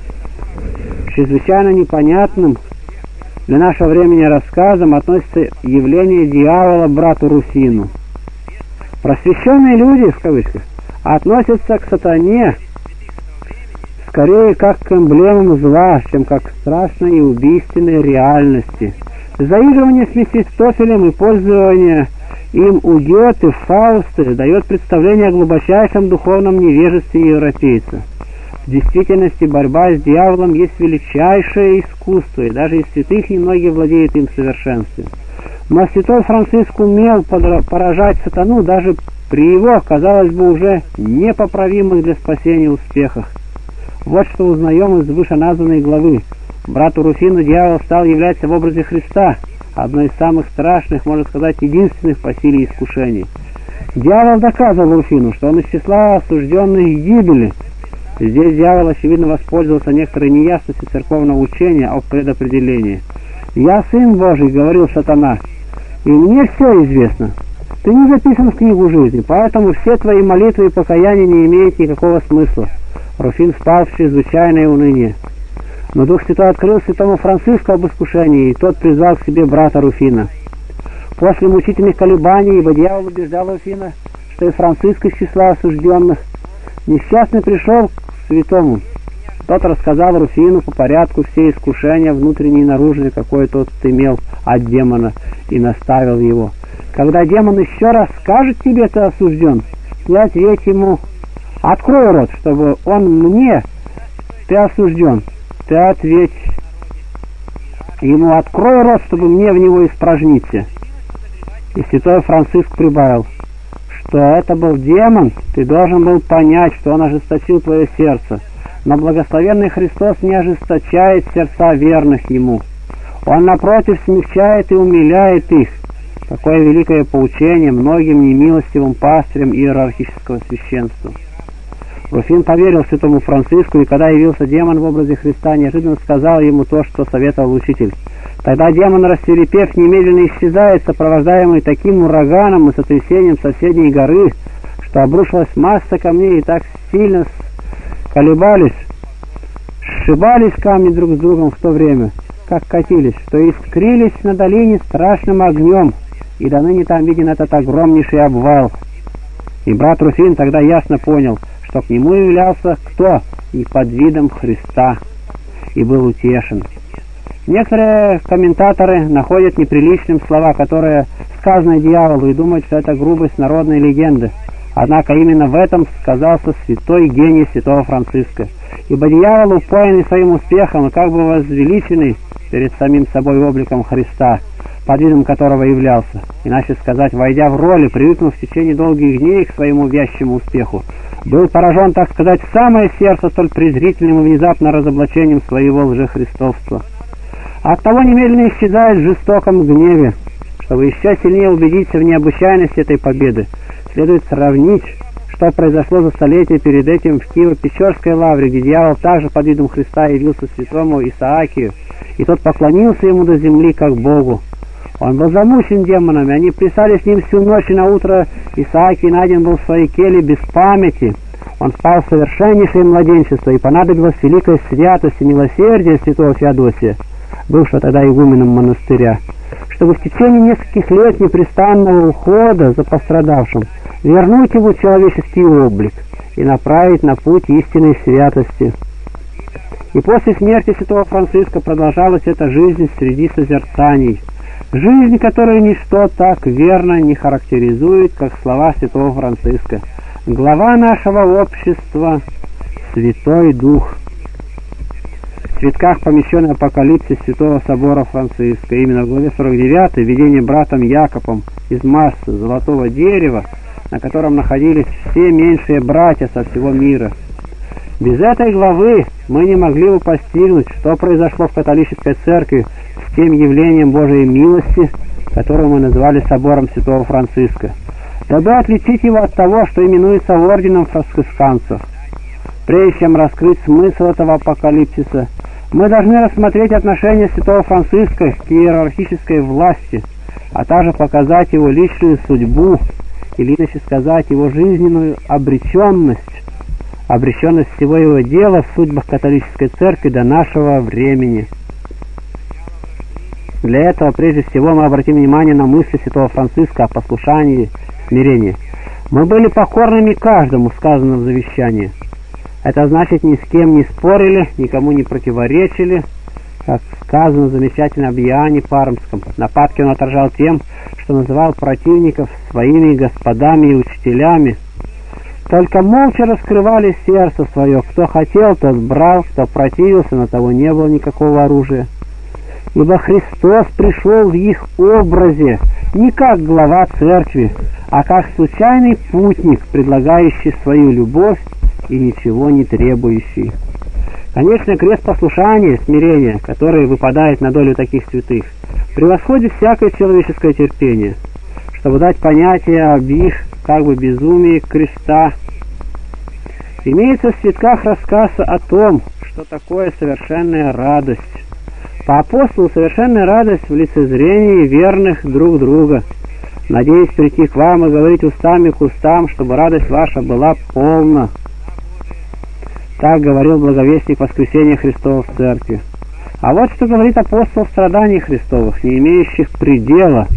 Чрезвычайно непонятным для нашего времени рассказом относится явление дьявола брату Руфину. Просвещенные люди, в кавычках, относятся к сатане скорее как к эмблемам зла, чем как к страшной и убийственной реальности. Заигрывание с Мефистофелем и пользование им у Гёте, Фаусты дает представление о глубочайшем духовном невежестве европейца. В действительности борьба с дьяволом есть величайшее искусство, и даже из святых немногие владеют им в совершенстве. Но святой Франциск умел поражать сатану даже при его, казалось бы, уже непоправимых для спасения успехах. Вот что узнаем из вышеназванной главы. Брату Руфину дьявол стал являться в образе Христа, одно из самых страшных, можно сказать, единственных по силе искушений. Дьявол доказывал Руфину, что он из числа осужденных к гибели. Здесь дьявол, очевидно, воспользовался некоторой неясностью церковного учения о предопределении. «Я сын Божий», — говорил сатана, — «и мне все известно. Ты не записан в книгу жизни, поэтому все твои молитвы и покаяния не имеют никакого смысла». Руфин впал в чрезвычайное уныние. Но Дух Святой открыл святому Франциску об искушении, и тот призвал к себе брата Руфина. После мучительных колебаний, ибо дьявол убеждал Руфина, что и Франциск из числа осужденных, несчастный пришел к святому. Тот рассказал Руфину по порядку все искушения, внутренние и наружные, какое тот имел от демона, и наставил его. Когда демон еще раз скажет тебе, ты осужден, ты ответь ему: открой рот, чтобы он мне, ты осужден. Ты ответь ему: открой рот, чтобы мне в него испражниться. И святой Франциск прибавил, что это был демон. Ты должен был понять, что он ожесточил твое сердце. Но благословенный Христос не ожесточает сердца верных ему. Он, напротив, смягчает и умиляет их. Такое великое поучение многим немилостивым пастырям иерархического священства. Руфин поверил святому Франциску, и когда явился демон в образе Христа, неожиданно сказал ему то, что советовал учитель. Тогда демон, рассвирепев, немедленно исчезает, сопровождаемый таким ураганом и сотрясением соседней горы, что обрушилась масса камней и так сильно колебались, сшибались камни друг с другом в то время, как катились, что искрились на долине страшным огнем, и до ныне там виден этот огромнейший обвал. И брат Руфин тогда ясно понял, что к нему являлся кто? И под видом Христа, и был утешен. Некоторые комментаторы находят неприличным слова, которые сказаны дьяволу, и думают, что это грубость народной легенды. Однако именно в этом сказался святой гений святого Франциска. Ибо дьявол, упоенный своим успехом и как бы возвеличенный перед самим собой обликом Христа, под видом которого являлся, иначе сказать, войдя в роль и привыкнув в течение долгих дней к своему вящему успеху, был поражен, так сказать, в самое сердце столь презрительным и внезапно разоблачением своего лжехристовства. Оттого немедленно исчезает в жестоком гневе. Чтобы еще сильнее убедиться в необычайности этой победы, следует сравнить, что произошло за столетие перед этим в Киево-Печорской лавре, где дьявол также под видом Христа явился святому Исаакию, и тот поклонился ему до земли, как Богу. Он был замучен демонами, они плясали с ним всю ночь, и на утро Исаакий найден был в своей келье без памяти. Он впал в совершеннейшее младенчество, и понадобилась великая святость и милосердие святого Феодосия, бывшего тогда игуменом монастыря, чтобы в течение нескольких лет непрестанного ухода за пострадавшим вернуть его человеческий облик и направить на путь истинной святости. И после смерти святого Франциска продолжалась эта жизнь среди созерцаний, жизнь, которую ничто так верно не характеризует, как слова святого Франциска: «Глава нашего общества — Святой Дух». В цветках помещенный апокалипсис Святого Собора Франциска, именно в главе 49 видение братом Якобом из массы золотого дерева, на котором находились все меньшие братья со всего мира. Без этой главы мы не могли бы постигнуть, что произошло в католической церкви с тем явлением Божией милости, которое мы назвали Собором Святого Франциска, дабы отличить его от того, что именуется орденом францисканцев. Прежде чем раскрыть смысл этого апокалипсиса, мы должны рассмотреть отношение святого Франциска к иерархической власти, а также показать его личную судьбу, или иначе сказать, его жизненную обреченность всего его дела в судьбах католической церкви до нашего времени. Для этого прежде всего мы обратим внимание на мысли святого Франциска о послушании и смирении. Мы были покорными каждому, сказано в завещании. Это значит, ни с кем не спорили, никому не противоречили, как сказано в замечательном об Иоанне Пармском. Нападки он отражал тем, что называл противников своими господами и учителями. Только молча раскрывали сердце свое. Кто хотел, тот брал, кто противился, на того не было никакого оружия. Ибо Христос пришел в их образе не как глава церкви, а как случайный путник, предлагающий свою любовь и ничего не требующий. Конечно, крест послушания, смирения, который выпадает на долю таких святых, превосходит всякое человеческое терпение. Чтобы дать понятие об их как бы безумии креста, имеется в цветках рассказ о том, что такое совершенная радость. По апостолу совершенная радость в лицезрении верных друг друга. Надеюсь прийти к вам и говорить устами к устам, чтобы радость ваша была полна. Так говорил благовестник воскресения Христова в церкви. А вот что говорит апостол страданий Христовых, не имеющих предела.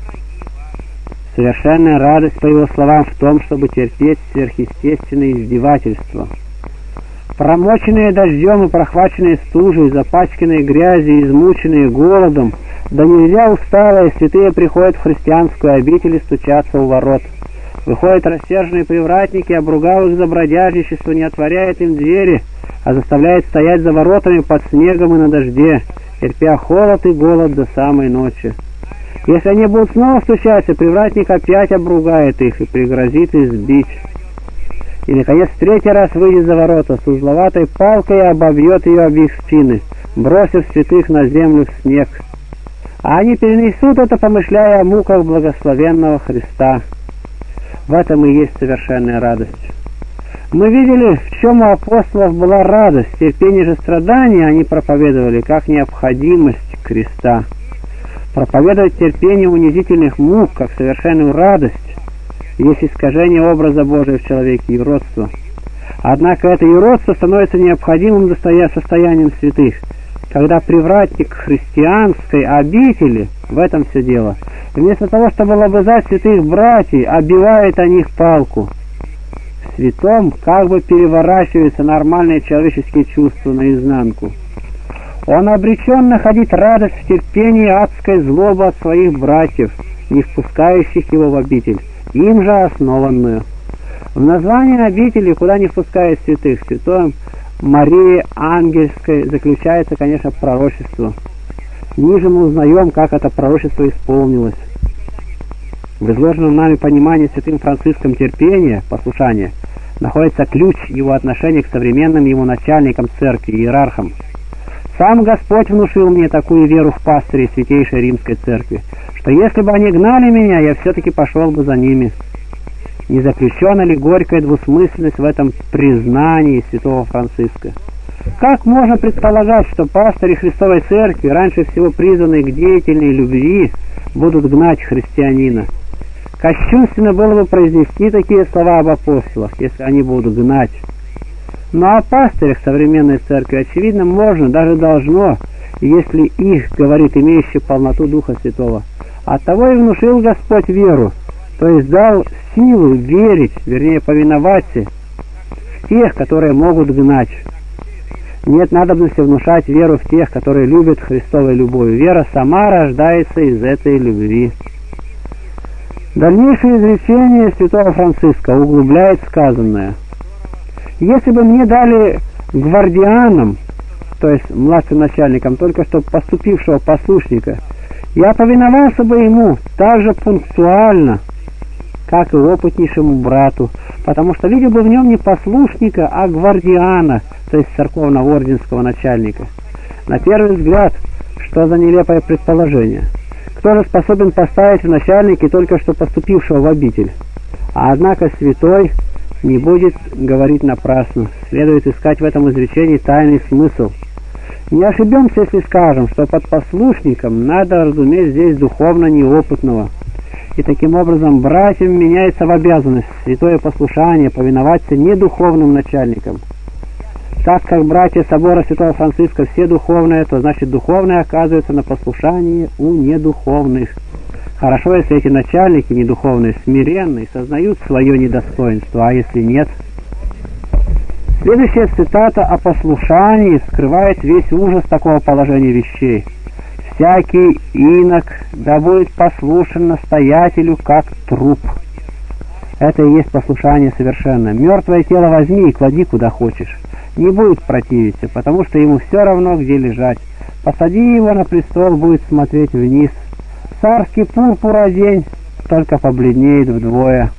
Совершенная радость, по его словам, в том, чтобы терпеть сверхъестественные издевательства. Промоченные дождем и прохваченные стужей, запачканные грязью, измученные голодом, да нельзя усталые, святые приходят в христианскую обитель и стучатся у ворот. Выходят рассерженные привратники, обругав их за бродяжничество, не отворяет им двери, а заставляет стоять за воротами под снегом и на дожде, терпя холод и голод до самой ночи. Если они будут снова стучаться, привратник опять обругает их и пригрозит избить. И, наконец, в третий раз выйдет за ворота с узловатой палкой и обовьет ее об их спины, бросив святых на землю в снег. А они перенесут это, помышляя о муках благословенного Христа. В этом и есть совершенная радость. Мы видели, в чем у апостолов была радость, терпение же страдания они проповедовали как необходимость креста. Проповедовать терпение унизительных мук как совершенную радость есть искажение образа Божия в человеке, юродство. Однако это юродство становится необходимым состоянием святых, когда привратник христианской обители, в этом все дело, вместо того, чтобы лобызать святых братьев, оббивает о них палку. В святом как бы переворачиваются нормальные человеческие чувства наизнанку. Он обречен находить радость в терпении адской злобы от своих братьев, не впускающих его в обитель, им же основанную. В названии обители, куда не впускают святых, святой Марии Ангельской, заключается, конечно, пророчество. Ниже мы узнаем, как это пророчество исполнилось. В изложенном нами понимании святым Франциском терпения, послушания, находится ключ его отношения к современным ему начальникам церкви, иерархам. Сам Господь внушил мне такую веру в пастырей Святейшей Римской Церкви, что если бы они гнали меня, я все-таки пошел бы за ними. Не запрещена ли горькая двусмысленность в этом признании святого Франциска? Как можно предполагать, что пастыри Христовой Церкви, раньше всего призванные к деятельной любви, будут гнать христианина? Кощунственно было бы произнести такие слова об апостолах, если они будут гнать. Но о пастырях современной церкви, очевидно, можно, даже должно, если их, говорит имеющий полноту Духа Святого. Оттого и внушил Господь веру, то есть дал силу верить, вернее повиноваться в тех, которые могут гнать. Нет надобности внушать веру в тех, которые любят Христовой любовью. Вера сама рождается из этой любви. Дальнейшее изречение святого Франциска углубляет сказанное. Если бы мне дали гвардианам, то есть младшим начальникам, только что поступившего послушника, я повиновался бы ему так же пунктуально, как и опытнейшему брату, потому что видел бы в нем не послушника, а гвардиана, то есть церковно-орденского начальника. На первый взгляд, что за нелепое предположение? Кто же способен поставить в начальнике только что поступившего в обитель? А однако святой не будет говорить напрасно. Следует искать в этом изречении тайный смысл. Не ошибемся, если скажем, что под послушником надо разуметь здесь духовно неопытного. И таким образом братьям меняется в обязанность святое послушание повиноваться не духовным начальникам. Так как братья собора святого Франциска все духовные, то значит духовные оказываются на послушании у недуховных. Хорошо, если эти начальники недуховные, смиренные, сознают свое недостоинство, а если нет? Следующая цитата о послушании скрывает весь ужас такого положения вещей. «Всякий инок да будет послушен настоятелю, как труп». Это и есть послушание совершенно. Мертвое тело возьми и клади куда хочешь. Не будет противиться, потому что ему все равно, где лежать. Посади его на престол, будет смотреть вниз. Царский пурпур одень, только побледнеет вдвое.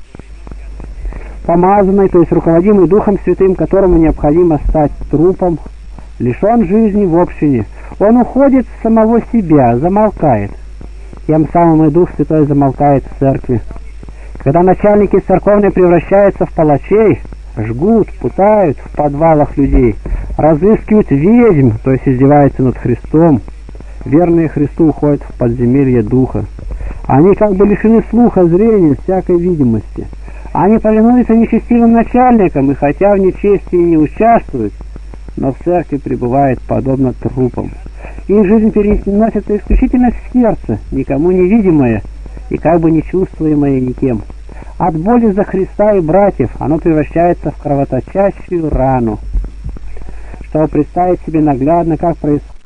Помазанный, то есть руководимый Духом Святым, которому необходимо стать трупом, лишен жизни в общине. Он уходит в самого себя, замолкает. Тем самым и Дух Святой замолкает в церкви. Когда начальники церковные превращаются в палачей, жгут, пытают в подвалах людей, разыскивают ведьм, то есть издеваются над Христом, верные Христу уходят в подземелье Духа. Они как бы лишены слуха, зрения, всякой видимости. Они повинуются нечестивым начальникам, и хотя в нечестии не участвуют, но в церкви пребывает подобно трупам. Их жизнь переносится исключительно в сердце, никому не видимое и как бы не чувствуемое никем. От боли за Христа и братьев оно превращается в кровоточащую рану. Чтобы представить себе наглядно, как происходит